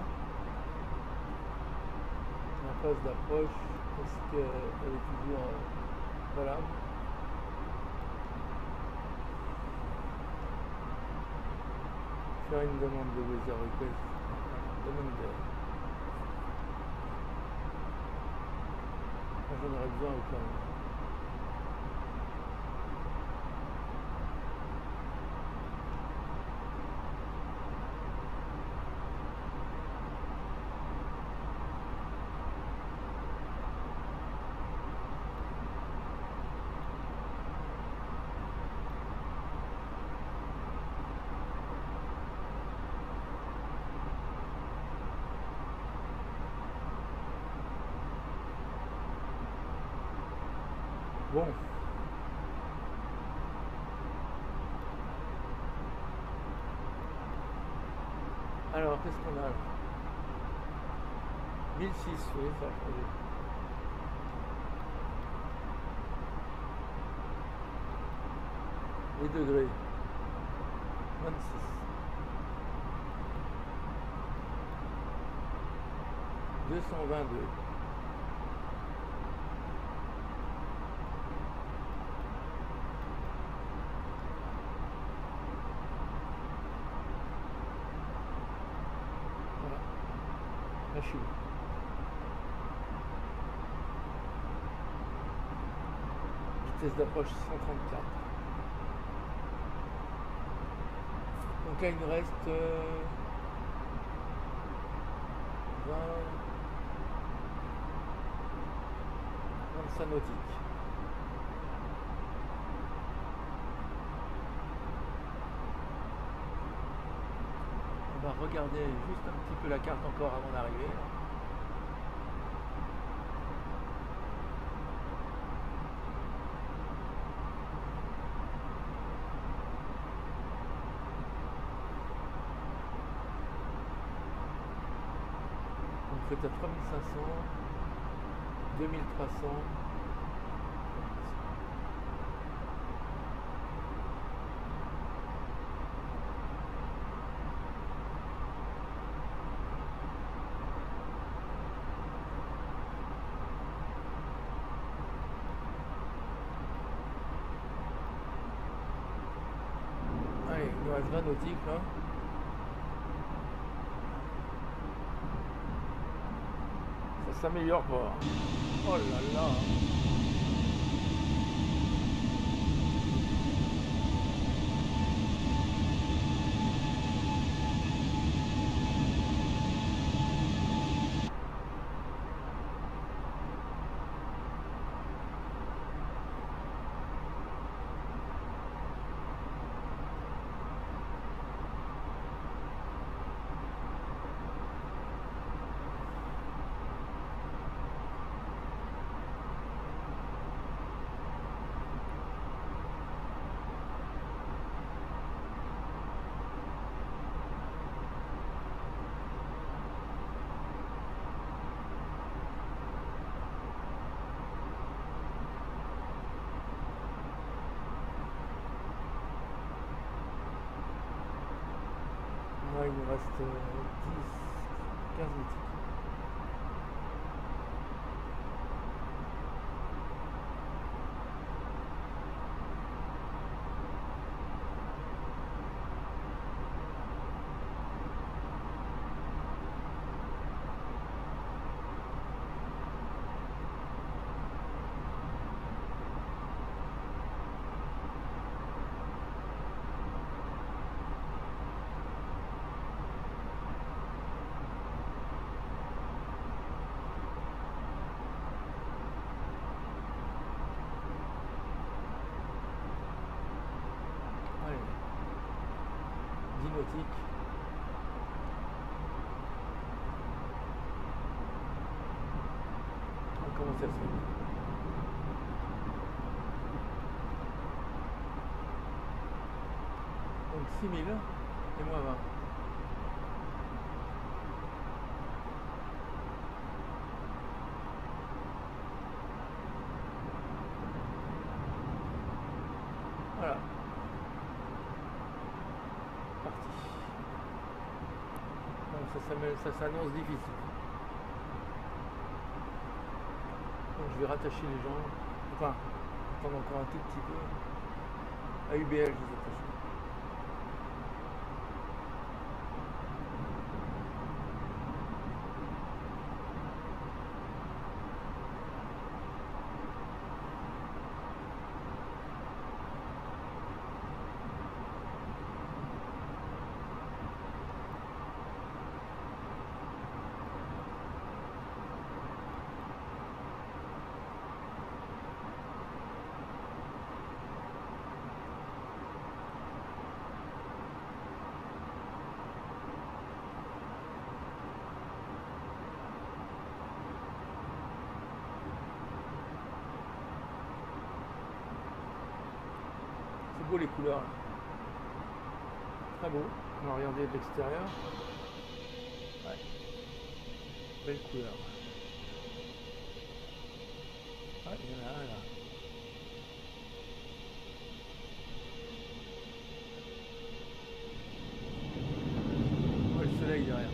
La phase d'approche, est-ce qu'elle est toujours valable? Faire une demande de weather request. Demande de... J'en aurais besoin au cas où. Bon. Alors, qu'est-ce qu'on a là? 1006, oui, ça a changé. Les degrés. 26. « 222. Là, je suis où? Vitesse d'approche 134. Donc là, il nous reste 20. commence à nautique. On va regarder juste un petit peu la carte encore avant d'arriver. On fait à 3500, 2300. Allez, il nous reste 20 nautiques là. Ça s'améliore pas. Oh là là. Là, il nous reste 10, 15 nautiques. Allez, 10 nautiques. On commence à se mettre. Donc 6000 et moins 20. Voilà. Parti. Bon, ça s'annonce difficile. Donc je vais rattacher les gens. Enfin, attendre encore un tout petit peu. À UBL, je les attache. C'est beau les couleurs là. Très beau. On va regarder de l'extérieur. Ouais. Belle couleur. Ah, il y en a un là. On voit le soleil derrière.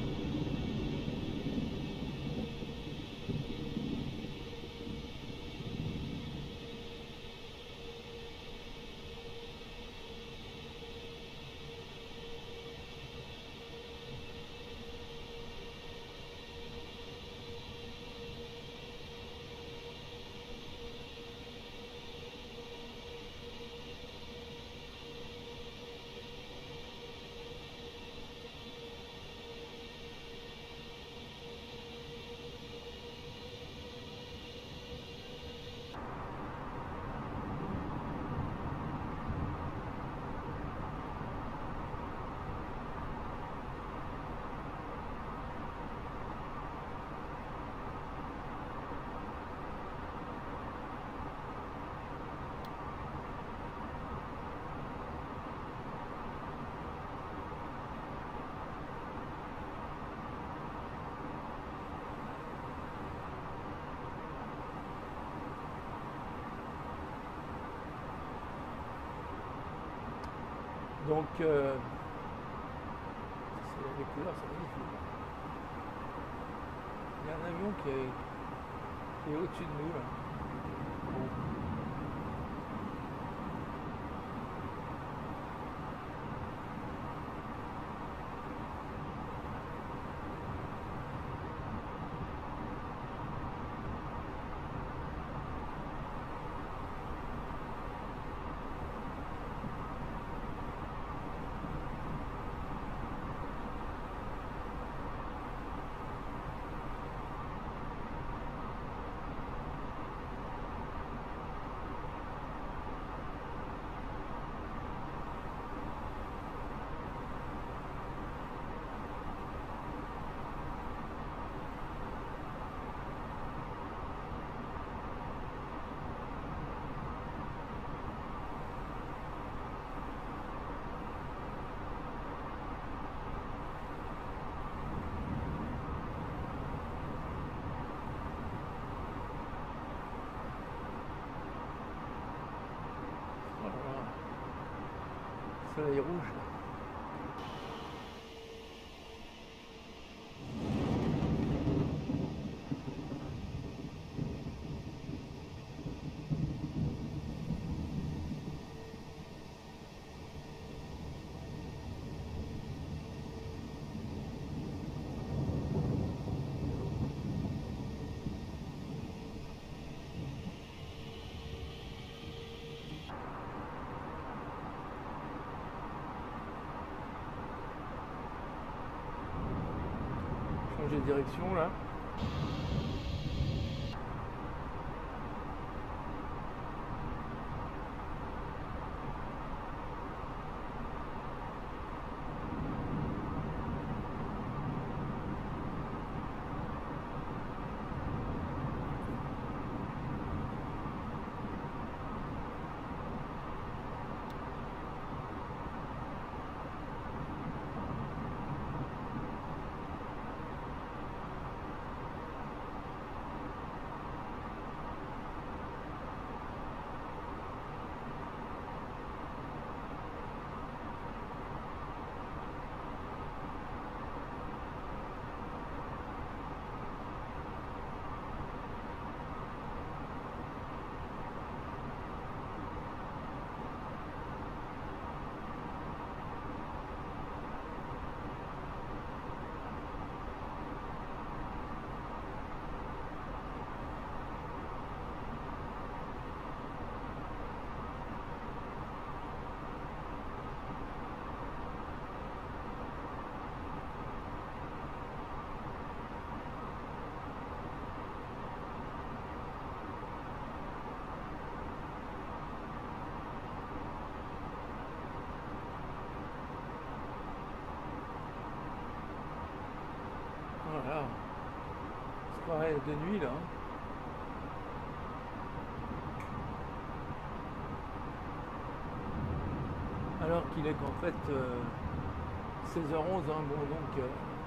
Donc, les couleurs sont magnifiques. Il y a un avion qui est au-dessus de nous là. Bon. Soleil rouge. Changer de direction là. Voilà. On se croirait de nuit là. Alors qu'il est qu'en fait 16h11, hein, bon donc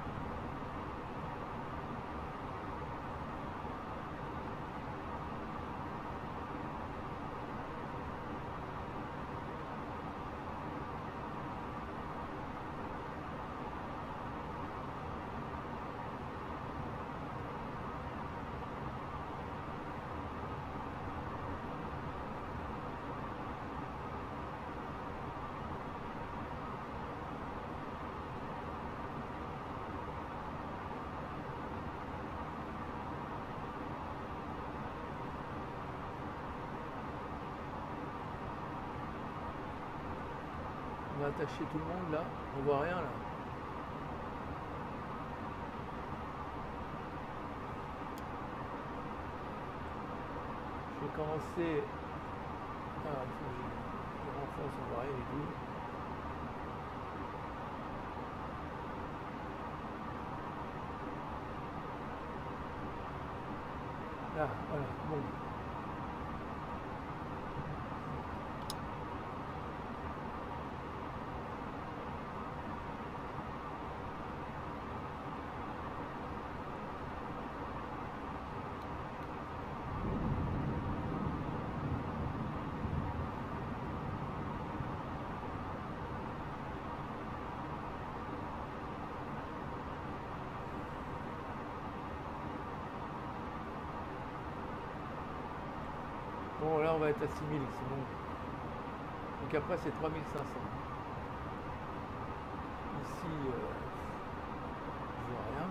on va attacher tout le monde là, on voit rien là. Je vais commencer. Ah, il faut que je renforce, on voit rien du tout. Là, voilà, bon. Bon, là, on va être à 6000, c'est bon. Donc après, c'est 3500. Ici, je vois rien.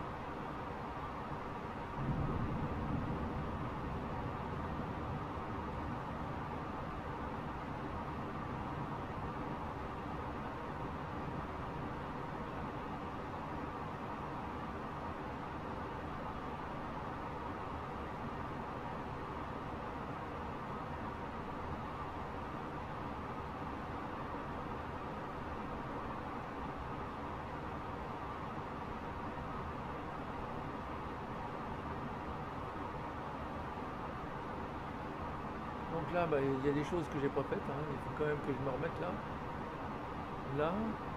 Donc là, bah, il y a des choses que j'ai pas faites, hein. Il faut quand même que je me remette là. Là.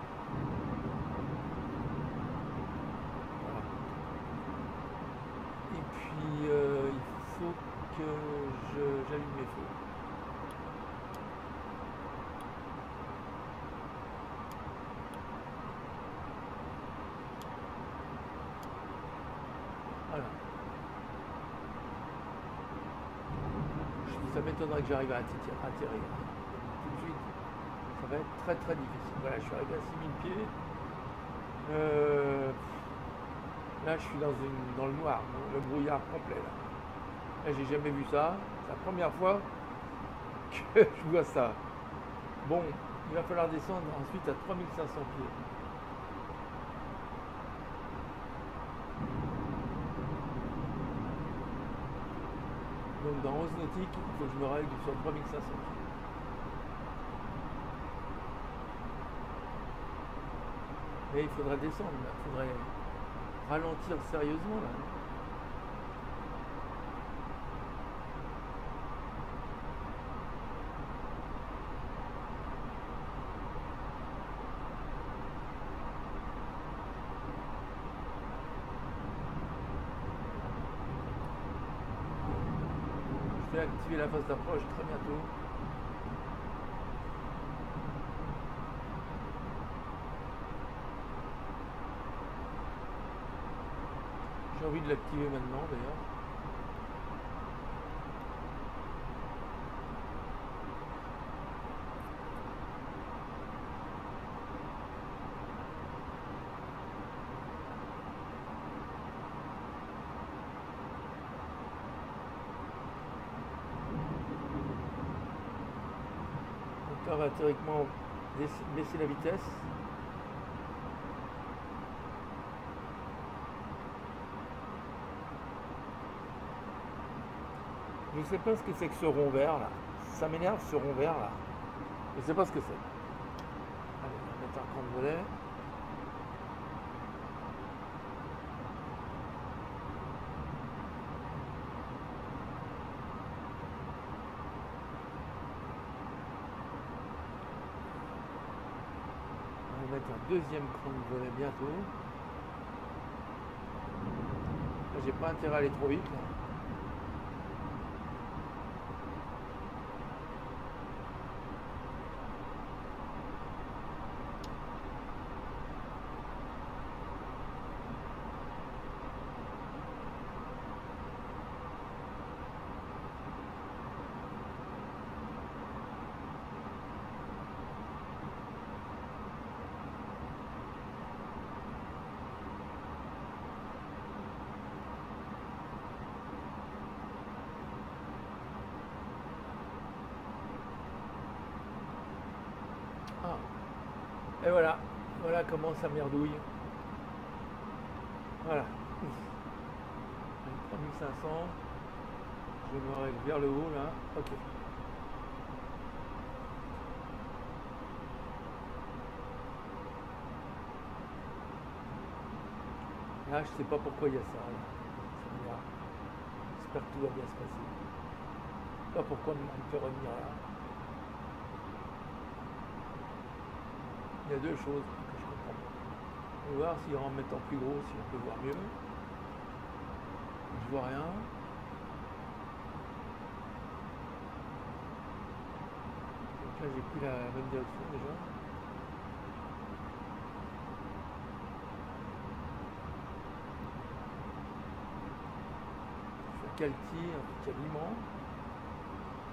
Voilà. Et puis, il faut que j'allume mes feux. Voilà. Ça m'étonnerait que j'arrive à atterrir. Tout de suite, ça va être très très difficile. Voilà, je suis arrivé à 6000 pieds. Là, je suis dans le noir, le brouillard complet. Là, j'ai jamais vu ça. C'est la première fois que je vois ça. Bon, il va falloir descendre ensuite à 3500 pieds. Donc dans 11 nautique, il faut que je me règle sur 3500 pieds. Mais il faudrait descendre, là. Il faudrait ralentir sérieusement là. Je vais activer la phase d'approche très bientôt. J'ai envie de l'activer maintenant d'ailleurs. Donc là, on va théoriquement baisser la vitesse. Je ne sais pas ce que c'est que ce rond vert là. Ça m'énerve ce rond vert là. Je ne sais pas ce que c'est. Allez, on va mettre un cran de volet. On va mettre un deuxième cran de volet bientôt. Là, j'ai pas intérêt à aller trop vite là. Et voilà, voilà comment ça merdouille. Voilà. 3500. Je me règle vers le haut là. Ok. Là, je sais pas pourquoi il y a ça. Là. J'espère que tout va bien se passer. Je sais pas pourquoi on me fait revenir là. Il y a deux choses que je comprends pas. On va voir si en mettant plus gros, si on peut voir mieux. Je vois rien. Donc là, j'ai pris la bonne direction déjà. Je fais quel tir, quel aliment.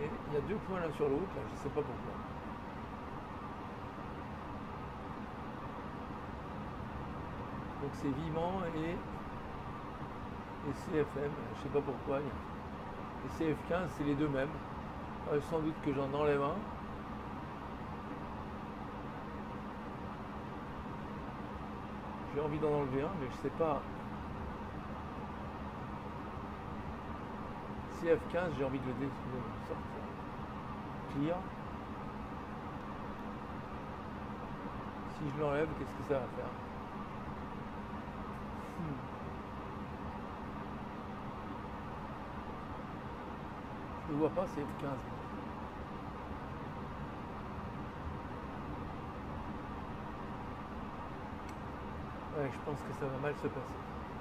Et il y a 2 points l'un sur l'autre, là, je sais pas pourquoi. Donc c'est Viment et CFM, je sais pas pourquoi. Et CF15, c'est les deux mêmes. Sans doute que j'en enlève un. J'ai envie d'en enlever un, mais je sais pas. CF15, j'ai envie de le sortir. Clear. Si je l'enlève, qu'est-ce que ça va faire? Je ne vois pas CF15. Ouais, je pense que ça va mal se passer.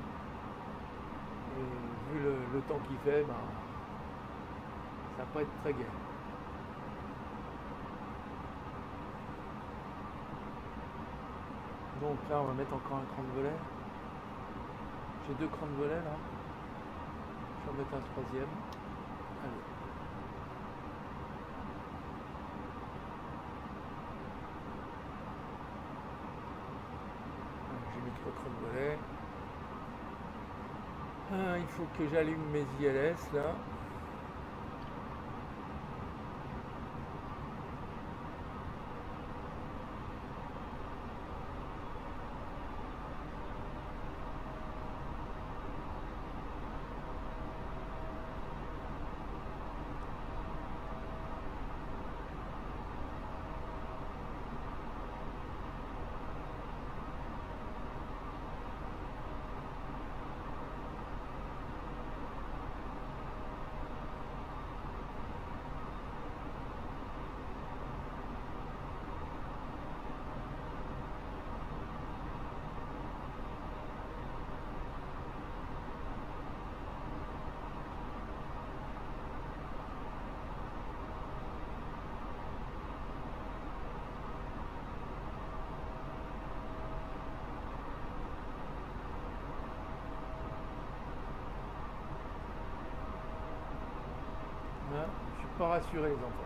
Et vu le temps qu'il fait, ben, ça va pas être très gai. Donc là, on va mettre encore un cran de volet. J'ai 2 crans de volet là. Je vais en mettre un troisième. Allez. J'ai mis 3 crans de volet. Il faut que j'allume mes ILS là. Là, je suis pas rassuré les enfants.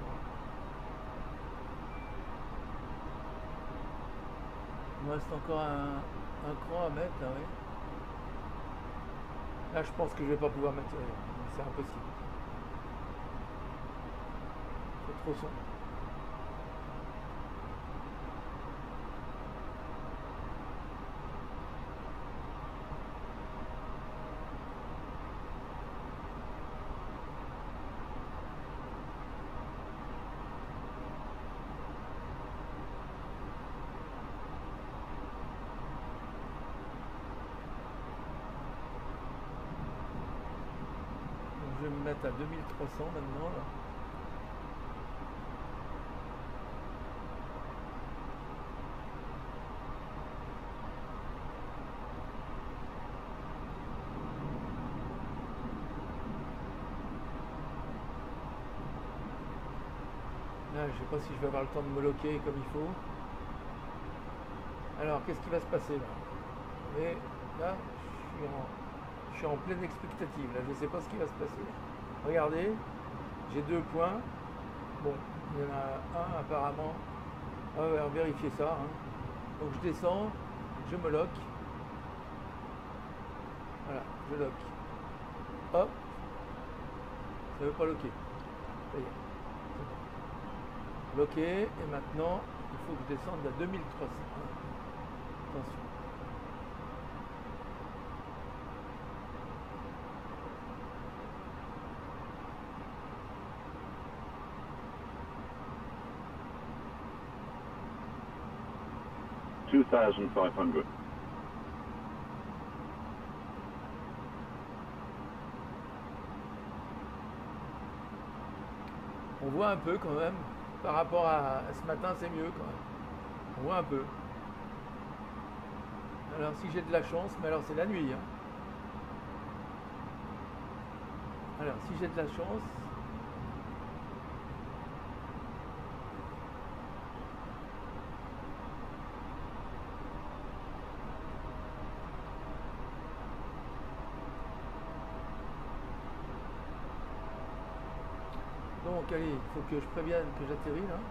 Il me reste encore un cran à mettre là, oui. Là je pense que je vais pas pouvoir mettre. C'est impossible. C'est trop son. Je vais me mettre à 2300 maintenant là. Là, je sais pas si je vais avoir le temps de me loquer comme il faut. Alors, qu'est-ce qui va se passer là? Et là, je suis en pleine expectative. Là, je ne sais pas ce qui va se passer. Regardez, j'ai 2 points. Bon, il y en a un apparemment. On va vérifier ça. Hein. Donc je descends, je me lock. Voilà, je lock. Hop. Ça ne veut pas locker. Ça y est. Bloqué. Et maintenant, il faut que je descende à 2300. Attention. $2,500. On voit un peu quand même. Par rapport à ce matin, c'est mieux quand même. On voit un peu. Alors si j'ai de la chance, mais alors c'est la nuit. Hein. Alors si j'ai de la chance. Donc Donc allez, il faut que je prévienne que j'atterris là.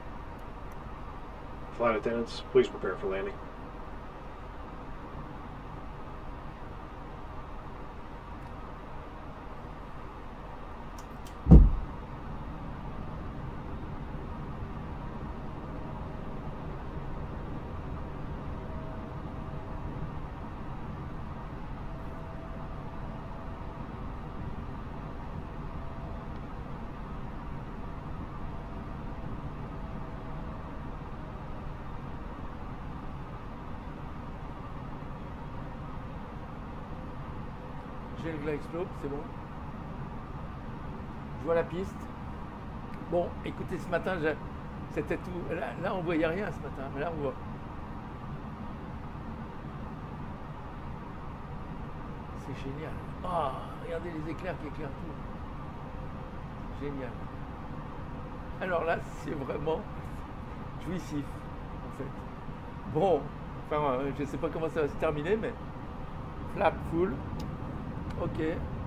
Flight attendants, please prepare for landing. J'ai le glide slope, c'est bon. Je vois la piste. Bon, écoutez, ce matin, c'était tout. Là, on voyait rien ce matin, mais là, on voit. C'est génial. Ah, regardez les éclairs qui éclairent tout. Génial. Alors là, c'est vraiment jouissif, en fait. Bon, enfin, je ne sais pas comment ça va se terminer, mais flap full. Ok.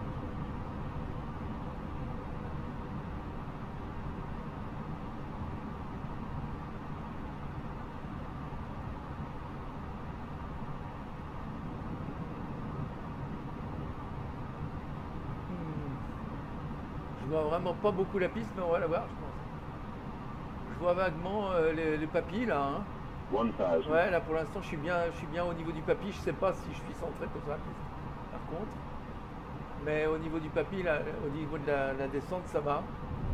Je vois vraiment pas beaucoup la piste, mais on va la voir, je pense. Je vois vaguement les papilles là. Hein. 1000. Ouais, là pour l'instant, je suis bien au niveau du papille. Je sais pas si je suis centré comme ça, par contre. Mais au niveau du papille, là, au niveau de la descente, ça va.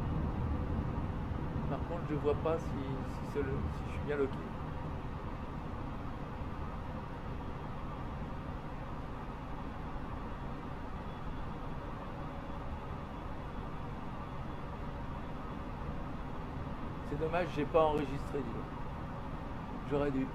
Par contre, je vois pas si je suis bien loqué. C'est dommage, j'ai pas enregistré, dis donc. J'aurais dû.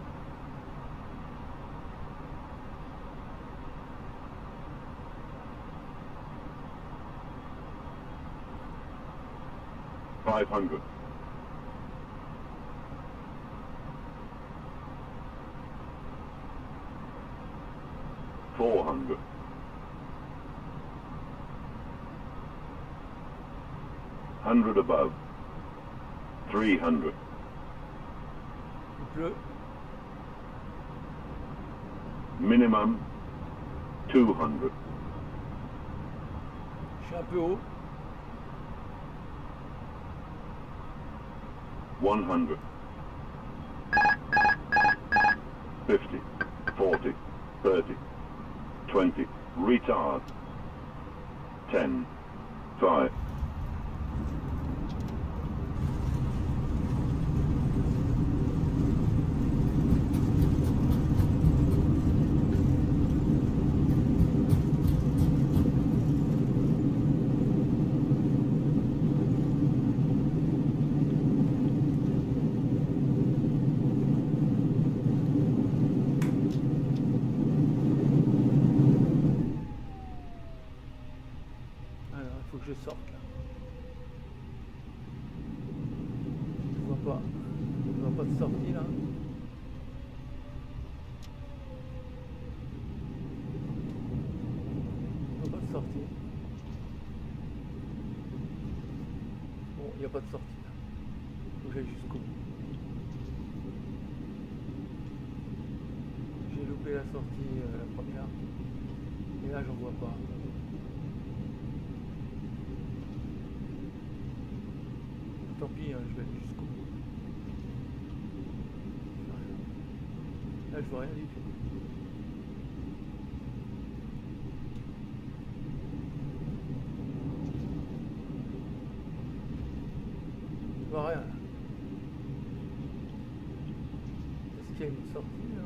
$500. 400. 100 above. 300. Il pleut. Minimum 200. Je suis un peu haut. 100. 50. 40. 30. 20. Retard. 10. 5. Je sorte là. Je vois pas de sortie là. Je vois pas de sortie. Bon, il n'y a pas de sortie là. Faut que j'aille jusqu'au bout. J'ai loupé la sortie, la première. Et là, j'en vois pas. Tant pis, hein, je vais aller jusqu'au bout. Là, je vois rien du tout. Je vois rien. Est-ce qu'il y a une sortie là?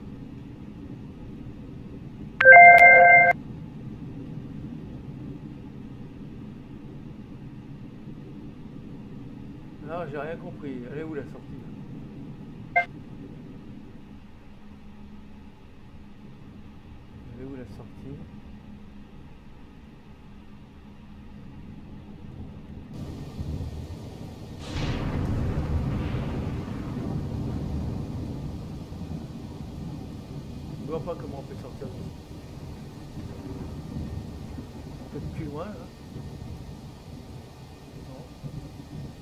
Non, j'ai rien compris. Elle est où la sortie là? Elle est où la sortie? Je vois pas comment on peut sortir. Peut-être plus loin là. Non.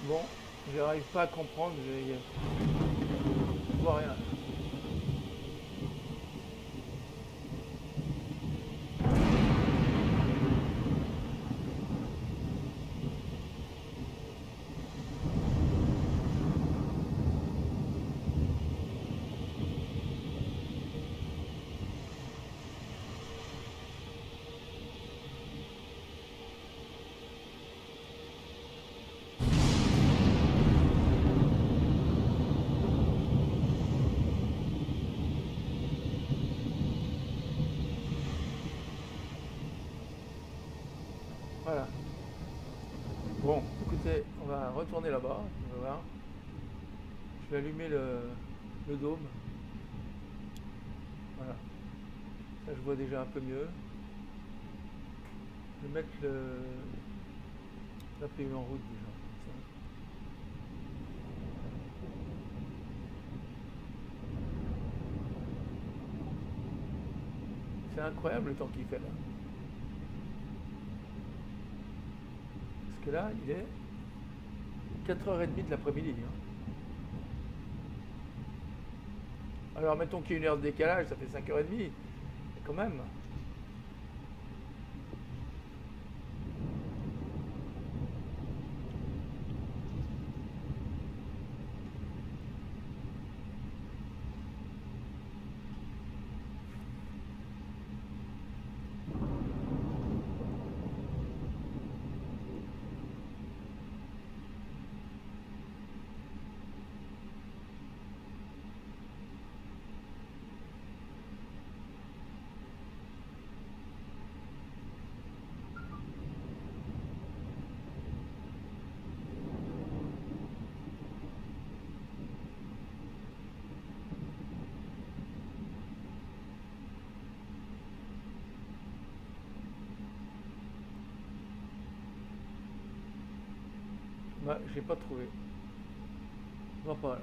Bon, j'arrive pas à comprendre, je vois rien. Voilà. Bon, écoutez, on va retourner là-bas, on va voir. Je vais allumer le dôme. Voilà. Ça, je vois déjà un peu mieux. Je vais mettre la PU en route déjà. C'est incroyable le temps qu'il fait là. Parce que là, il est 4h30 de l'après-midi. Hein. Alors mettons qu'il y ait une heure de décalage, ça fait 5h30. Mais quand même. Bah, j'ai pas trouvé. Je vois pas là.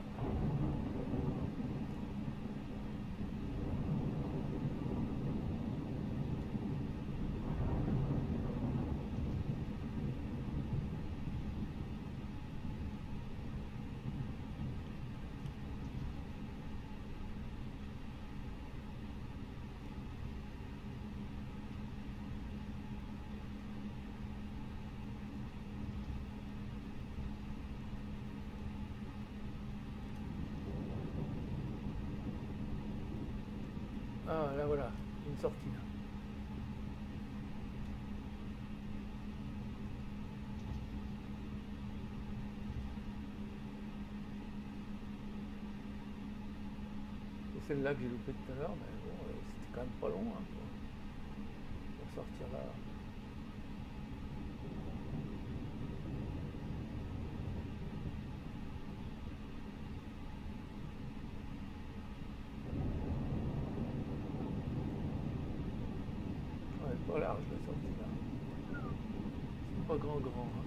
Ah là voilà, une sortie là. C'est celle-là que j'ai loupé tout à l'heure, mais bon, c'était quand même pas long hein, pour sortir là. Ouais, pas large la sortie là. C'est pas grand. Hein.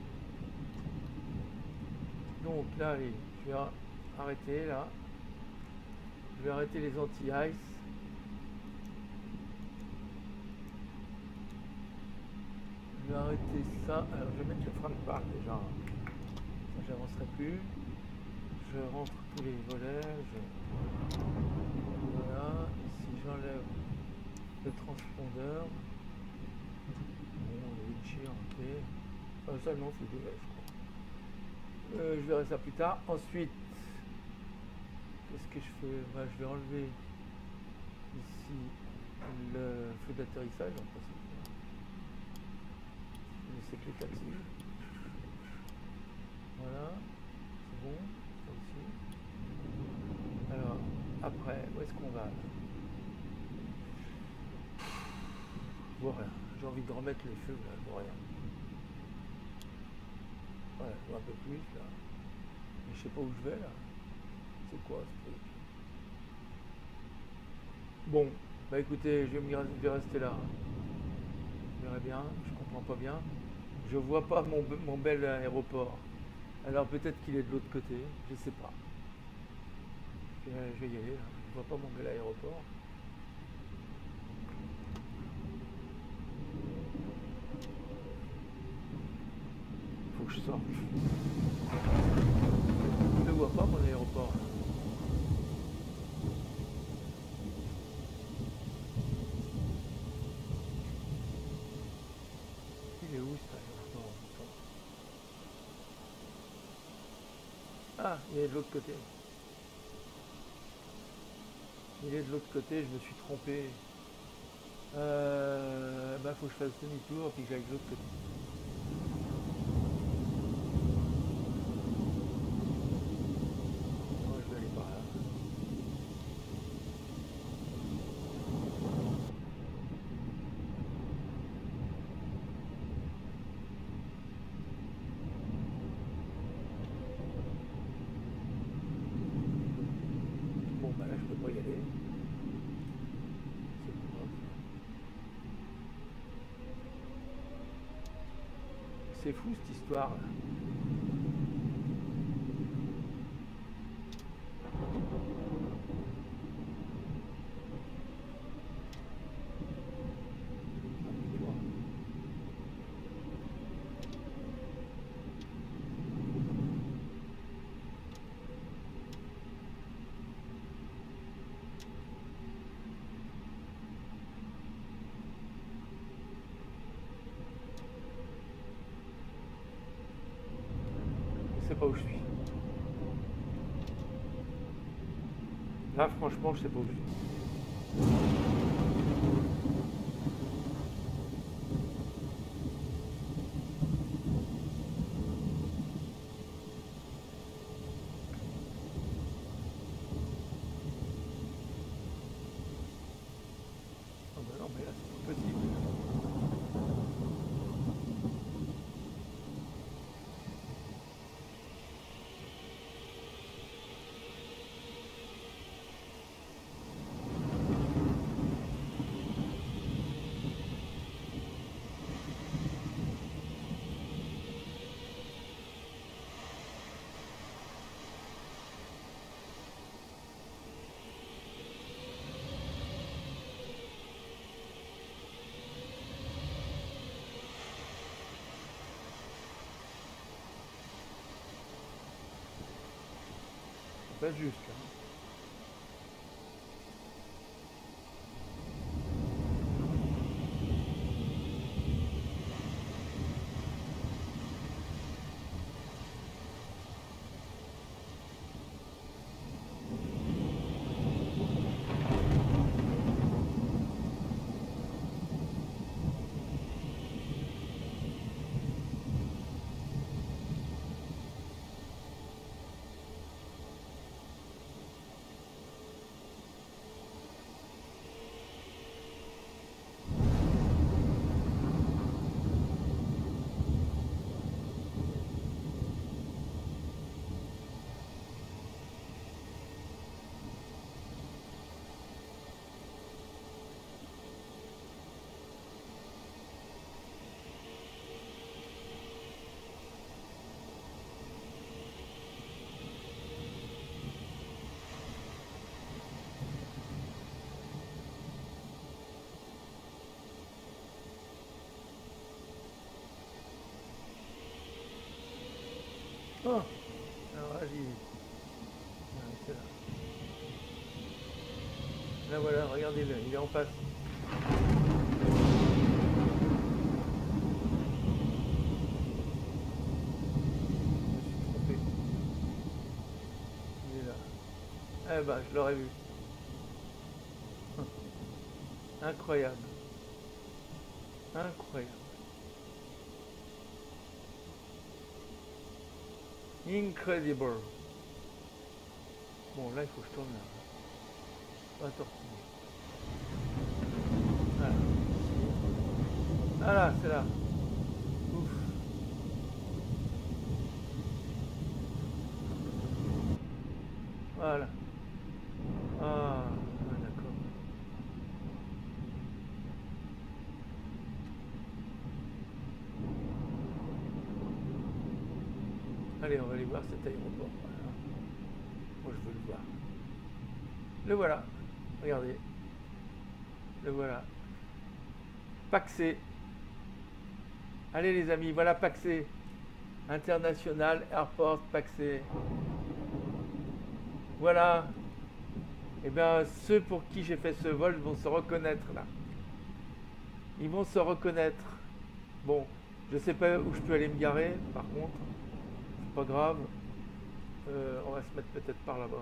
Donc là, allez, je vais arrêter là. Je vais arrêter les anti-ice. Je vais arrêter ça. Alors je vais mettre le frein de parc déjà. Ça j'avancerai plus. Je rentre tous les volets. Voilà. Ici j'enlève le transpondeur. Bon, le windshield, ok. Ça non, c'est deux, je crois. Je verrai ça plus tard. Ensuite, qu'est-ce que je fais? Bah, je vais enlever ici le feu d'atterrissage. C'est clic là-dessus. Voilà, c'est bon, ça aussi. Alors, après, où est-ce qu'on va là? Je vois rien. J'ai envie de remettre les feux là, je vois rien. Voilà, je vois un peu plus là. Mais je sais pas où je vais là. C'est quoi ce truc? Bon, bah écoutez, je vais rester là. Je verrai bien, je comprends pas bien. Je vois pas mon bel aéroport. Alors peut-être qu'il est de l'autre côté, je sais pas. Je vais y aller là. Je vois pas mon bel aéroport. Faut que je sorte. Je ne vois pas mon aéroport. Il est où cet aéroport? Ah, il est de l'autre côté. Il est de l'autre côté, je me suis trompé. Bah faut que je fasse demi-tour et puis que j'aille de l'autre côté. Moi je vais aller par là. Bon bah là je peux pas y aller. C'est pas grave. C'est fou cette histoire là. Je sais pas où je suis. Là franchement je sais pas où je suis. Oh bah non mais là c'est pas possible. C'est pas juste là. Oh, alors là j'y vais. Ah, c'est là. Là voilà, regardez-le, il est en face. Je me suis trompé. Il est là. Eh ben, je l'aurais vu. Incroyable. Incroyable. Incredible. Bon, là, il faut que je tourne là. Pas tortiller. Voilà. Voilà, c'est là. Ouf. Voilà. Ah, d'accord. Allez, on va aller voir cet aéroport. Voilà. Moi, je veux le voir. Le voilà. Regardez. Le voilà. Paxé. Allez les amis, voilà Paxé. International Airport Paxé. Voilà. Et bien, ceux pour qui j'ai fait ce vol vont se reconnaître là. Ils vont se reconnaître. Bon, je sais pas où je peux aller me garer, par contre. C'est pas grave. On va se mettre peut-être par là-bas.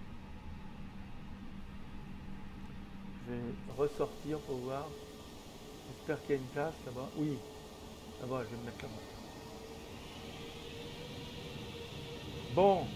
Je vais ressortir pour voir. J'espère qu'il y a une place là-bas. Oui. Là-bas, je vais me mettre là-bas. Bon.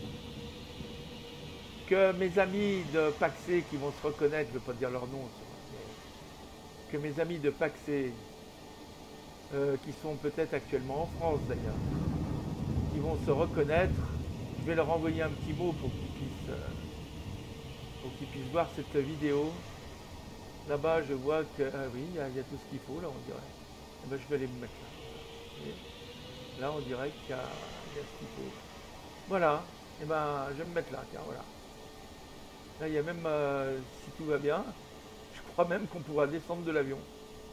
Que mes amis de Paxé qui vont se reconnaître, je ne veux pas dire leur nom, mais que mes amis de Paxé, qui sont peut-être actuellement en France d'ailleurs, qui vont se reconnaître, je vais leur envoyer un petit mot pour qu'ils puissent voir cette vidéo. Là-bas, je vois que, ah oui, il y a tout ce qu'il faut, là, on dirait. Eh ben, je vais aller me mettre là. Et là, on dirait qu'il y a ce qu'il faut. Voilà. Et ben, je vais me mettre là, tiens, voilà. Là, il y a même, si tout va bien, je crois même qu'on pourra descendre de l'avion.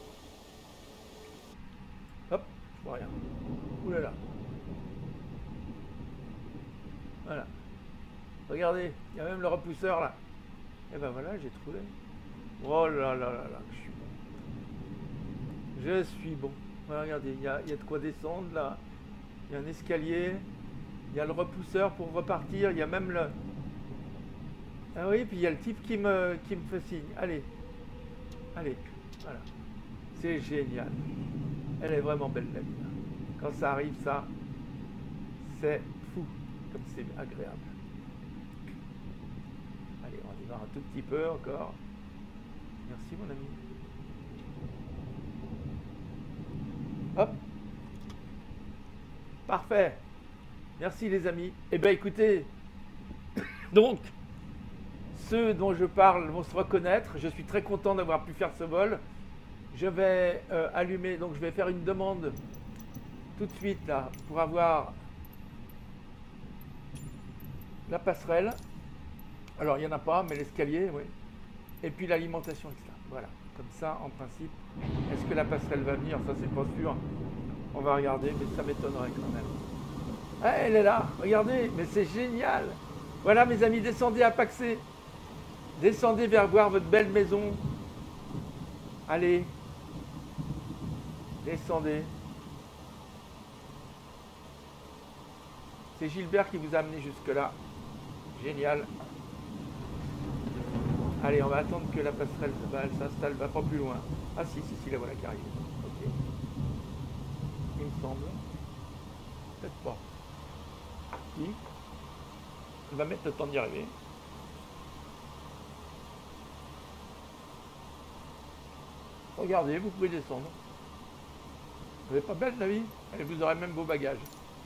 Hop, je vois rien. Ouh là là. Voilà. Regardez, il y a même le repousseur là. Et ben voilà, j'ai trouvé. Oh là là là là, je suis bon. Je suis bon. Voilà, regardez, il y a de quoi descendre là. Il y a un escalier. Il y a le repousseur pour repartir. Il y a même le... Ah oui, puis il y a le type qui me fait signe. Allez. Allez. Voilà. C'est génial. Elle est vraiment belle la vie. Quand ça arrive, ça, c'est fou. Comme c'est agréable. Allez, on y va un tout petit peu encore. Merci mon ami. Hop. Parfait. Merci les amis. Eh bien écoutez, donc, ceux dont je parle vont se reconnaître. Je suis très content d'avoir pu faire ce vol. Je vais allumer, donc je vais faire une demande tout de suite là pour avoir la passerelle. Alors il n'y en a pas, mais l'escalier, oui. Et puis l'alimentation extra. Voilà, comme ça en principe. Est-ce que la passerelle va venir? Ça c'est pas sûr. On va regarder, mais ça m'étonnerait quand même. Ah, elle est là, regardez, mais c'est génial. Voilà mes amis, descendez à Paxé. Descendez vers voir votre belle maison. Allez. Descendez. C'est Gilbert qui vous a amené jusque-là. Génial. Allez, on va attendre que la passerelle elle s'installe, va pas plus loin. Ah si, la voilà qui arrive. Ok. Il me semble. Peut-être pas. Si. Elle va mettre le temps d'y arriver. Regardez, vous pouvez descendre. Vous n'êtes pas belle la vie? Et vous aurez même vos bagages.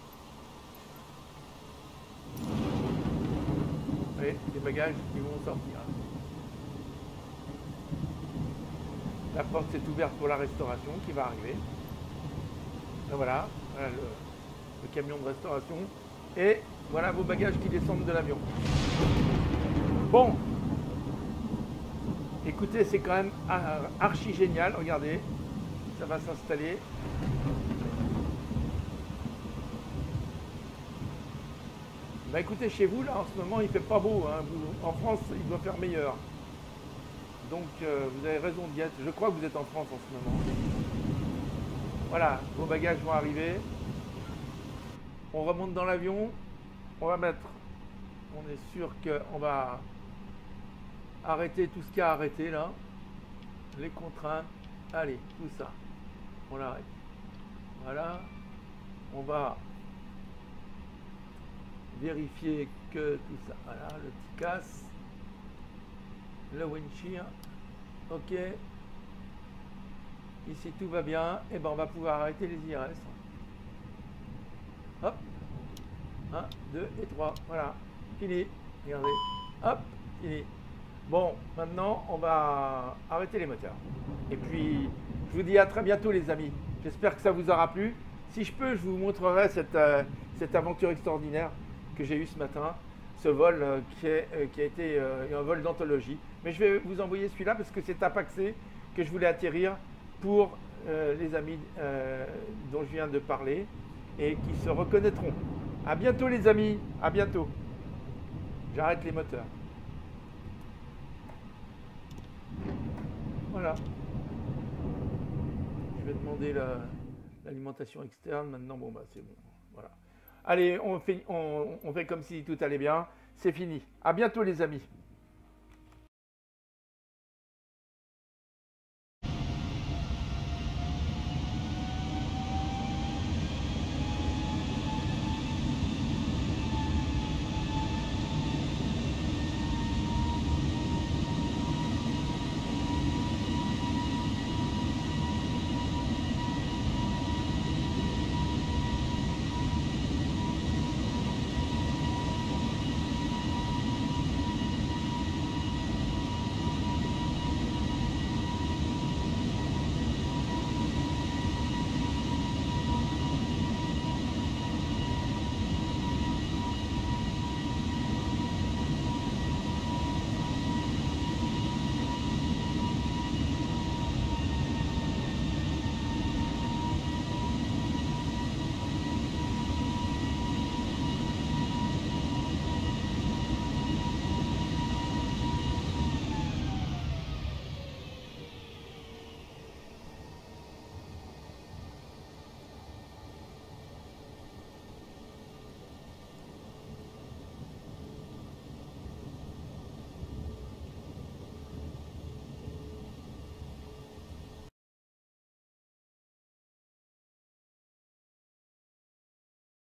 Allez, les bagages qui vont sortir. La porte est ouverte pour la restauration qui va arriver. Et voilà, voilà le camion de restauration. Et voilà vos bagages qui descendent de l'avion. Bon. Écoutez, c'est quand même archi génial. Regardez, ça va s'installer. Bah écoutez, chez vous, là, en ce moment, il fait pas beau. Hein. En France, il doit faire meilleur. Donc, vous avez raison d'y être. Je crois que vous êtes en France en ce moment. Voilà, vos bagages vont arriver. On remonte dans l'avion. On va mettre... On est sûr qu'on va arrêter tout ce qu'il y a à arrêter, là. Les contraintes. Allez, tout ça. On l'arrête. Voilà. On va vérifier que tout ça. Voilà, le petit casse. Le windshield. Ok. Ici tout va bien. Et ben on va pouvoir arrêter les IRS. Hop. 1, 2 et 3. Voilà. Fini. Regardez. Hop. Fini. Bon, maintenant on va arrêter les moteurs. Et puis je vous dis à très bientôt les amis. J'espère que ça vous aura plu. Si je peux, je vous montrerai cette aventure extraordinaire que j'ai eue ce matin. Ce vol qui a été un vol d'anthologie. Mais je vais vous envoyer celui-là parce que c'est à Paxé que je voulais atterrir pour les amis dont je viens de parler. et qui se reconnaîtront. À bientôt les amis, à bientôt. J'arrête les moteurs. Voilà. Je vais demander l'alimentation externe maintenant. Bon bah c'est bon. Voilà. Allez, on fait comme si tout allait bien. C'est fini. À bientôt les amis.